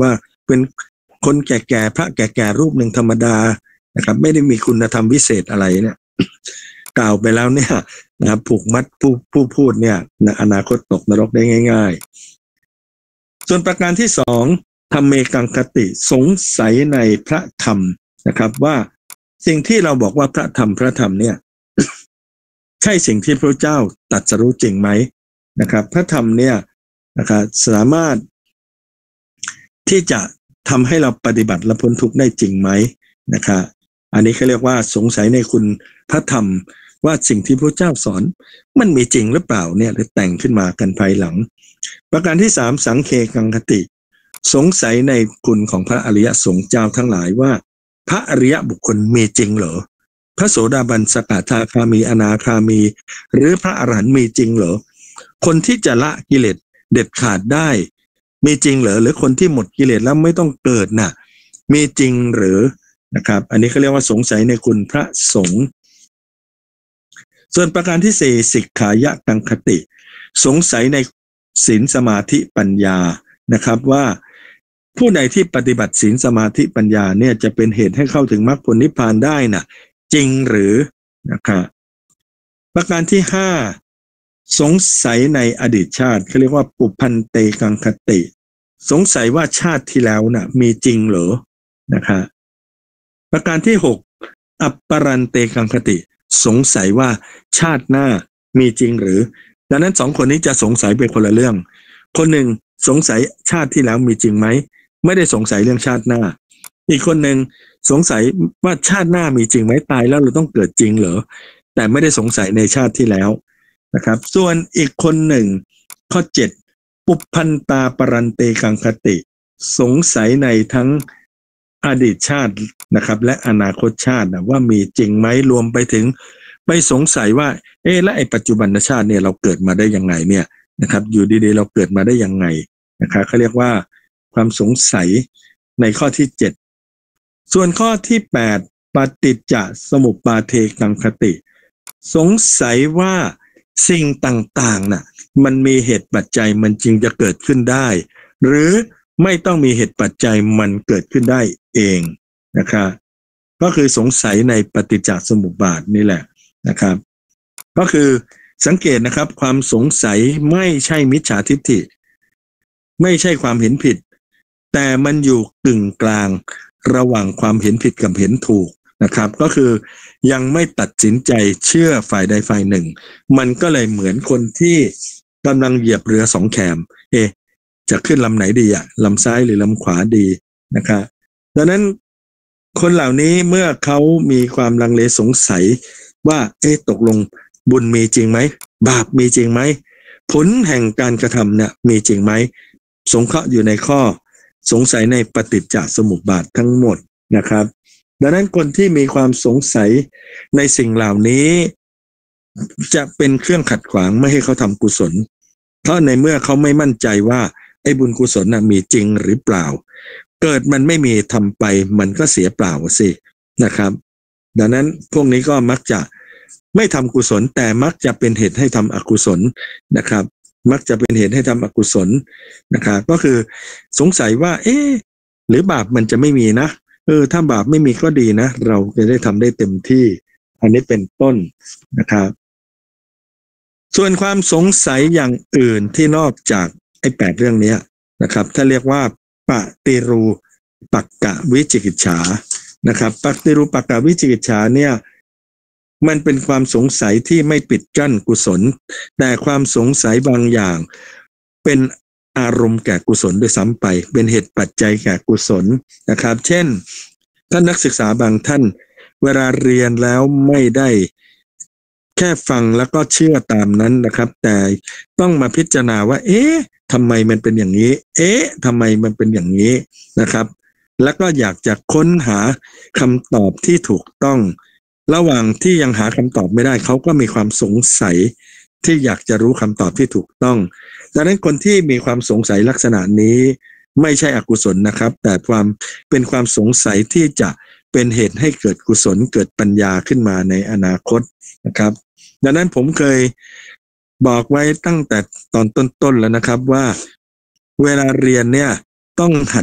เป็นคนแก่ๆพระแก่ๆรูปหนึ่งธรรมดานะครับไม่ได้มีคุณธรรมวิเศษอะไรเนี่ยกล่าวไปแล้วเนี่ยนะครับผูกมัดผู้ผู้พูดเนี่ยในอนาคตตกนรกได้ง่ายๆส่วนประการที่สองธรรมเมกังคติสงสัยในพระธรรมนะครับว่าสิ่งที่เราบอกว่าพระธรรมพระธรรมเนี่ย ใช่สิ่งที่พระเจ้าตรัสรู้จริงไหมนะครับพระธรรมเนี่ยนะครับสามารถที่จะทำให้เราปฏิบัติและพ้นทุกข์ได้จริงไหมนะครับอันนี้เขาเรียกว่าสงสัยในคุณพระธรรมว่าสิ่งที่พระเจ้าสอนมันมีจริงหรือเปล่าเนี่ยได้แต่งขึ้นมากันภายหลังประการที่สามสังเคกังคติสงสัยในคุณของพระอริยสงฆ์เจ้าทั้งหลายว่าพระอริยบุคคลมีจริงเหรอพระโสดาบันสกทาคามีอนาคามีหรือพระอรหันต์มีจริงเหรอคนที่จะละกิเลสเด็ดขาดได้มีจริงเหรอหรือคนที่หมดกิเลสแล้วไม่ต้องเกิดน่ะมีจริงหรือนะครับอันนี้เขาเรียกว่าสงสัยในคุณพระสงฆ์ส่วนประการที่สี่สิกขายะกังคติสงสัยในศีลสมาธิปัญญานะครับว่าผู้ใดที่ปฏิบัติศีลสมาธิปัญญาเนี่ยจะเป็นเหตุให้เข้าถึงมรรคผลนิพพานได้น่ะจริงหรือนะครับประการที่ห้าสงสัยในอดีตชาติเขาเรียกว่าปุพันเตกังคติสงสัยว่าชาติที่แล้วน่ะมีจริงเหรอนะครับประการที่หกอัปปรันเตกังคติสงสัยว่าชาติหน้ามีจริงหรือดังนั้นสองคนนี้จะสงสัยเป็นคนละเรื่องคนหนึ่งสงสัยชาติที่แล้วมีจริงไหมไม่ได้สงสัยเรื่องชาติหน้าอีกคนหนึ่งสงสัยว่าชาติหน้ามีจริงไหมตายแล้วเราต้องเกิดจริงเหรอแต่ไม่ได้สงสัยในชาติที่แล้วนะครับส่วนอีกคนหนึ่งข้อเจ็ดปุพพันตาปรันเตกังคติสงสัยในทั้งอดีตชาตินะครับและอนาคตชาตินะว่ามีจริงไหมรวมไปถึงไปสงสัยว่าเอ๊ะและไอ้ปัจจุบันชาติเนี่ยเราเกิดมาได้ยังไงเนี่ยนะครับอยู่ดีๆเราเกิดมาได้ยังไงนะครับเขาเรียกว่าความสงสัยในข้อที่เจ็ดส่วนข้อที่แปดปฏิจจสมุปบาเทกังคติสงสัยว่าสิ่งต่างๆน่ะมันมีเหตุปัจจัยมันจึงจะเกิดขึ้นได้หรือไม่ต้องมีเหตุปัจจัยมันเกิดขึ้นได้เองนะครับก็คือสงสัยในปฏิจจสมุปบาทนี่แหละนะครับก็คือสังเกตนะครับความสงสัยไม่ใช่มิจฉาทิฏฐิไม่ใช่ความเห็นผิดแต่มันอยู่กึ่งกลางระหว่างความเห็นผิดกับเห็นถูกนะครับก็คือยังไม่ตัดสินใจเชื่อฝ่ายใดฝ่ายหนึ่งมันก็เลยเหมือนคนที่กำลังเหยียบเรือสองแคมเอ๊ะจะขึ้นลำไหนดีอะลำซ้ายหรือลำขวาดีนะครับดังนั้นคนเหล่านี้เมื่อเขามีความลังเลสงสัยว่าเอ๊ะตกลงบุญมีจริงไหมบาปมีจริงไหมผลแห่งการกระทำเนี่ยมีจริงไหมสงเคราะห์อยู่ในข้อสงสัยในปฏิจจสมุปบาททั้งหมดนะครับดังนั้นคนที่มีความสงสัยในสิ่งเหล่านี้จะเป็นเครื่องขัดขวางไม่ให้เขาทำกุศลเพราะในเมื่อเขาไม่มั่นใจว่าไอ้บุญกุศลน่ะมีจริงหรือเปล่าเกิดมันไม่มีทำไปมันก็เสียเปล่าสินะครับดังนั้นพวกนี้ก็มักจะไม่ทำกุศลแต่มักจะเป็นเหตุให้ทำอกุศลนะครับมักจะเป็นเหตุให้ทำอกุศลนะครับก็คือสงสัยว่าเอ๊ะหรือบาปมันจะไม่มีนะเออถ้าบาปไม่มีก็ดีนะเราจะได้ทำได้เต็มที่อันนี้เป็นต้นนะครับส่วนความสงสัยอย่างอื่นที่นอกจากไอ้แปดเรื่องนี้นะครับถ้าเรียกว่าปฏิรูปักกะวิจิกิจฉานะครับปฏิรูปักกะวิจิกิจฉาเนี่ยมันเป็นความสงสัยที่ไม่ปิดกั้นกุศลแต่ความสงสัยบางอย่างเป็นอารมณ์แก่กุศลด้วยซ้ำไปเป็นเหตุปัจจัยแก่กุศลนะครับเช่นท่านนักศึกษาบางท่านเวลาเรียนแล้วไม่ได้แค่ฟังแล้วก็เชื่อตามนั้นนะครับแต่ต้องมาพิจารณาว่าเอ๊ะทำไมมันเป็นอย่างนี้เอ๊ะทำไมมันเป็นอย่างนี้นะครับแล้วก็อยากจะค้นหาคำตอบที่ถูกต้องระหว่างที่ยังหาคำตอบไม่ได้เขาก็มีความสงสัยที่อยากจะรู้คำตอบที่ถูกต้องดังนั้นคนที่มีความสงสัยลักษณะนี้ไม่ใช่อกุศลนะครับแต่ความเป็นความสงสัยที่จะเป็นเหตุให้เกิดกุศลเกิดปัญญาขึ้นมาในอนาคตนะครับดังนั้นผมเคยบอกไว้ตั้งแต่ตอนต้นๆแล้วนะครับว่าเวลาเรียนเนี่ยต้องหัด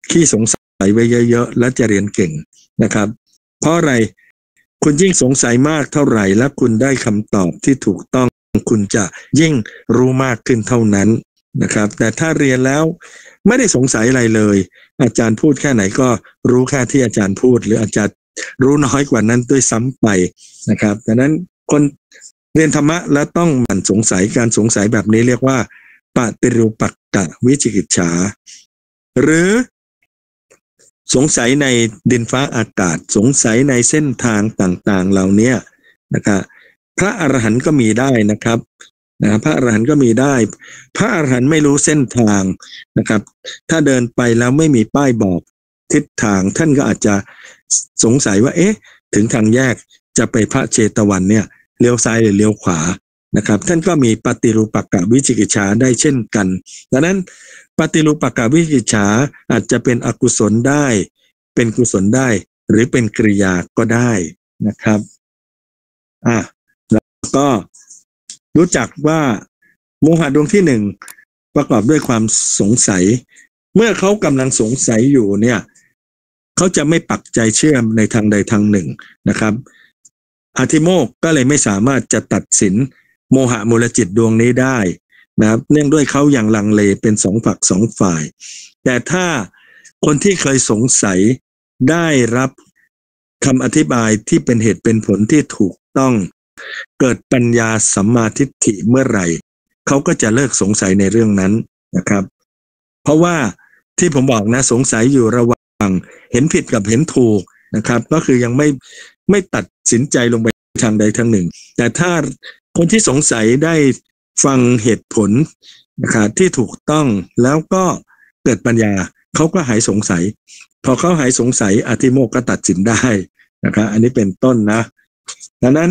ขี้สงสัยไว้เยอะๆแล้วจะเรียนเก่งนะครับเพราะอะไรคุณยิ่งสงสัยมากเท่าไหร่และคุณได้คำตอบที่ถูกต้องคุณจะยิ่งรู้มากขึ้นเท่านั้นนะครับแต่ถ้าเรียนแล้วไม่ได้สงสัยอะไรเลยอาจารย์พูดแค่ไหนก็รู้แค่ที่อาจารย์พูดหรืออาจารย์รู้น้อยกว่านั้นด้วยซ้ำไปนะครับดังนั้นคนเรียนธรรมะแล้วต้องหมั่นสงสัยการสงสัยแบบนี้เรียกว่าปฏิรูปักกะวิจิกิจฉาหรือสงสัยในดินฟ้าอากาศสงสัยในเส้นทางต่างๆเหล่านี้นะครับพระอรหันต์ก็มีได้นะครับนะพระอรหันต์ก็มีได้พระอรหันต์ไม่รู้เส้นทางนะครับถ้าเดินไปแล้วไม่มีป้ายบอกทิศทางท่านก็อาจจะสงสัยว่าเอ๊ะถึงทางแยกจะไปพระเชตวันเนี่ยเลี้ยวซ้ายหรือเลี้ยวขวานะครับท่านก็มีปฏิรูปักกะวิจิกิจฉาได้เช่นกันดังนั้นปฏิรูปักกะวิจิกิจฉาอาจจะเป็นอกุศลได้เป็นกุศลได้หรือเป็นกริยาก็ได้นะครับอ่ะแล้วก็รู้จักว่าโมหะดวงที่หนึ่งประกอบด้วยความสงสัยเมื่อเขากำลังสงสัยอยู่เนี่ยเขาจะไม่ปักใจเชื่อในทางใดทางหนึ่งนะครับอธิโมกข์ก็เลยไม่สามารถจะตัดสินโมหะมูลจิตดวงนี้ได้นะครับเนื่องด้วยเขาอย่างลังเลเป็นสองฝักสองฝ่ายแต่ถ้าคนที่เคยสงสัยได้รับคำอธิบายที่เป็นเหตุเป็นผลที่ถูกต้องเกิดปัญญาสัมมาทิฏฐิเมื่อไหร่เขาก็จะเลิกสงสัยในเรื่องนั้นนะครับเพราะว่าที่ผมบอกนะสงสัยอยู่ระหว่างเห็นผิดกับเห็นถูกนะครับก็คือยังไม่ไม่ตัดสินใจลงไปทางใดทางหนึ่งแต่ถ้าคนที่สงสัยได้ฟังเหตุผลนะครับที่ถูกต้องแล้วก็เกิดปัญญาเขาก็หายสงสัยพอเขาหายสงสัยอธิโมกข์ก็ตัดสินได้นะครับอันนี้เป็นต้นนะดังนั้น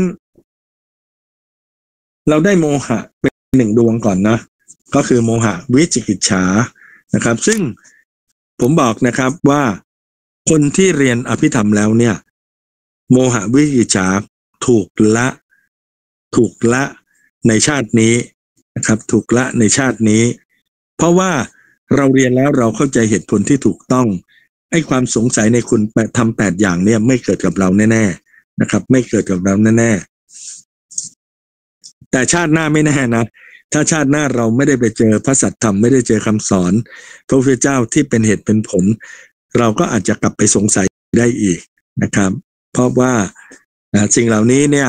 เราได้โมหะเป็นหนึ่งดวงก่อนนะก็คือโมหะวิจิกิจฉานะครับซึ่งผมบอกนะครับว่าคนที่เรียนอภิธรรมแล้วเนี่ยโมหะวิจิกิจฉาถูกละถูกละในชาตินี้นะครับถูกละในชาตินี้เพราะว่าเราเรียนแล้วเราเข้าใจเหตุผลที่ถูกต้องไอ้ความสงสัยในคุณทำแปดอย่างเนี่ยไม่เกิดกับเราแน่ๆนะครับไม่เกิดกับเราแน่ๆแต่ชาติหน้าไม่แน่นะถ้าชาติหน้าเราไม่ได้ไปเจอพระสัทธรรมไม่ได้เจอคำสอนพระพุทธเจ้าที่เป็นเหตุเป็นผลเราก็อาจจะกลับไปสงสัยได้อีกนะครับเพราะว่าสิ่งเหล่านี้เนี่ย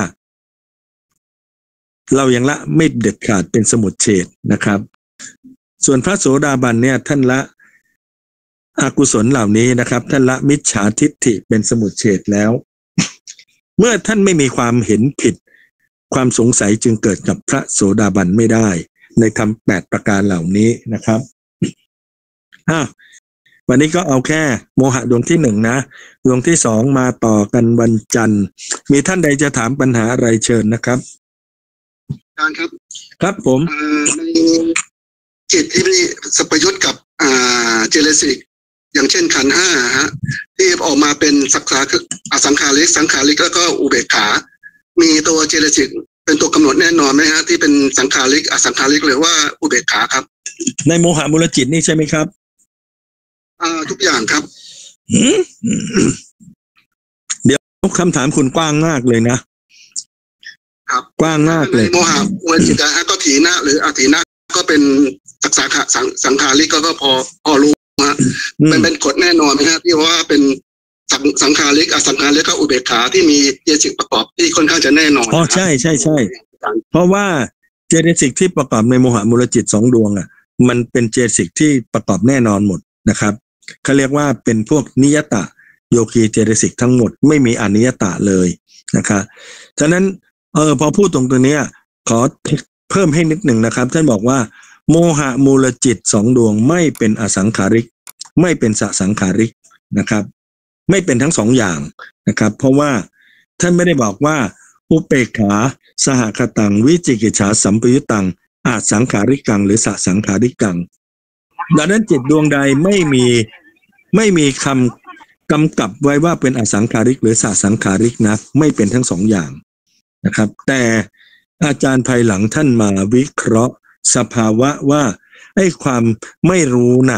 เรายังละไม่เด็ดขาดเป็นสมุจเฉทนะครับส่วนพระโสดาบันเนี่ยท่านละอกุศลเหล่านี้นะครับท่านละมิจฉาทิฏฐิเป็นสมุจเฉทแล้วเมื่อท่านไม่มีความเห็นผิดความสงสัยจึงเกิดกับพระโสดาบันไม่ได้ในธรรมแปดประการเหล่านี้นะครับอ้าววันนี้ก็เอาแค่โมหะดวงที่หนึ่งนะดวงที่สองมาต่อกันวันจันทร์มีท่านใดจะถามปัญหาอะไรเชิญนะครับอาจารย์ครับครับผมในจิตที่มีสัพยุตกับอ่าเจเลสิกอย่างเช่นขันธ์ห้าฮะที่ออกมาเป็นสักษาอสังขาริกสังขาริกแล้วก็อุเบกขามีตัวเจเลสิกเป็นตัวกำหนดแน่นอนไหมฮะที่เป็นสังขาริกอสังขาริกหรือว่าอุเบกขาครับในโมหะมูลจิตนี่ใช่ไหมครับอ่าทุกอย่างครับเดี๋ยวคำถามคุณกว้างมากเลยนะครับกว้างมากเลยโมหะมูลจิตนะก็ถีนะหรืออถีนะก็เป็นสักษาสังสังขาริกก็พอพอรู้ฮะมันเป็นกฎแน่นอนไหมฮะที่ว่าเป็นสังสังขาริกอสังขาริกก็อุเบกขาที่มีเจตสิกประกอบที่ค่อนข้างจะแน่นอนอ๋อใช่ใช่ใช่เพราะว่าเจตสิกที่ประกอบในโมหะมูลจิตสองดวงอ่ะมันเป็นเจตสิกที่ประกอบแน่นอนหมดนะครับเขาเรียกว่าเป็นพวกนิยตะโยคีเจตสิกทั้งหมดไม่มีอนิยตะเลยนะครับฉะนั้นเออพอพูดตรงตัวเนี้ยขอเพิ่มให้นิดหนึ่งนะครับท่านบอกว่าโมหะมูลจิตสองดวงไม่เป็นอสังขาริกไม่เป็นสสังขาริกนะครับไม่เป็นทั้งสองอย่างนะครับเพราะว่าท่านไม่ได้บอกว่าอุเปกขาสหคตังวิจิกิจฉาสัมปยุตตังอาสังขาริกังหรือสสังขาริกังดังนั้นจิตดวงใดไม่มีไม่มีคำกำกับไว้ว่าเป็นอสังขาริกหรือสสังขาริกนะไม่เป็นทั้งสองอย่างนะครับแต่อาจารย์ภายหลังท่านมาวิเคราะห์สภาวะว่าไอ้ความไม่รู้น่ะ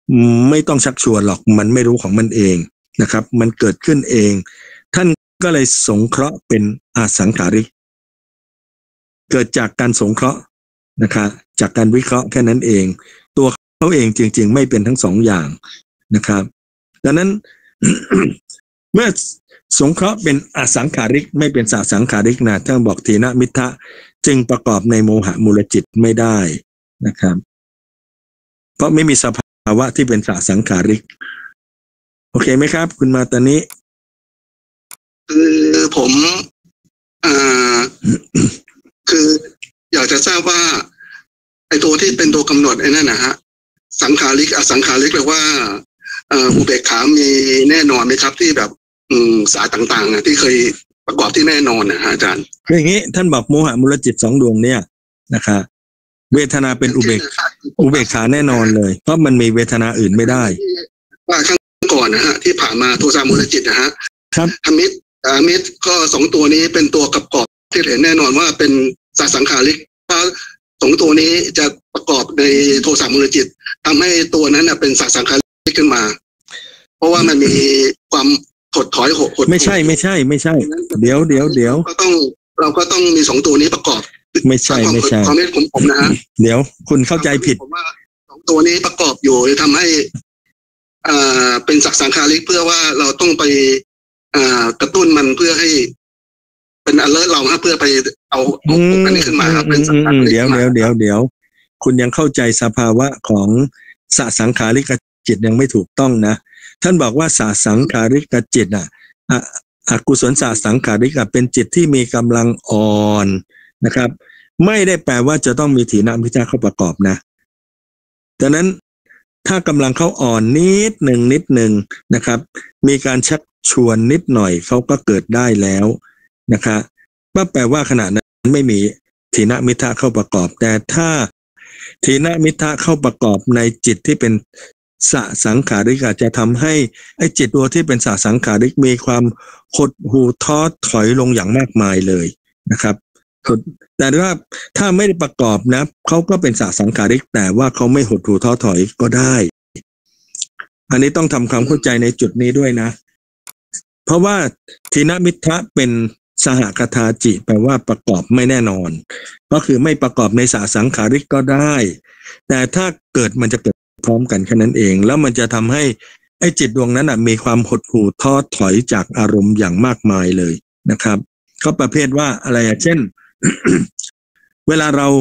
ไม่ต้องชักชวนหรอกมันไม่รู้ของมันเองนะครับมันเกิดขึ้นเองท่านก็เลยสงเคราะห์เป็นอสังขาริกเกิดจากการสงเคราะห์นะครับจากการวิเคราะห์แค่นั้นเองตัวเขาเองจริงๆไม่เป็นทั้งสองอย่างนะครับดังนั้น เมื่อสงเคราะห์เป็นอสังขาริกไม่เป็นสสังขาริกนะท่านบอกทีนะมิทธะจึงประกอบในโมหะมูลจิตไม่ได้นะครับเพราะไม่มีสภาวะที่เป็นสสังขาริกโอเคไหมครับคุณมาตานิคือผมอ่า คืออยากจะทราบว่าไอ้ตัวที่เป็นตัวกำหนดไอ้นั่นนะฮะสังขาริกอสังขาริกหรือว่าเอ่ออุเบกขามีแน่นอนไหมครับที่แบบอืมสายต่างๆนะที่เคยประกอบที่แน่นอนนะฮะอาจารย์คืออย่างนี้ท่านบอกโมหะมูลจิตสองดวงเนี่ยนะคะเวทนาเป็นอุเบกอุเบกขาแน่นอนเลยเพราะมันมีเวทนาอื่นไม่ได้ว่าข้างก่อนนะฮะที่ผ่านมาโทสะมูลจิตนะฮะครับธมิตอามิตก็สองตัวนี้เป็นตัวประกอบที่เห็นแน่นอนว่าเป็นสสังขาริกเพราะสองตัวนี้จะประกอบในโทสะมูลจิตทำให้ตัวนั้นน่ะเป็นสสังขาริกขึ้นมาเพราะว่ามันมีความถดถอยหดหดไม่ใช่ไม่ใช่ไม่ใช่เดี๋ยวเดี๋ยวเดี๋ยวก็ต้องเราก็ต้องมีสองตัวนี้ประกอบไม่ใช่ไม่ใช่ความเห็นผมผมนะฮะเดี๋ยวคุณเข้าใจผิดผมว่าสองตัวนี้ประกอบอยู่ทำให้อ่าเป็นสัสังขาริกเพื่อว่าเราต้องไปอ่ากระตุ้นมันเพื่อให้เป็น alert เราเพื่อไปเอาเอาอันนี้ขึ้นมาครับเป็นสังขาริกเดี๋ยวเดี๋ยวเดี๋ยวเดี๋ยวคุณยังเข้าใจสภาวะของสสังขาริกจิตยังไม่ถูกต้องนะท่านบอกว่าสสังขาริกจิตอ่ะอกุศลสสังขาริกเป็นจิตที่มีกำลังอ่อนนะครับไม่ได้แปลว่าจะต้องมีถีนมิทธะเข้าประกอบนะดังนั้นถ้ากำลังเขาอ่อนนิดหนึ่งนิดหนึ่งนะครับมีการชักชวนนิดหน่อยเขาก็เกิดได้แล้วนะครับก็แปลว่าขณะนั้นไม่มีถีนมิทธะเข้าประกอบแต่ถ้าถีนมิทธะเข้าประกอบในจิตที่เป็นสสังขาริกจะทำให้ไอ้จิตตัวที่เป็นสสังขาริกมีความหดหู่ท้อถอยลงอย่างมากมายเลยนะครับแต่ว่าถ้าไม่ได้ประกอบนะเขาก็เป็นสสังขาริกแต่ว่าเขาไม่หดหู่ท้อถอยก็ได้อันนี้ต้องทำความเข้าใจในจุดนี้ด้วยนะเพราะว่าทีนมิทธะเป็นสหคทาจิแปลว่าประกอบไม่แน่นอนก็คือไม่ประกอบในสสังขาริกก็ได้แต่ถ้าเกิดมันจะเกิดพร้อมกันแค่นั้นเองแล้วมันจะทำให้ไอ้จิตดวงนั้นนะมีความหดหู่ท้อถอยจากอารมณ์อย่างมากมายเลยนะครับก็ประเภทว่าอะไรอ่ะเช่น เวลาเรา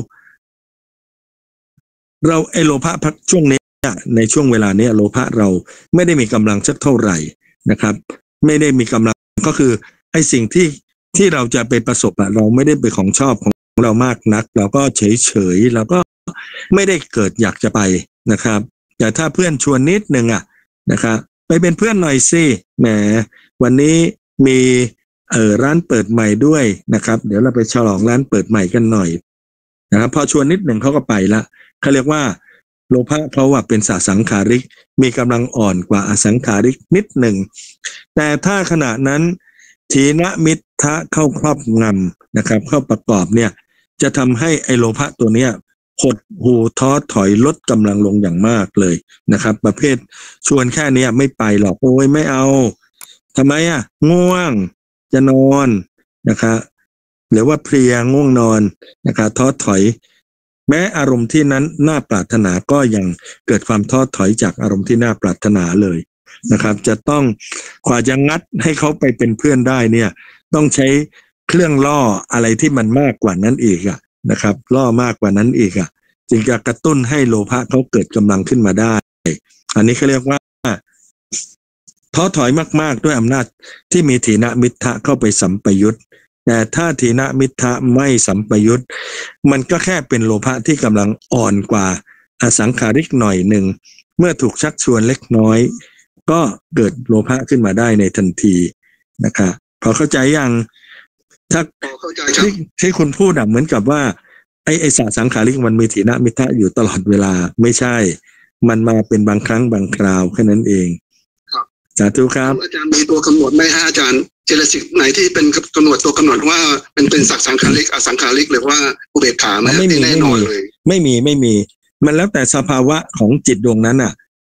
เราไอโลภะพักช่วงนี้ในช่วงเวลานี้โลภะเราไม่ได้มีกำลังสักเท่าไหร่นะครับไม่ได้มีกำลังก็คือไอสิ่งที่ที่เราจะไปประสบอะเราไม่ได้เป็นของชอบของเรามากนักเราก็เฉยเฉยเราก็ไม่ได้เกิดอยากจะไปนะครับแต่ถ้าเพื่อนชวนนิดนึงอ่ะนะครับไปเป็นเพื่อนหน่อยสิแหมวันนี้มีเออร้านเปิดใหม่ด้วยนะครับเดี๋ยวเราไปฉลองร้านเปิดใหม่กันหน่อยนะครับพอชวนนิดหนึ่งเขาก็ไปละเขาเรียกว่าโลภะเขาว่าเป็นสสังขาริกมีกำลังอ่อนกว่าอสังขาริกนิดหนึ่งแต่ถ้าขณะนั้นถีนมิทธะเข้าครอบงำนะครับเข้าประกอบเนี่ยจะทำให้ไอโลภะตัวเนี้ยหดหูท้อถอยลดกำลังลงอย่างมากเลยนะครับประเภทชวนแค่นี้ไม่ไปหรอกโอ้ยไม่เอาทำไมอ่ะง่วงจะนอนนะครับหรือว่าเพลียง่วงนอนนะครับท้อถอยแม้อารมณ์ที่นั้นน่าปรารถนาก็ยังเกิดความท้อถอยจากอารมณ์ที่น่าปรารถนาเลยนะครับจะต้องกว่าจะงัดให้เขาไปเป็นเพื่อนได้เนี่ยต้องใช้เครื่องล่ออะไรที่มันมากกว่านั้นอีกอ่ะนะครับล่อมากกว่านั้นอีกอ่ะจึงจะกระตุ้นให้โลภะเขาเกิดกำลังขึ้นมาได้อันนี้เขาเรียกว่าท้อถอยมากๆด้วยอำนาจที่มีถีนมิทธะเข้าไปสัมปยุตแต่ถ้าถีนมิทธะไม่สัมปยุตมันก็แค่เป็นโลภะที่กำลังอ่อนกว่าอสังขาริกหน่อยหนึ่งเมื่อถูกชักชวนเล็กน้อยก็เกิดโลภะขึ้นมาได้ในทันทีนะครับพอเข้าใจยังถ้าที่ที่คุณพูดอ่ะเหมือนกับว่าไอ้ไอ้สสังขาริกมันมีถีนมิทธะอยู่ตลอดเวลาไม่ใช่มันมาเป็นบางครั้งบางคราวแค่นั้นเองสาธุครับอาจารย์มีตัวกำหนดไหมฮะอาจารย์เจตสิกไหนที่เป็นกำหนดตัวกำหนดว่าเป็นเป็นสังขาริกอสังขาริกหรือว่าอุเบกขาไหมไม่มีแน่นอนเลยไม่มีไม่มีมันแล้วแต่สภาวะของจิตดวงนั้นอ่ะ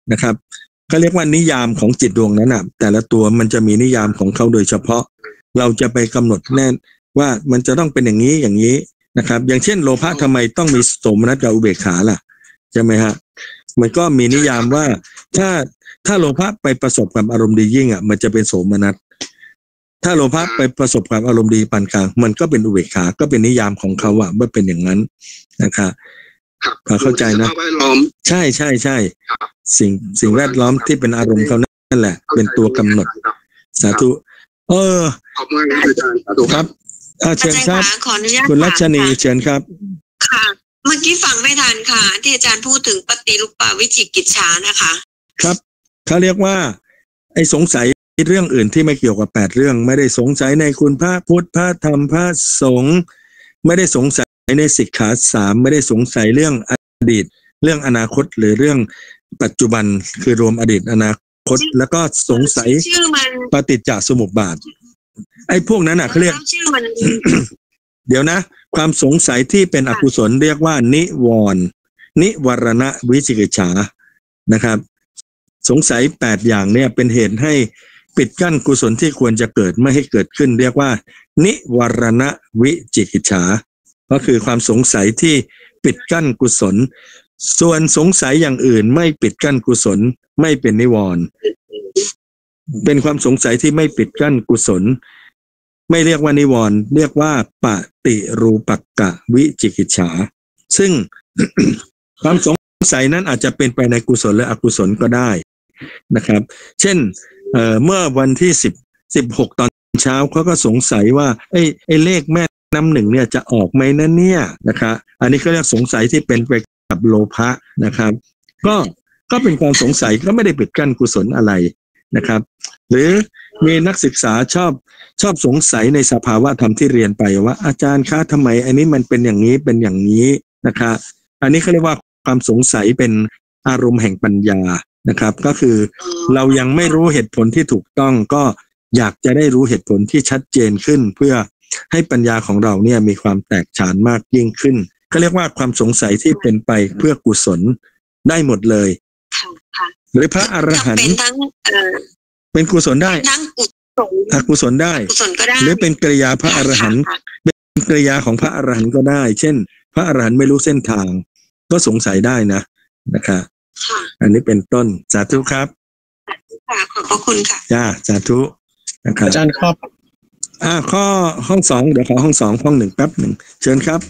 นะครับก็เรียกว่านิยามของจิตดวงนั้นอ่ะแต่ละตัวมันจะมีนิยามของเขาโดยเฉพาะเราจะไปกำหนดแน่ว่ามันจะต้องเป็นอย่างนี้อย่างนี้นะครับอย่างเช่นโลภะทำไมต้องมีโสมนัสกับอุเบกขาล่ะใช่ไหมฮะมันก็มีนิยามว่าถ้าถ้าโลภะไปประสบกับอารมณ์ดียิ่งอ่ะมันจะเป็นโสมนัสถ้าโลภะไปประสบกับอารมณ์ดีปานกลางมันก็เป็นอุเบกขาก็เป็นนิยามของเขาอ่ะว่าเป็นอย่างนั้นนะครับเข้าใจนะใช่ใช่ใช่สิ่งสิ่งแวดล้อมที่เป็นอารมณ์เขานั่นแหละเป็นตัวกำหนดสาธุเออขอบคุณอาจารย์สาธุครับเชิญครับขออนุญาตคุณรัชนีเชิญครับค่ะเมื่อกี้ฟังไม่ทันค่ะที่อาจารย์พูดถึงปฏิรูปวิจิกิจฉานะคะครับเขาเรียกว่าไอ้สงสัยเรื่องอื่นที่ไม่เกี่ยวกับแปดเรื่องไม่ได้สงสัยในคุณพระพุทธพระธรรมพระสงฆ์ไม่ได้สงสัยในสิกขาสามไม่ได้สงสัยเรื่องอดีตเรื่องอนาคตหรือเรื่องปัจจุบันคือรวมอดีตอนาคตแล้วก็สงสัยปฏิจจสมุปบาทไอ้พวกนั้นน่ะเขาเรียก เดี๋ยวนะความสงสัยที่เป็นอกุศลเรียกว่านิวรณ์นิวรณวิจิกิจฉานะครับสงสัยแปดอย่างเนี่ยเป็นเหตุให้ปิดกั้นกุศลที่ควรจะเกิดไม่ให้เกิดขึ้นเรียกว่านิวรณวิจิกิจฉาก็คือความสงสัยที่ปิดกั้นกุศลส่วนสงสัยอย่างอื่นไม่ปิดกั้นกุศลไม่เป็นนิวรณ์เป็นความสงสัยที่ไม่ปิดกั้นกุศลไม่เรียกว่านิวรณ์เรียกว่าปฏิรูปักกะวิจิกิจฉาซึ่ง ความสงสัยนั้นอาจจะเป็นไปในกุศลและอกุศลก็ได้นะครับเช่นเอ่อเมื่อวันที่สิบ สิบหกตอนเช้าเขาก็สงสัยว่าไอ้ไอ้เลขแม่น้ำหนึ่งเนี่ยจะออกไหมนั่นเนี่ยนะครับอันนี้เขาเรียกสงสัยที่เป็นไปกับโลภะนะครับก็ก็เป็นความสงสัยก็ไม่ได้ปิดกั้นกุศลอะไรนะครับหรือมีนักศึกษาชอบชอบสงสัยในสภาวะธรรมที่เรียนไปว่าอาจารย์คะทำไมอันนี้มันเป็นอย่างนี้เป็นอย่างนี้นะคะอันนี้เขาเรียกว่าความสงสัยเป็นอารมณ์แห่งปัญญานะครับก็คือเรายังไม่รู้เหตุผลที่ถูกต้องก็อยากจะได้รู้เหตุผลที่ชัดเจนขึ้นเพื่อให้ปัญญาของเราเนี่ยมีความแตกฉานมากยิ่งขึ้นเขาเรียกว่าความสงสัยที่เป็นไปเพื่อกุศลได้หมดเลยหรือพระอรหันต์เป็นกุศลได้อกุศลได้หรือเป็นกริยาพระอรหันต์เป็นกริยาของพระอรหันต์ก็ได้เช่นพระอรหันต์ไม่รู้เส้นทางก็สงสัยได้นะนะคะอันนี้เป็นต้นสาธุครับค่ะขอบพระคุณค่ะจ้าสาธุนะครับอาจารย์ครับอ่าข้อห้องสองเดี๋ยวขอห้องสองห้องหนึ่งแป๊บหนึ่งเชิญครับ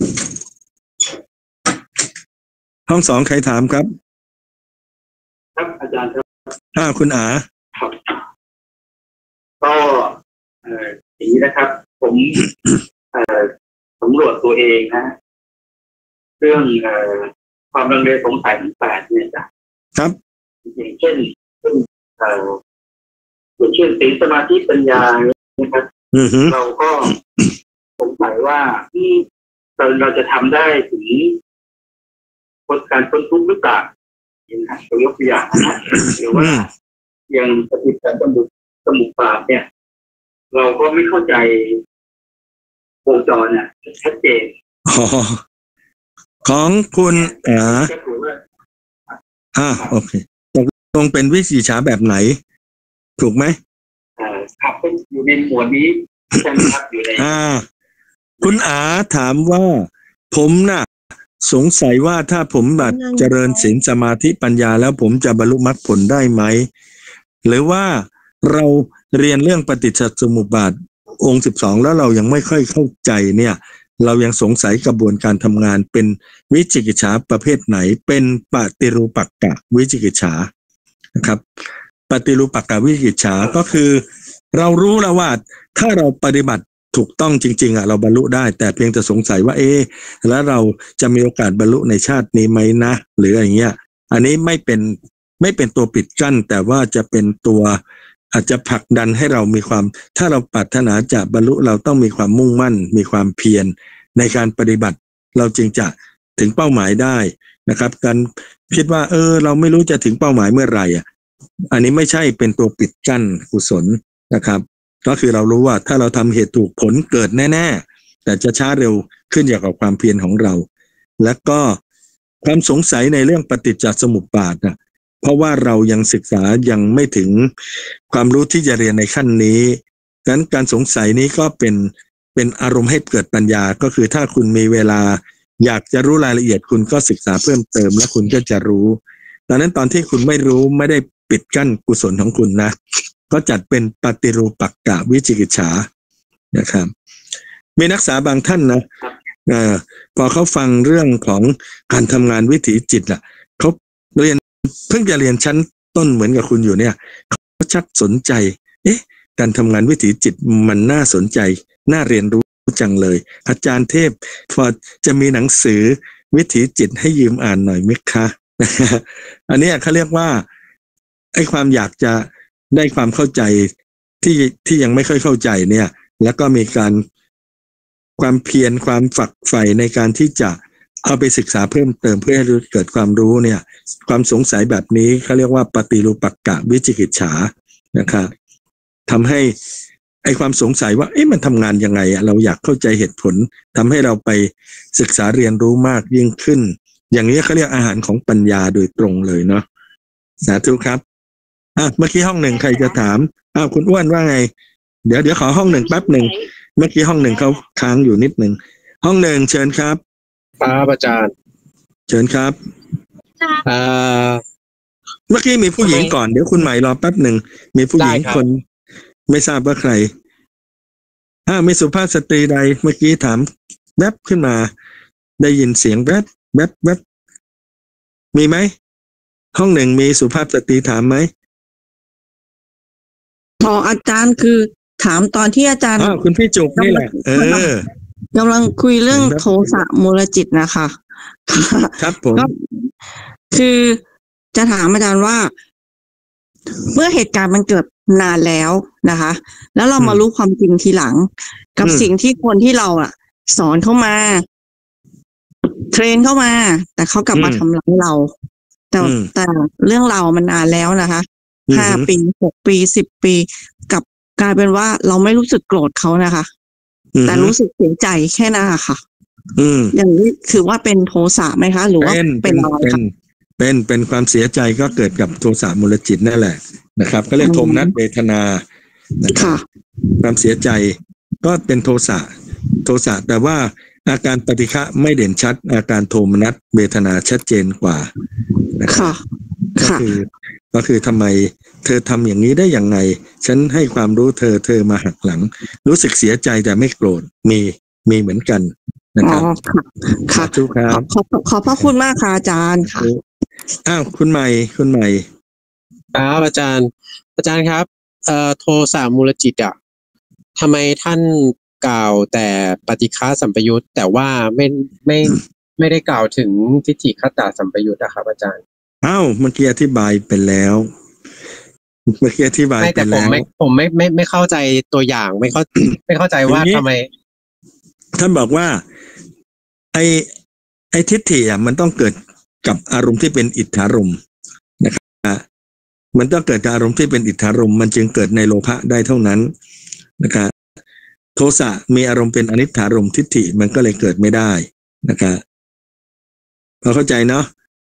ห้องสองใครถามครับครับอาจารย์ครับอ่าคุณอาครับก็เอ่ออย่างนี้นะครับผมเอ่อสำรวจตัวเองนะเรื่องเอ่อความลังเลสงสัยของแปดเนี่ยจ้ะครับอย่างเช่นเอ่ออย่างเช่นศีลสมาธิปัญญานะครับเราก็สงสัยว่าที่เราเราจะทำได้ถึงพ้นการพ้นทุกข์หรือเปล่าอย่างนั้นยกตัวอย่างนะหรือว่าอย่างปฏิจจสมุปสมุปบาทเนี่ยเราก็ไม่เข้าใจวงจรเนี่ยชัดเจนอ๋อของคุณอ่าอ่าโอเคตกลงเป็นวิจิกิจฉาแบบไหนถูกไหมอ่าครับเป็นอยู่ในหมวดนี้ใช่ไหมครับอยู่ในอ่าคุณอาถามว่าผมน่ะสงสัยว่าถ้าผมแบบเจริญศีลสมาธิปัญญาแล้วผมจะบรรลุมรรคผลได้ไหมหรือว่าเราเรียนเรื่องปฏิจจสมุปบาทองค์สิบสองแล้วเรายังไม่ค่อยเข้าใจเนี่ยเรายังสงสัยกระบวนการทำงานเป็นวิจิกิจฉาประเภทไหนเป็นปฏิรูปักกะวิจิกิจฉานะครับปฏิรูปักกะวิจิกิจฉาก็คือเรารู้แล้วว่าถ้าเราปฏิบัติถูกต้องจริงๆอ่ะเราบรรลุได้แต่เพียงแต่สงสัยว่าเอ๊ะแล้วเราจะมีโอกาสบรรลุในชาตินี้ไหมนะหรืออย่างเงี้ยอันนี้ไม่เป็นไม่เป็นตัวปิดกั้นแต่ว่าจะเป็นตัวอาจจะผลักดันให้เรามีความถ้าเราปรารถนาจะบรรลุเราต้องมีความมุ่งมั่นมีความเพียรในการปฏิบัติเราจึงจะถึงเป้าหมายได้นะครับการคิดว่าเออเราไม่รู้จะถึงเป้าหมายเมื่อไหร่อ่ะอันนี้ไม่ใช่เป็นตัวปิดกั้นกุศลนะครับก็คือเรารู้ว่าถ้าเราทำเหตุถูกผลเกิดแน่ๆแต่จะช้าเร็วขึ้นอยู่กับความเพียรของเราและก็ความสงสัยในเรื่องปฏิจจสมุปบาทนะเพราะว่าเรายังศึกษายังไม่ถึงความรู้ที่จะเรียนในขั้นนี้ดังนั้นการสงสัยนี้ก็เป็นเป็นอารมณ์ให้เกิดปัญญาก็คือถ้าคุณมีเวลาอยากจะรู้รายละเอียดคุณก็ศึกษาเพิ่มเติมแล้วคุณก็จะรู้ดังนั้นตอนที่คุณไม่รู้ไม่ได้ปิดกั้นกุศลของคุณนะก็จัดเป็นปฏิรูปักกะวิจิกิจฉานะครับมีนักศึกษาบางท่านนะเอ่อพอเขาฟังเรื่องของการทำงานวิถีจิตอ่ะเขาเรียนเพิ่งจะเรียนชั้นต้นเหมือนกับคุณอยู่เนี่ยเขาชักสนใจเอ๊ะการทำงานวิถีจิตมันน่าสนใจน่าเรียนรู้จังเลยอาจารย์เทพพอจะมีหนังสือวิถีจิตให้ยืมอ่านหน่อยไหมคะ อันนี้เขาเรียกว่าไอ้ความอยากจะได้ความเข้าใจที่ที่ยังไม่ค่อยเข้าใจเนี่ยแล้วก็มีการความเพียรความฝักใฝ่ในการที่จะเอาไปศึกษาเพิ่มเติมเพื่อให้เกิดความรู้เนี่ยความสงสัยแบบนี้เขาเรียกว่าปฏิรูปักกะวิจิกิจฉานะครับทำให้ไอ้ความสงสัยว่าเอ๊ะมันทำงานยังไงอะเราอยากเข้าใจเหตุผลทำให้เราไปศึกษาเรียนรู้มากยิ่งขึ้นอย่างนี้เขาเรียกอาหารของปัญญาโดยตรงเลยเนาะสาธุครับอ่ะเมื่อกี้ห้องหนึ่งใครจะถามอ้าวคุณอ้วนว่าไงเดี๋ยวเดี๋ยวขอห้องหนึ่งแป๊บหนึ่งเมื่อกี้ห้องหนึ่งเขาค้างอยู่นิดหนึ่งห้องหนึ่งเชิญครับครับอาจารย์เชิญครับอ่าเมื่อกี้มีผู้หญิงก่อนเดี๋ยวคุณใหม่รอแป๊บหนึ่งมีผู้หญิงคนไม่ทราบว่าใครอ้าวมีสุภาพสตรีใดเมื่อกี้ถามแวบขึ้นมาได้ยินเสียงแวบแวบแวบมีไหมห้องหนึ่งมีสุภาพสตรีถามไหมพออาจารย์คือถามตอนที่อาจารย์อ้าวคุณพี่จุกนี่แหละเออกำลังคุยเรื่องโทสะมูลจิตนะคะครับผมคือจะถามอาจารย์ว่าเมื่อเหตุการณ์มันเกิดนานแล้วนะคะแล้วเรามารู้ความจริงทีหลังกับสิ่งที่คนที่เราอ่ะสอนเข้ามาเทรนเข้ามาแต่เขากลับมาทำร้ายเราแต่แต่เรื่องเรามันนานแล้วนะคะห้าปีหกปีสิบปีกับกลายเป็นว่าเราไม่รู้สึกโกรธเขานะคะแต่รู้สึกเสียใจแค่นั้นค่ะอย่างนี้ถือว่าเป็นโทสะไหมคะหรือว่าเป็นอะไรคะเป็นเป็นความเสียใจก็เกิดกับโทสะมูลจิตนั่นแหละนะครับก็เรียกโทมนัสเวทนานะครับความเสียใจก็เป็นโทสะโทสะแต่ว่าอาการปฏิฆะไม่เด่นชัดอาการโทมนัสเวทนาชัดเจนกว่านะครับก็คือก็คือทำไมเธอทำอย่างนี้ได้อย่างไงฉันให้ความรู้เธอเธอมาหักหลังรู้สึกเสียใจแต่ไม่โกรธมีมีเหมือนกันนะครับค่ะทุกครับขอบขอบพระคุณมากค่ะอาจารย์ค่ะอ้าวคุณใหม่คุณใหม่ครับอาจารย์อาจารย์ครับเอ่อโทสะมูลจิตอ่ะทำไมท่านกล่าวแต่ปฏิฆะสัมปยุตแต่ว่าไม่ไม่ไม่ได้กล่าวถึงทิฏฐิคตสัมปยุตนะครับอาจารย์อ้าวเมื่อกี้อธิบายไปแล้วเมื่อกี้อธิบายไปแล้วผมไม่ผมไม่ไม่ไม่เข้าใจตัวอย่างไม่เข้าไม่เข้าใจว่าทำไมท่านบอกว่าไอไอทิฏฐิอ่ะมันต้องเกิดกับอารมณ์ที่เป็นอิทธารมณ์นะครับมันต้องเกิดกับอารมณ์ที่เป็นอิทธารมณ์มันจึงเกิดในโลภะได้เท่านั้นนะครับโทสะมีอารมณ์เป็นอนิจฐารมณ์ทิฏฐิมันก็เลยเกิดไม่ได้นะครับพอเข้าใจเนาะ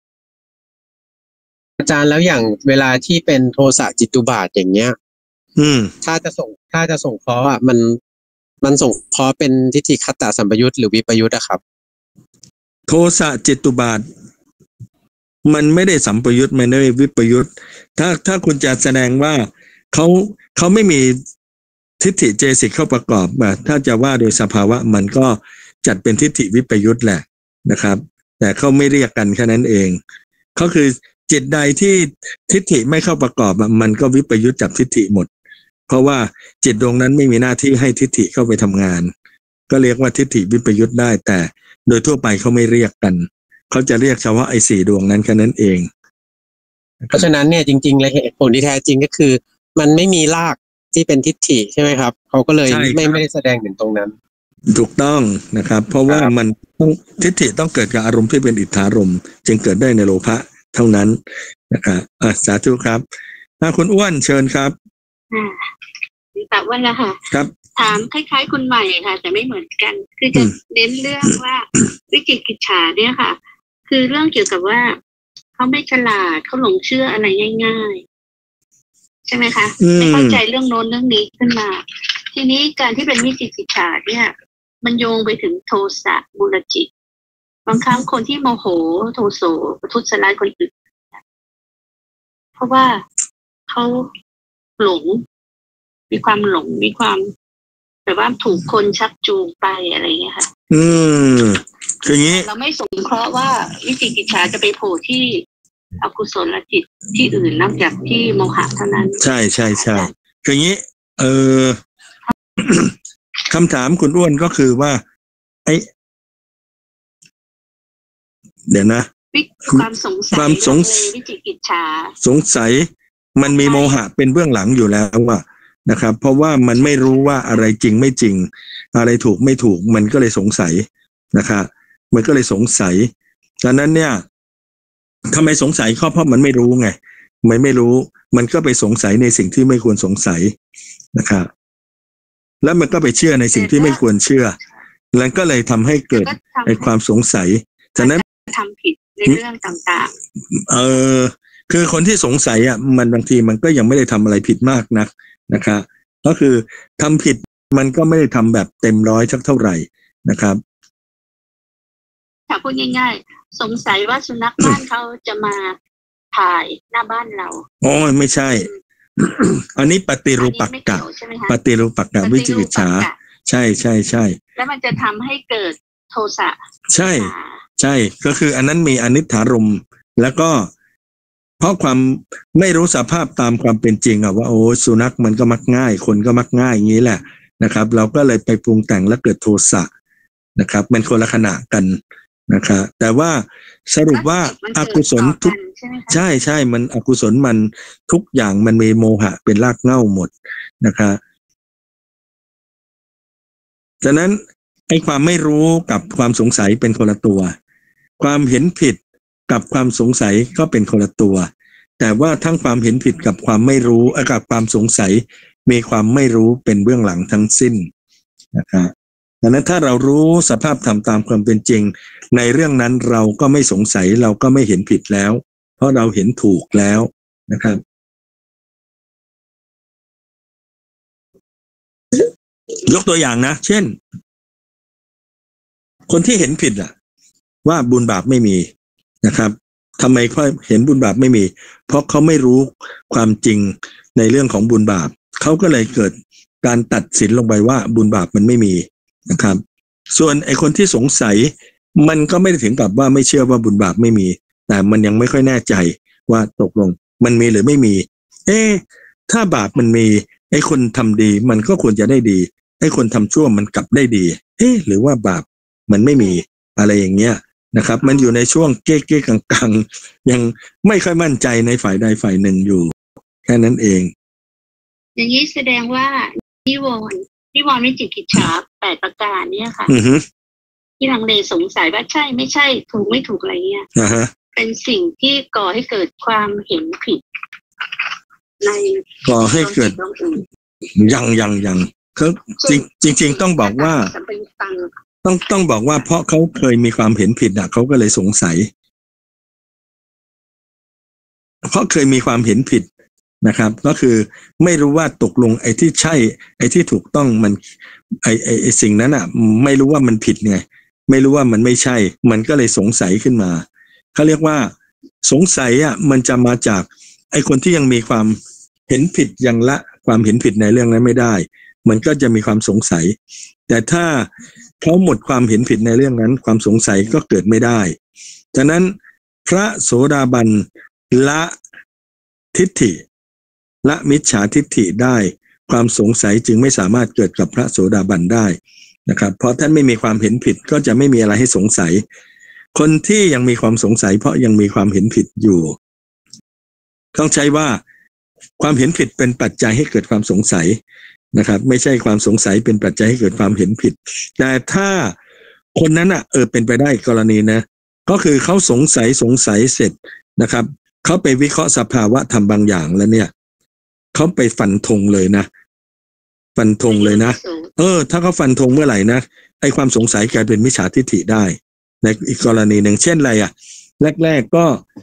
อาจารย์แล้วอย่างเวลาที่เป็นโทสะจิตตุบาทอย่างเงี้ยอืมถ้าจะส่งถ้าจะส่งเคราะห์อ่ะมันมันส่งเคราะห์เป็นทิฏฐิคตสัมปยุตหรือวิปยุตอะครับโทสะจิตตุบาทมันไม่ได้สัมปยุตมันไม่ได้วิปยุตถ้าถ้าคุณจะแสดงว่าเขาเขาไม่มีทิฏฐิเจสิกเข้าประกอบอ่ะถ้าจะว่าโดยสภาวะมันก็จัดเป็นทิฏฐิวิปยุตแหละนะครับแต่เขาไม่เรียกกันแค่นั้นเองเขาคือจิตใดที่ทิฏฐิไม่เข้าประกอบมันก็วิปยุตจากทิฏฐิหมดเพราะว่าจิตดวงนั้นไม่มีหน้าที่ให้ทิฏฐิเข้าไปทำงานก็เรียกว่าทิฏฐิวิปยุตได้แต่โดยทั่วไปเขาไม่เรียกกันเขาจะเรียกเฉพาะไอ้สี่ดวงนั้นแค่นั้นเองเพราะฉะนั้นเนี่ยจริงๆเลยเหตุผลที่แท้จริงก็คือมันไม่มีรากที่เป็นทิฏฐิใช่ไหมครับเขาก็เลยไม่ไม่ได้แสดงถึงตรงนั้นถูกต้องนะครับเพราะว่ามันต้องทิฏฐิต้องเกิดกับอารมณ์ที่เป็นอิทธารมณ์จึงเกิดได้ในโลภะเท่านั้นนะครับอ่ะสาธุครับถ้าคุณอ้วนเชิญครับอ่าแต่ว่าละค่ะครับถามคล้ายๆคุณใหม่ค่ะแต่ไม่เหมือนกันคือจะเน้นเรื่องว่าวิจิกิจฉาเนี่ยค่ะคือเรื่องเกี่ยวกับว่าเขาไม่ฉลาดเขาหลงเชื่ออะไรง่ายๆใช่ไหมคะไม่เข้าใจเรื่องโน้นเรื่องนี้ขึ้นมาทีนี้การที่เป็นวิจิกิจฉาเนี่ยมันโยงไปถึงโทสะมูลจิตบางครั้งคนที่โมโหโทโสประทุษร้ายคนอื่นเพราะว่าเขาหลงมีความหลงมีความแบบว่าถูกคนชักจูงไปอะไรเงี้ยค่ะอืมคืออย่างนี้เราไม่สงเคราะห์ว่าวิจิกิจฉาจะไปโผล่ที่อกุศลจิตที่อื่นนอกจากที่โมหะเท่านั้นใช่ใช่ใช่คืออย่างนี้เออ คำถามคุณอ้วนก็คือว่าไอเดี๋ยวนะความสงสัยความสงสัยวิจิกิจฉาสงสัยมันมีโมหะเป็นเบื้องหลังอยู่แล้วว่านะครับเพราะว่ามันไม่รู้ว่าอะไรจริงไม่จริงอะไรถูกไม่ถูกมันก็เลยสงสัยนะครับมันก็เลยสงสัยดังนั้นเนี่ยทำไมสงสัยเพราะมันไม่รู้ไงมันไม่รู้มันก็ไปสงสัยในสิ่งที่ไม่ควรสงสัยนะครับแล้วมันก็ไปเชื่อในสิ่งที่ไม่ควรเชื่อแล้วก็เลยทำให้เกิดไอ้ความสงสัยฉะนั้นทำผิดในเรื่องต่างๆเออคือคนที่สงสัยอ่ะมันบางทีมันก็ยังไม่ได้ทำอะไรผิดมากนักนะครับก็คือทำผิดมันก็ไม่ได้ทำแบบเต็มร้อยสักเท่าไหร่นะครับถ้าพูดง่ายๆสงสัยว่าสุนัขบ้านเขาจะมาถ่ายหน้าบ้านเราโอ้ยไม่ใช่ อันนี้ปฏิรูปปักกะปฏิรูปปักกะวิจิกิจฉาใช่ใช่ใช่แล้วมันจะทำให้เกิดโทสะใช่ใช่ก็คืออันนั้นมีอนิจฐารมณ์แล้วก็เพราะความไม่รู้สภาพตามความเป็นจริงอะว่าโอ้สุนัขมันก็มักง่ายคนก็มักง่ายอย่างนี้แหละนะครับเราก็เลยไปปรุงแต่งแล้วเกิดโทสะนะครับเป็นคนละขณะกันนะครับแต่ว่าสรุปว่าอกุศลทุกใช่ใช่มันอกุศลมันทุกอย่างมันมีโมหะเป็นรากเหง้าหมดนะครับฉะนั้นไอ้ความไม่รู้กับความสงสัยเป็นคนละตัวความเห็นผิดกับความสงสัยก็เป็นคนละตัวแต่ว่าทั้งความเห็นผิดกับความไม่รู้กับความสงสัยมีความไม่รู้เป็นเบื้องหลังทั้งสิ้นนะครับดังนั้นถ้าเรารู้สภาพธรรมตามความเป็นจริงในเรื่องนั้นเราก็ไม่สงสัยเราก็ไม่เห็นผิดแล้วเพราะเราเห็นถูกแล้วนะครับยกตัวอย่างนะเช่นคนที่เห็นผิดอะว่าบุญบาปไม่มีนะครับทำไมเขาเห็นบุญบาปไม่มีเพราะเขาไม่รู้ความจริงในเรื่องของบุญบาปเขาก็เลยเกิดการตัดสินลงไปว่าบุญบาปมันไม่มีนะครับส่วนไอ้คนที่สงสัยมันก็ไม่ได้ถึงกับว่าไม่เชื่อว่าบุญบาปไม่มีแต่มันยังไม่ค่อยแน่ใจว่าตกลงมันมีหรือไม่มีเอ๊ะถ้าบาปมันมีไอ้คนทำดีมันก็ควรจะได้ดีไอ้คนทำชั่วมันกลับได้ดีเอ๊ะหรือว่าบาปมันไม่มีอะไรอย่างเงี้ยนะครับมันอยู่ในช่วงเก๊ะๆกลางๆยังไม่ค่อยมั่นใจในฝ่ายใดฝ่ายหนึ่งอยู่แค่นั้นเองอย่างนี้แสดงว่านิวรณ์นิวรณ์วิจิกิจฉาแปดประการเนี่ยค่ะที่ลังเลสงสัยว่าใช่ไม่ใช่ถูกไม่ถูกอะไรเงี้ยเป็นสิ่งที่ก่อให้เกิดความเห็นผิดในก่อให้เกิดยังยังยังเขาจริงจริงต้องบอกว่าต้องต้องบอกว่าเพราะเขาเคยมีความเห็นผิดอ่ะเขาก็เลยสงสัยเพราะเคยมีความเห็นผิดนะครับก็คือไม่รู้ว่าตกลงไอ้ที่ใช่ไอ้ที่ถูกต้องมันไอ้ไอ้ไอ้สิ่งนั้นอ่ะไม่รู้ว่ามันผิดไงไม่รู้ว่ามันไม่ใช่มันก็เลยสงสัยขึ้นมาเขาเรียกว่าสงสัยอ่ะมันจะมาจากไอ้คนที่ยังมีความเห็นผิดยังละความเห็นผิดในเรื่องนั้นไม่ได้มันก็จะมีความสงสัยแต่ถ้าเขาหมดความเห็นผิดในเรื่องนั้นความสงสัยก็เกิดไม่ได้ฉะนั้นพระโสดาบันละทิฏฐิละมิจฉาทิฏฐิได้ความสงสัยจึงไม่สามารถเกิดกับพระโสดาบันได้นะครับเพราะท่านไม่มีความเห็นผิดก็จะไม่มีอะไรให้สงสัยคนที่ยังมีความสงสัยเพราะยังมีความเห็นผิดอยู่ต้องใช้ว่าความเห็นผิดเป็นปัจจัยให้เกิดความสงสัยนะครับไม่ใช่ความสงสัยเป็นปัจจัยให้เกิดความเห็นผิดแต่ถ้าคนนั้นอ่ะเออเป็นไปได้กรณีนะก็คือเขาสงสัยสงสัยเสร็จนะครับเขาไปวิเคราะห์สภาวะธรรมบางอย่างแล้วเนี่ยเขาไปฟันธงเลยนะฟันธงเลยนะเออถ้าเขาฟันธงเมื่อไหร่นะไอ้ความสงสัยกลายเป็นมิจฉาทิฏฐิได้ในอีกกรณีหนึ่งเช่นอะไรอ่ะแรกๆก็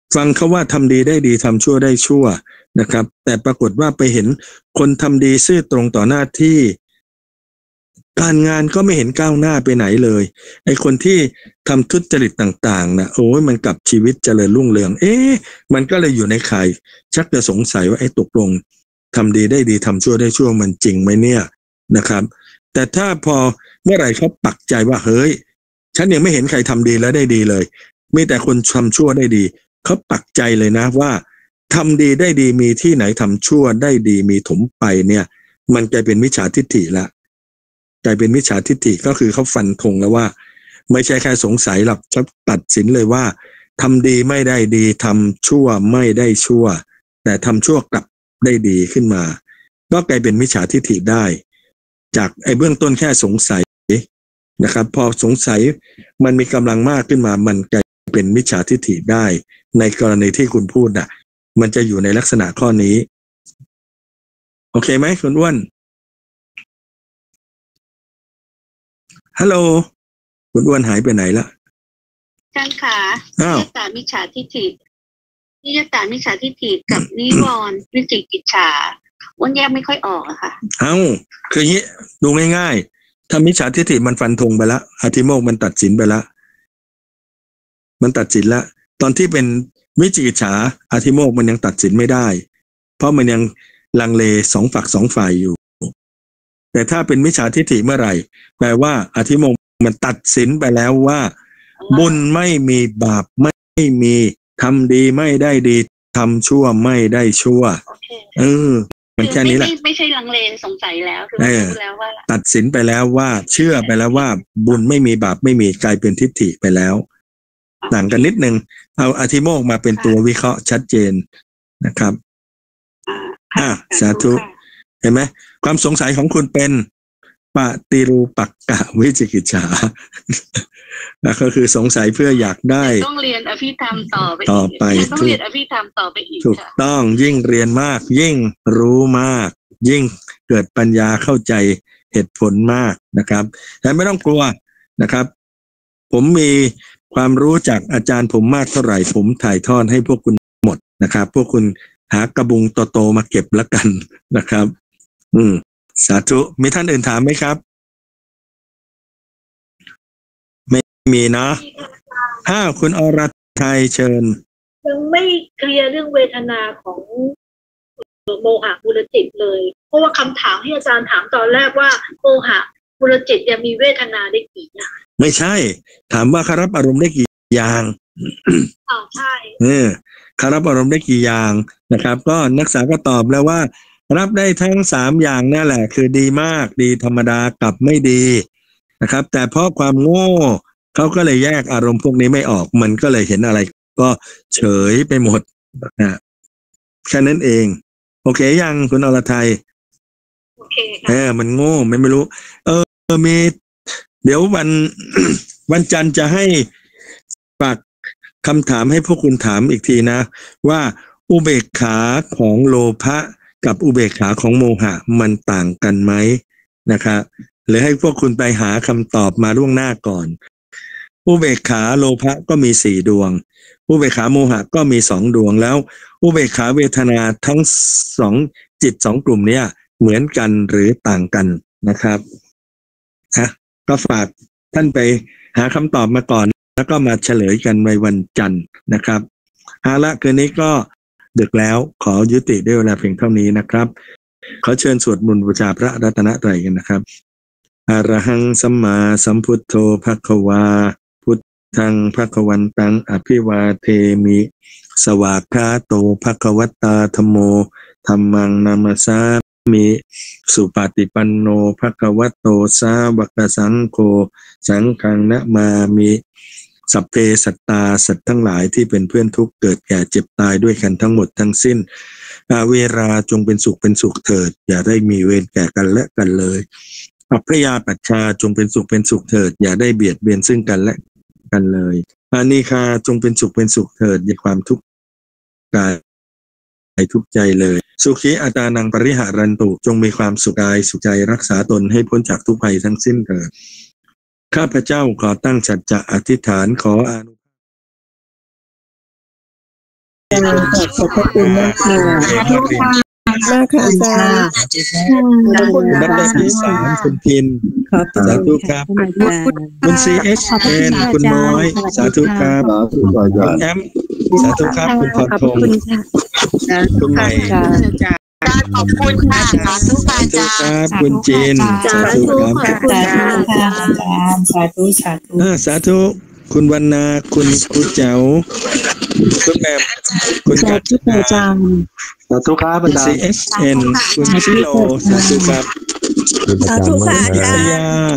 ฟังเขาว่าทำดีได้ดีทำชั่วได้ชั่วนะครับแต่ปรากฏว่าไปเห็นคนทำดีซื่อตรงต่อหน้าที่การงานก็ไม่เห็นก้าวหน้าไปไหนเลยไอ้คนที่ทำทุจริตต่างๆนะโอ้ยมันกลับชีวิตเจริญรุ่งเรืองเอ๊ะมันก็เลยอยู่ในข่ายชักจะสงสัยว่าไอ้ตกลงทำดีได้ดีทำชั่วได้ชั่วมันจริงไหมเนี่ยนะครับแต่ถ้าพอเมื่อไหร่เขาปักใจว่าเฮ้ยฉันยังไม่เห็นใครทำดีแล้วได้ดีเลยมีแต่คนทำชั่วได้ดีเขาปักใจเลยนะว่าทำดีได้ดีมีที่ไหนทำชั่วได้ดีมีถมไปเนี่ยมันกลายเป็นมิจฉาทิฏฐิละกลายเป็นมิจฉาทิฏฐิก็คือเขาฟันธงแล้วว่าไม่ใช่แค่สงสัยหรอกเขาตัดสินเลยว่าทำดีไม่ได้ดีทำชั่วไม่ได้ชั่วแต่ทำชั่วกลับได้ดีขึ้นมาก็กลายเป็นมิจฉาทิฏฐิได้จากไอ้เบื้องต้นแค่สงสัยนะครับพอสงสัยมันมีกำลังมากขึ้นมามันกลายเป็นมิจฉาทิฏฐิได้ในกรณีที่คุณพูดน่ะมันจะอยู่ในลักษณะข้อนี้โอเคไหมคุณอ้วนฮัลโหลคุณอ้วนหายไปไหนละอาจารย์ขานิยตามิจฉาทิฏฐินิยตามิจฉาทิฏฐิกับนิวรณ์วิจิกิจฉาอ้วนแยกไม่ค่อยออกอะค่ะเอ้าคืออย่างนี้ดูง่ายๆถ้ามิจฉาทิฏฐิมันฟันธงไปแล้วอธิโมกข์มันตัดสินไปแล้วมันตัดสินแล้วตอนที่เป็นวิจิกิจฉาอธิโมกข์มันยังตัดสินไม่ได้เพราะมันยังลังเลสองฝักสองฝ่ายอยู่แต่ถ้าเป็นมิจฉาทิฏฐิเมื่อไหร่แปลว่าอธิโมกข์มันตัดสินไปแล้วว่าบุญไม่มีบาปไม่มีทำดีไม่ได้ดีทำชั่วไม่ได้ชั่วเออมันแค่นี้แหละไม่ใช่ลังเลสงสัยแล้วคือรู้แล้วว่าตัดสินไปแล้วว่าเชื่อไปแล้วว่าบุญไม่มีบาปไม่มีกลายเป็นทิฏฐิไปแล้วต่างกันนิดนึงเอาอธิโมกข์มาเป็นตัววิเคราะห์ชัดเจนนะครับอ่าสาธุเห็นไหมความสงสัยของคุณเป็นปฏิรูปักกะวิจิกิจฉาแล้วก็คือสงสัยเพื่ออยากได้ต้องเรียนอภิธรรมต่อไปต่อไปต้องเรียนอภิธรรมต่อไปอีกถูกต้องยิ่งเรียนมากยิ่งรู้มากยิ่งเกิดปัญญาเข้าใจเหตุผลมากนะครับแต่ไม่ต้องกลัวนะครับผมมีความรู้จากอาจารย์ผมมากเท่าไหร่ผมถ่ายทอดให้พวกคุณหมดนะครับพวกคุณหากระบุงโตๆมาเก็บแล้วกันนะครับอืมสาธุมีท่านอื่นถามไหมครับไม่มีเนาะห้าคุณอรทัยเชิญยังไม่เคลียร์เรื่องเวทนาของโมหะมูลจิตเลยเพราะว่าคำถามที่อาจารย์ถามตอนแรกว่าโมหะมูลจิตยังมีเวทนาได้กี่อย่างไม่ใช่ถามว่าคารับอารมณ์ได้กี่อย่างอ๋อใช่เออคารับอารมณ์ได้กี่อย่างนะครับก็นักศึกษาก็ตอบแล้วว่ารับได้ทั้งสามอย่างนั่นแหละคือดีมากดีธรรมดากับไม่ดีนะครับแต่เพราะความโง่เขาก็เลยแยกอารมณ์พวกนี้ไม่ออกมันก็เลยเห็นอะไรก็เฉยไปหมดนะแค่นั้นเองโอเคยังคุณอรทัยโอเคเออมันโง่ไม่ไม่รู้เออมีเดี๋ยววัน วันจันทร์จะให้ฝากคำถามให้พวกคุณถามอีกทีนะว่าอุเบกขาของโลภะกับอุเบกขาของโมหะมันต่างกันไหมนะครับหรือให้พวกคุณไปหาคำตอบมาล่วงหน้าก่อนอุเบกขาโลภะก็มีสี่ดวงอุเบกขาโมหะก็มีสองดวงแล้วอุเบกขาเวทนาทั้งสองจิตสองกลุ่มเนี้ยเหมือนกันหรือต่างกันนะครับฮะก็ฝากท่านไปหาคำตอบมาก่อนแล้วก็มาเฉลยกันในวันจันทร์นะครับเอาละคืนนี้ก็ดึกแล้วขอยุติด้วยเวลาเพียงเท่านี้นะครับขอเชิญสวดมนต์บูชาพระรัตนตรัยกันนะครับอะระหังสัมมาสัมพุทโธภควาพุทธังภควันตังอภิวาเทมิสวากขาโตภควตาธัมโมธัมมังนามัสสามิสุปฏิปันโนภควโตสาวกสังโฆสังฆังนะมามิสัพเพสัตตาสัตว์ทั้งหลายที่เป็นเพื่อนทุกข์เกิดแก่เจ็บตายด้วยกันทั้งหมดทั้งสิ้นอาเวราจงเป็นสุขเป็นสุขเถิดอย่าได้มีเวรแก่กันและกันเลยอัพพยาปัชชาจงเป็นสุขเป็นสุขเถิดอย่าได้เบียดเบียนซึ่งกันและกันเลยอานิคาจงเป็นสุขเป็นสุขเถิดอย่าความทุกข์กายทุกข์ใจเลยสุขีอัตานังปริหารันตุจงมีความสุขกายสุขใจรักษาตนให้พ้นจากทุกภัยทั้งสิ้นเถิดข้าพเจ้าขอตั้งสัจจะอธิษฐานขออานุขอบคุณมากค่ะมากค่ะอาจารย์ขอบคุณดับเบิลที่สามคุณพินสาธุครับคุณ ซี เอช เอ็น คุณน้อยสาธุครับคุณแอมสาธุครับคุณพรพงศ์คุณใหม่ขอบคุณค่ะสาธุค่ะอาจารย์ครับคุณจินสาธุครับสาธุสาธุสาธุคุณวรรณาคุณครูเจ๋วคุณแม่คุณกัจจาสาธุครับอาจารย์ซี เอส เอ็น คุณชิโลสาธุครับสาธุค่ะอาจารย์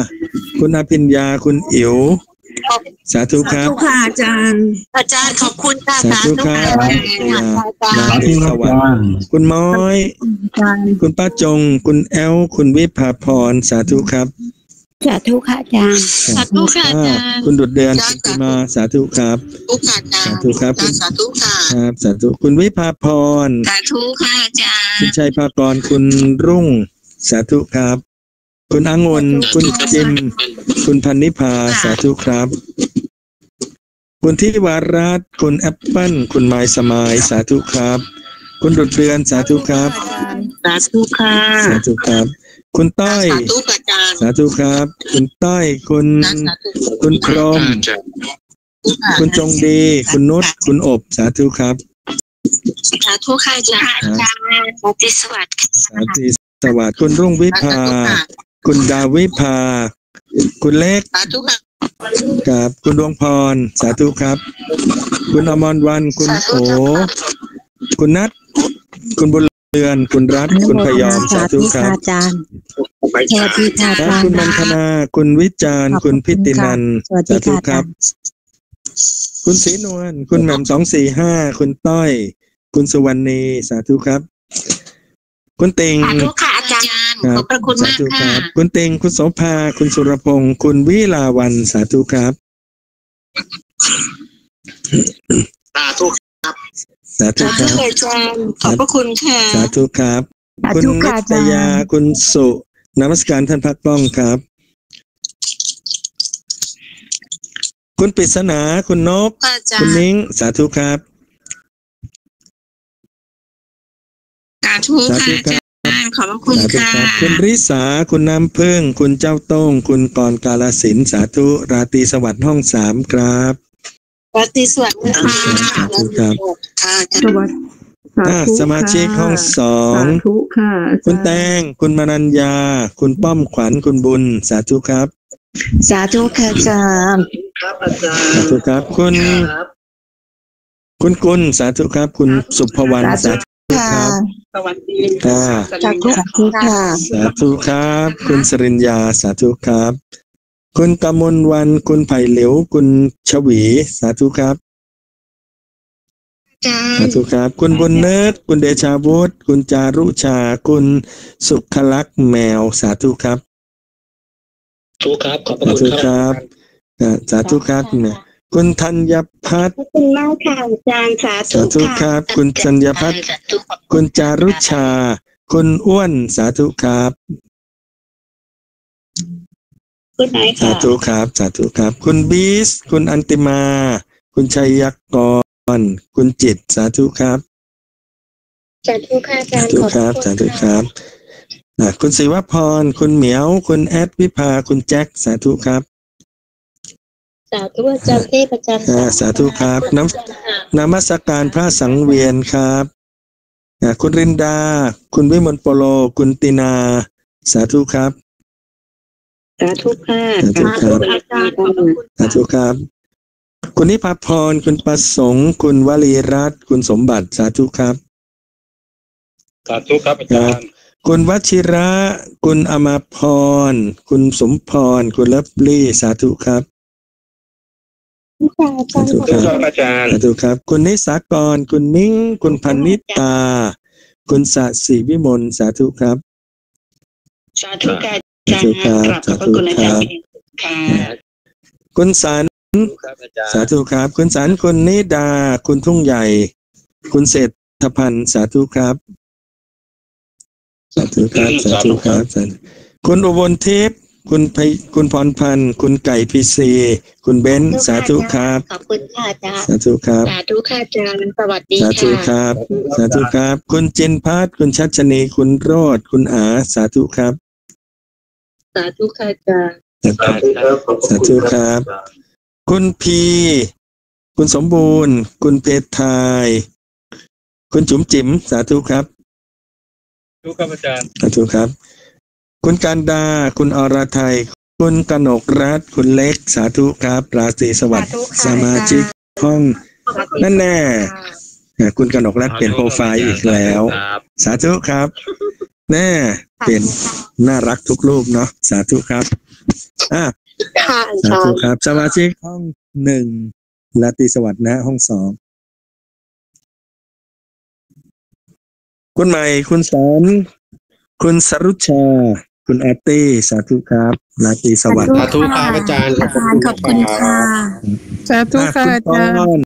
คุณอภิญญาคุณอิ๋วสาธุครับสาธุค่ะอาจารย์อาจารย์ขอบคุณค่ะสาธุครับนาทีสวัสดิ์คุณม้อยคุณป้าจงคุณแอลคุณวิภาพรสาธุครับสาธุค่ะอาจารย์สาธุค่ะอาจารย์คุณดุจเดือนคุณติมาสาธุครับสาธุครับสาธุค่ะครับสาธุคุณวิภาพรสาธุค่ะอาจารย์คุณชัยภากรคุณรุ่งสาธุครับคุณองุ่นคุณจิมคุณพันนิพาสาธุครับคุณทิวารัตน์คุณแอปเปิ้ลคุณไมสมายสาธุครับคุณดุจเดือนสาธุครับสาธุค่ะสาธุครับคุณต้อยสาธุครับคุณต้อยคุณคุณพรหมคุณจงดีคุณนุชคุณอบสาธุครับสาธุค่ะอาจารย์สาธุสวัสดิ์สาธุสวัสดิ์คุณรุ่งวิภาคุณดาวิภาคุณเล็กสาธุค่ะกับคุณดวงพรสาธุครับคุณอมรวันคุณโอคุณนัทคุณบุญเรือนคุณรัตคุณพยอมสาธุครับอาจารย์สวัสดีค่ะอาจารย์คุณมันธนาคุณวิจารณ์คุณพิตินันสาธุครับคุณศรีนวลคุณแหม่มสองสี่ห้าคุณต้อยคุณสุวรรณีสาธุครับคุณติงสาธุค่ะอาจารย์ขอบพระคุณมากค่ะคุณติงคุณโสภาคุณสุรพงศ์คุณวิลาวันสาธุครับสาธุครับสาธุครับอาจารย์ขอบพระคุณค่ะสาธุครับคุณนิตยาคุณสุนมัสการท่านพระกล้องครับคุณปริศนาคุณนกคุณนิ้งสาธุครับสาธุค่ะอาจารย์ขอบพระคุณค่ะคุณริษาคุณน้ำพึ่งคุณเจ้าโต้งคุณกรกาลสินสาธุราตรีสวัสดิ์ห้องสามครับราตรีสวัสดิ์ค่ะสาธุครับสมาชิกห้องสองคุณแตงคุณมนัญญาคุณป้อมขวัญคุณบุญสาธุครับสาธุค่ะอาจารย์ครับอาจารย์สาธุครับคุณคุณกุลสาธุครับคุณสุภวรรณสาธุครับสวัสดีค่ะสาธุค่ะสาธุครับคุณสริญญาสาธุครับคุณกมลวันคุณไผ่เหลวคุณชวีสาธุครับสาธุครับคุณบุญเนิร์ดคุณเดชาวุฒิคุณจารุชาคุณสุขลักษณ์แมวสาธุครับสาธุครับขอบพระสาคุธุณคครัรับ บสาธุครับเนี่ยคุณธัญพัฒน์ขอบคุณมากค่ะอาจารย์สาสาธุครับคุณธัญพัฒน์คุณจารุชาคุณอ้วนสาธุครับคุณไหนสาค่ะธุครับสาธุครับคุณบีสคุณอันติมาคุณชัยยกรคุณจิตสาธุครับสาธุค่ะอาจาสารย์ธุครับสาธุครับอ่าคุณศิวพรคุณเหมียวคุณแอดวิภาคุณแจ็คสาธุครับสาธุอาจารย์เทพอาจารย์อ่าสาธุครับน้ำนมัสการพระสังเวียนครับอ่าคุณรินดาคุณวิมลโปโลคุณตินาสาธุครับสาธุค่ะสาธุครับอาจารย์สาธุครับคุณนิพาพรคุณประสงค์คุณวลีรัตน์คุณสมบัติสาธุครับสาธุครับอาจารย์คุณวชิระคุณอมาพรคุณสมพรคุณลับลี่สาธุครับสาธุครับอาจารย์สาธุครับคุณนิสากรคุณมิ้งคุณพันนิตาคุณสศิวิมลสาธุครับสาธุค่ะอาจารย์กราบขอบพระคุณอาจารย์ค่ะคุณสันสาธุครับคุณสันคุณนิดาคุณทุ่งใหญ่คุณเศรษฐพันธ์สาธุครับสาธุครับสาธุครับคุณอุบลทิพย์คุณไพคุณพรพันธ์คุณไก่พีซีคุณเบนซ์สาธุครับขอบคุณค่ะอาจารย์สาธุครับสาธุค่ะอาจารย์สวัสดีสาธุค่ะครับสาธุครับ คุณจินพัฒน์คุณชัชนีคุณโรจน์คุณอาสาธุครับสาธุค่ะอาจารย์สาธุครับสาธุครับ คุณพีคุณสมบูรณ์ คุณเพชรไทยคุณจุ๋มจิ๋มสาธุครับทุกครับอาจารย์สาธุครับ คุณการดาคุณอรไทยคุณกนกรัตน์คุณเล็กสาธุครับราตรีสวัสดิ์สมาชิกห้องนั่นแน่คุณกนกรัตน์เปลี่ยนโปรไฟล์อีกแล้วสาธุครับแน่เปลี่ยนน่ารักทุกรูปเนาะสาธุครับอ่ะสาธุครับสมาชิกห้องหนึ่งราตรีสวัสดิ์นะห้องสองคุณใหม่คุณสอนคุณสรุชาคุณแอตตี้สาธุครับราตรีสวัสดิ์สาธุครับอาจารย์อาจารย์ขอบคุณค่ะสาธุค่ะอาจารย์